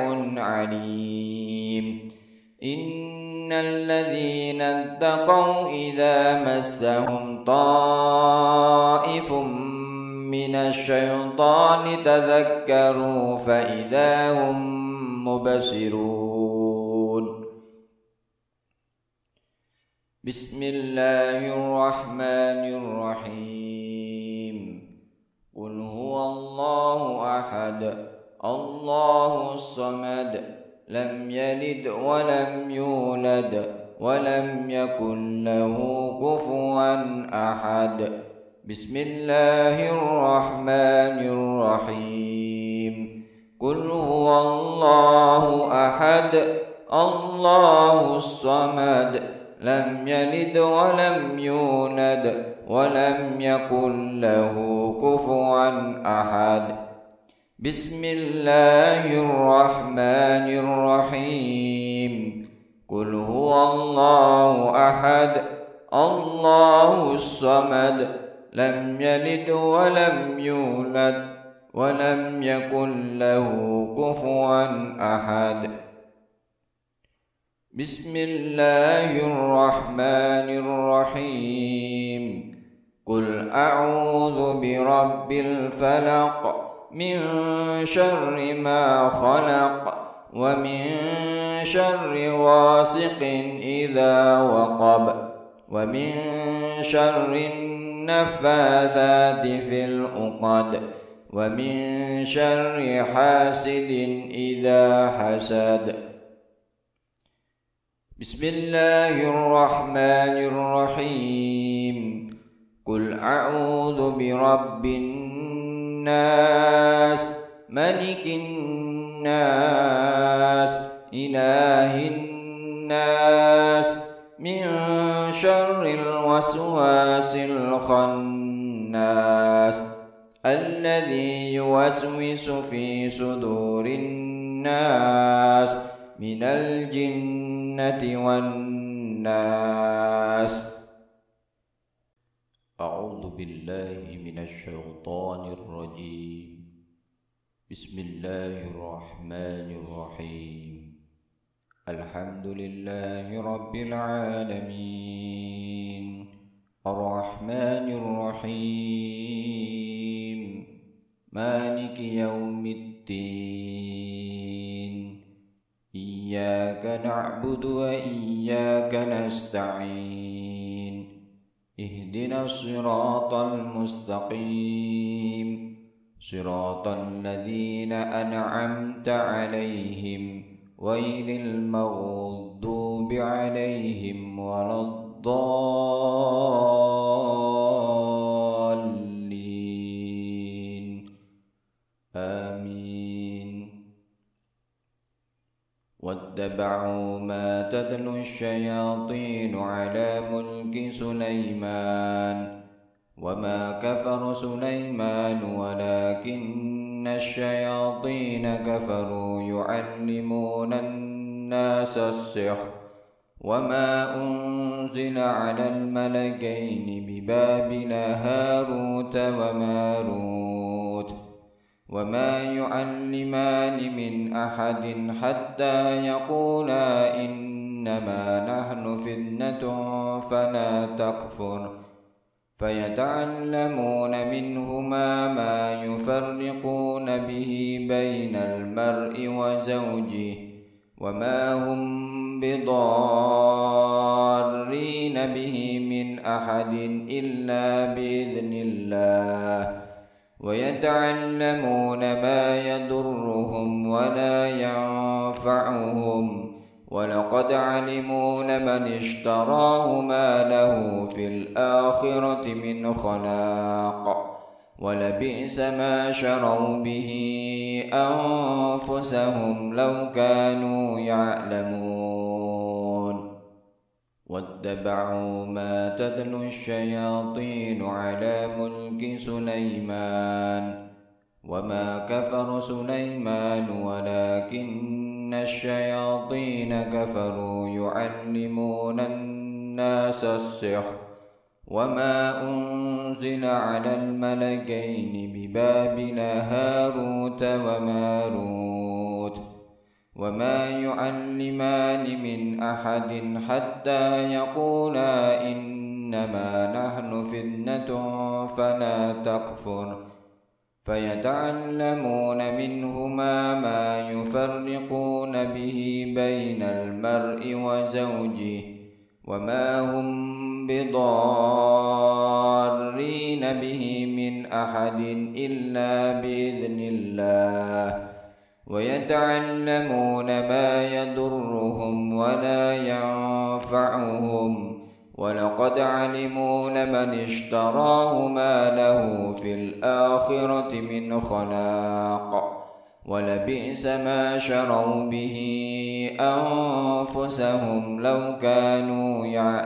عليم إن الذين اتقوا إذا مسهم طائف من الشيطان تذكروا فإذا هم مبصرون بسم الله الرحمن الرحيم قل هو الله أحد الله الصمد لم يلد ولم يولد ولم يكن له كفوا أحد بسم الله الرحمن الرحيم قل هو الله أحد الله الصمد لم يلد ولم يولد ولم يكن له كفوا أحد بسم الله الرحمن الرحيم قل هو الله أحد الله الصمد لم يلد ولم يولد ولم يكن له كفوا أحد بسم الله الرحمن الرحيم قل أعوذ برب الفلق من شر ما خلق ومن شر غاسق إذا وقب ومن شر النفاثات في العقد ومن شر حاسد إذا حسد. بسم الله الرحمن الرحيم. قل أعوذ برب الناس ملك الناس إله الناس من شر الوسواس الخناس الذي يوسوس في صدور الناس من الجنة والناس. أعوذ بالله من الشيطان الرجيم. بسم الله الرحمن الرحيم. الحمد لله رب العالمين الرحمن الرحيم مالك يوم الدين إياك نعبد وإياك نستعين اهدنا الصراط المستقيم صراط الذين أنعمت عليهم غير المغضوب عليهم ولا الضالين آمين. واتبعوا ما تتلو الشياطين على ملك سليمان وما كفر سليمان ولكن الشياطين كفروا يعلمون الناس السحر وما أنزل على الملكين ببابل هاروت وماروت وما يعلمان من أحد حتى يقولا إنما نحن فتنة فلا تكفر فيتعلمون منهما ما يفرقون به بين المرء وزوجه وما هم بضارين به من أحد إلا بإذن الله ويتعلمون ما يضرهم ولا ينفعهم ولقد علموا لمن اشتراه ما له في الآخرة من خلاق ولبئس ما شروا به أنفسهم لو كانوا يعلمون. واتبعوا ما تتلو الشياطين على ملك سليمان وما كفر سليمان ولكن الشياطين كفروا يعلمون الناس السحر وما أنزل على الملكين ببابل هاروت وماروت وما يعلمان من أحد حتى يقولا إنما نحن فتنة فلا تكفر فيتعلمون منهما ما يفرقون به بين المرء وزوجه وما هم بضارين به من أحد إلا بإذن الله ويتعلمون ما يضرهم ولا ينفعهم ولقد علموا لمن اشتراه ما له في الآخرة من خلاق ولبئس ما شروا به أنفسهم لو كانوا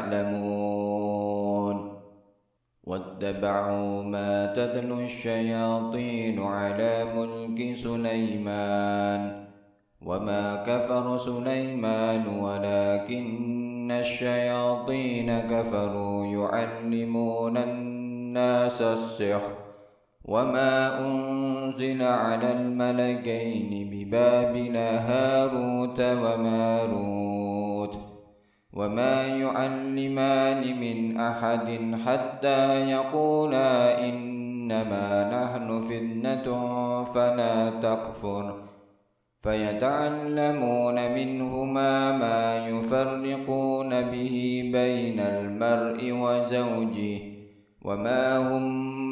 يعلمون. واتبعوا ما تتلو الشياطين على ملك سليمان وما كفر سليمان ولكن الشياطين كفروا يعلمون الناس السحر وما أنزل على الملكين ببابل هاروت وماروت وما يعلمان من أحد حتى يقولا إنما نحن فتنة فلا تكفر فيتعلمون منهما ما يفرقون به بين المرء وزوجه وما هم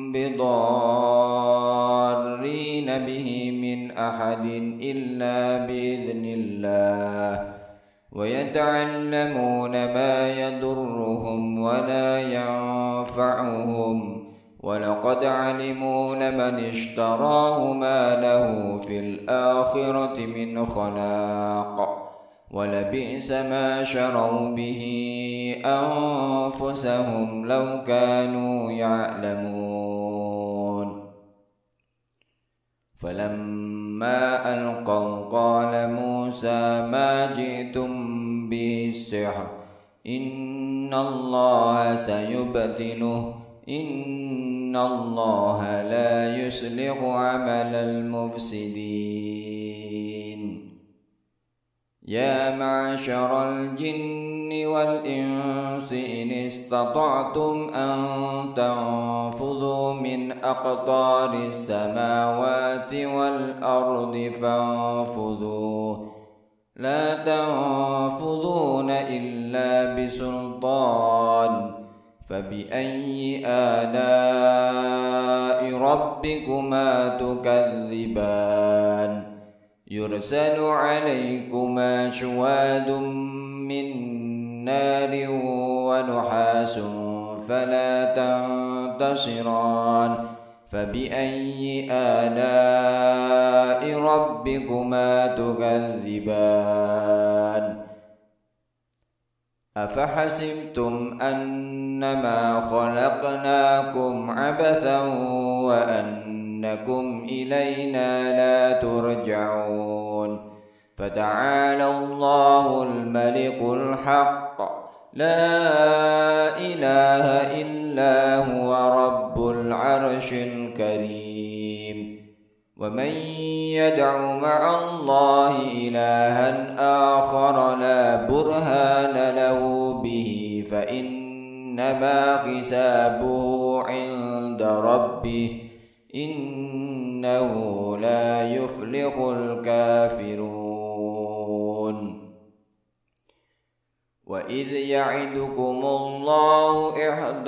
بضارين به من أحد إلا بإذن الله ويتعلمون ما يضرهم ولا ينفعهم ولقد علموا لمن اشتراه ما له في الآخرة من خلاق ولبئس ما شروا به أنفسهم لو كانوا يعلمون فلما ألقوا قال موسى ما جئتم به السحر إن الله سيبطله إن الله لا يصلح عمل المفسدين يا معشر الجن والإنس إن استطعتم أن تنفذوا من أقطار السماوات والأرض فانفذوا لا تنفذون إلا بسلطان فبأي آلاء ربكما تكذبان يرسل عليكما شواظ من نار ونحاس فلا تنتصران فبأي آلاء ربكما تكذبان أفحسبتم أنما خلقناكم عبثا وأنكم إلينا لا ترجعون فتعالى الله الملك الحق لا إله إلا هو رب العرش الكريم ومن يدع مع الله إلها آخر لا برهان له به فإنما حسابه عند ربه إنه لا يفلح الكافرون وإذ يعدكم الله إحدى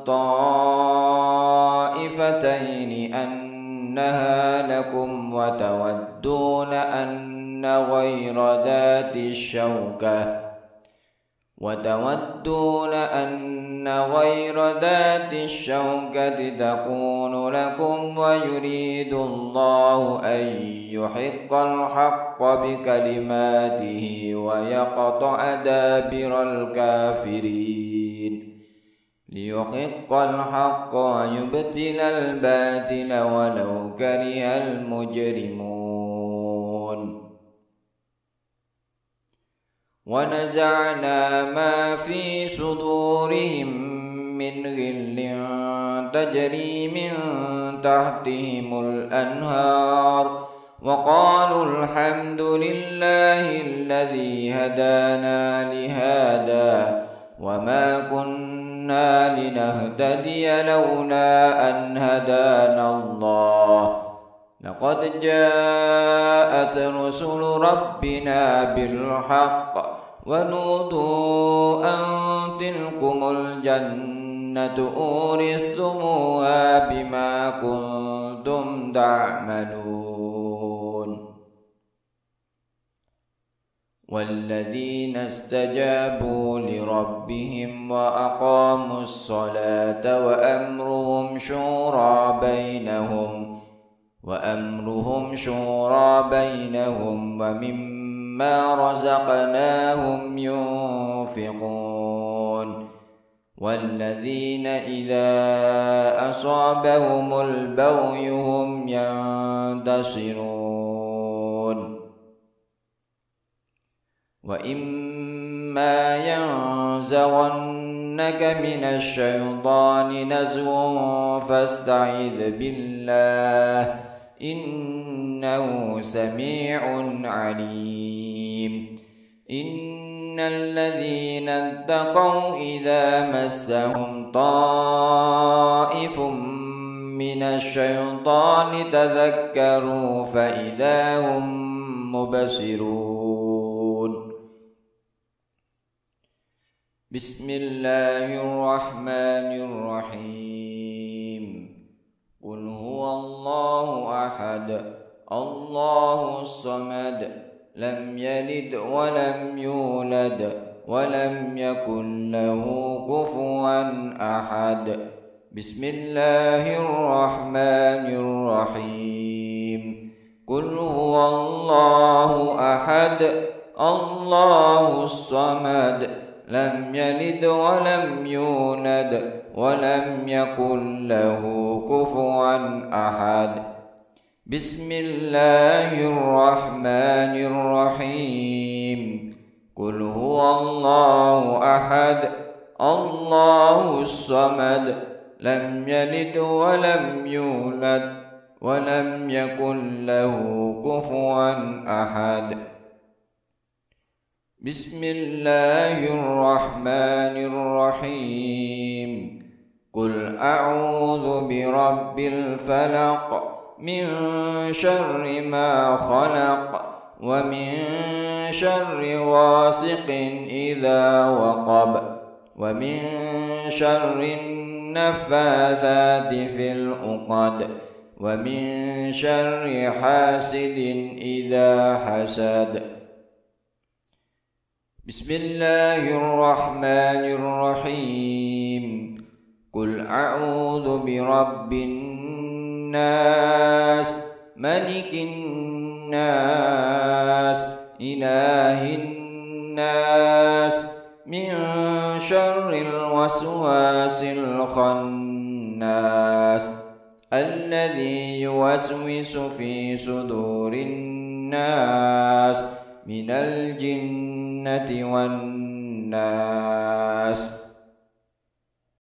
الطائفتين أنها لكم وتودون أن غير ذات الشوكة وتودون أن غير ذات الشوكة تكون لكم ويريد الله أن يحق الحق بكلماته ويقطع دابر الكافرين ليحق الحق ويبطل الباطل ولو كره المجرمون ونزعنا ما في صدورهم من غل تجري من تحتهم الأنهار وقالوا الحمد لله الذي هدانا لهذا وما كنا لنهتدي لولا أن هدانا الله لقد جاءت رسل ربنا بالحق ونودوا أن تلكم الجنة أورثتموها بما كنتم تعملون والذين استجابوا لربهم وأقاموا الصلاة وأمرهم شورى بينهم وأمرهم شورى بينهم ومما رزقناهم ينفقون والذين إذا أصابهم البغي هم ينتصرون وإما ينزغنك من الشيطان نزغ فاستعذ بالله إنه سميع عليم إن الذين اتقوا إذا مسهم طائف من الشيطان تذكروا فإذا هم مبصرون ينتصرون. بسم الله الرحمن الرحيم. قل هو الله أحد الله الصمد لم يلد ولم يولد ولم يكن له كفوا أحد. بسم الله الرحمن الرحيم. قل هو الله أحد الله الصمد لم يلد ولم يولد ولم يكن له كفوا أحد. بسم الله الرحمن الرحيم. قل هو الله أحد الله الصمد لم يلد ولم يولد ولم يكن له كفوا أحد. بسم الله الرحمن الرحيم. قل أعوذ برب الفلق من شر ما خلق ومن شر غاسق إذا وقب ومن شر النفاثات في العقد ومن شر حاسد إذا حسد. بسم الله الرحمن الرحيم. قل أعوذ برب الناس ملك الناس إله الناس من شر الوسواس الخناس الذي يوسوس في صدور الناس من الجنة والناس.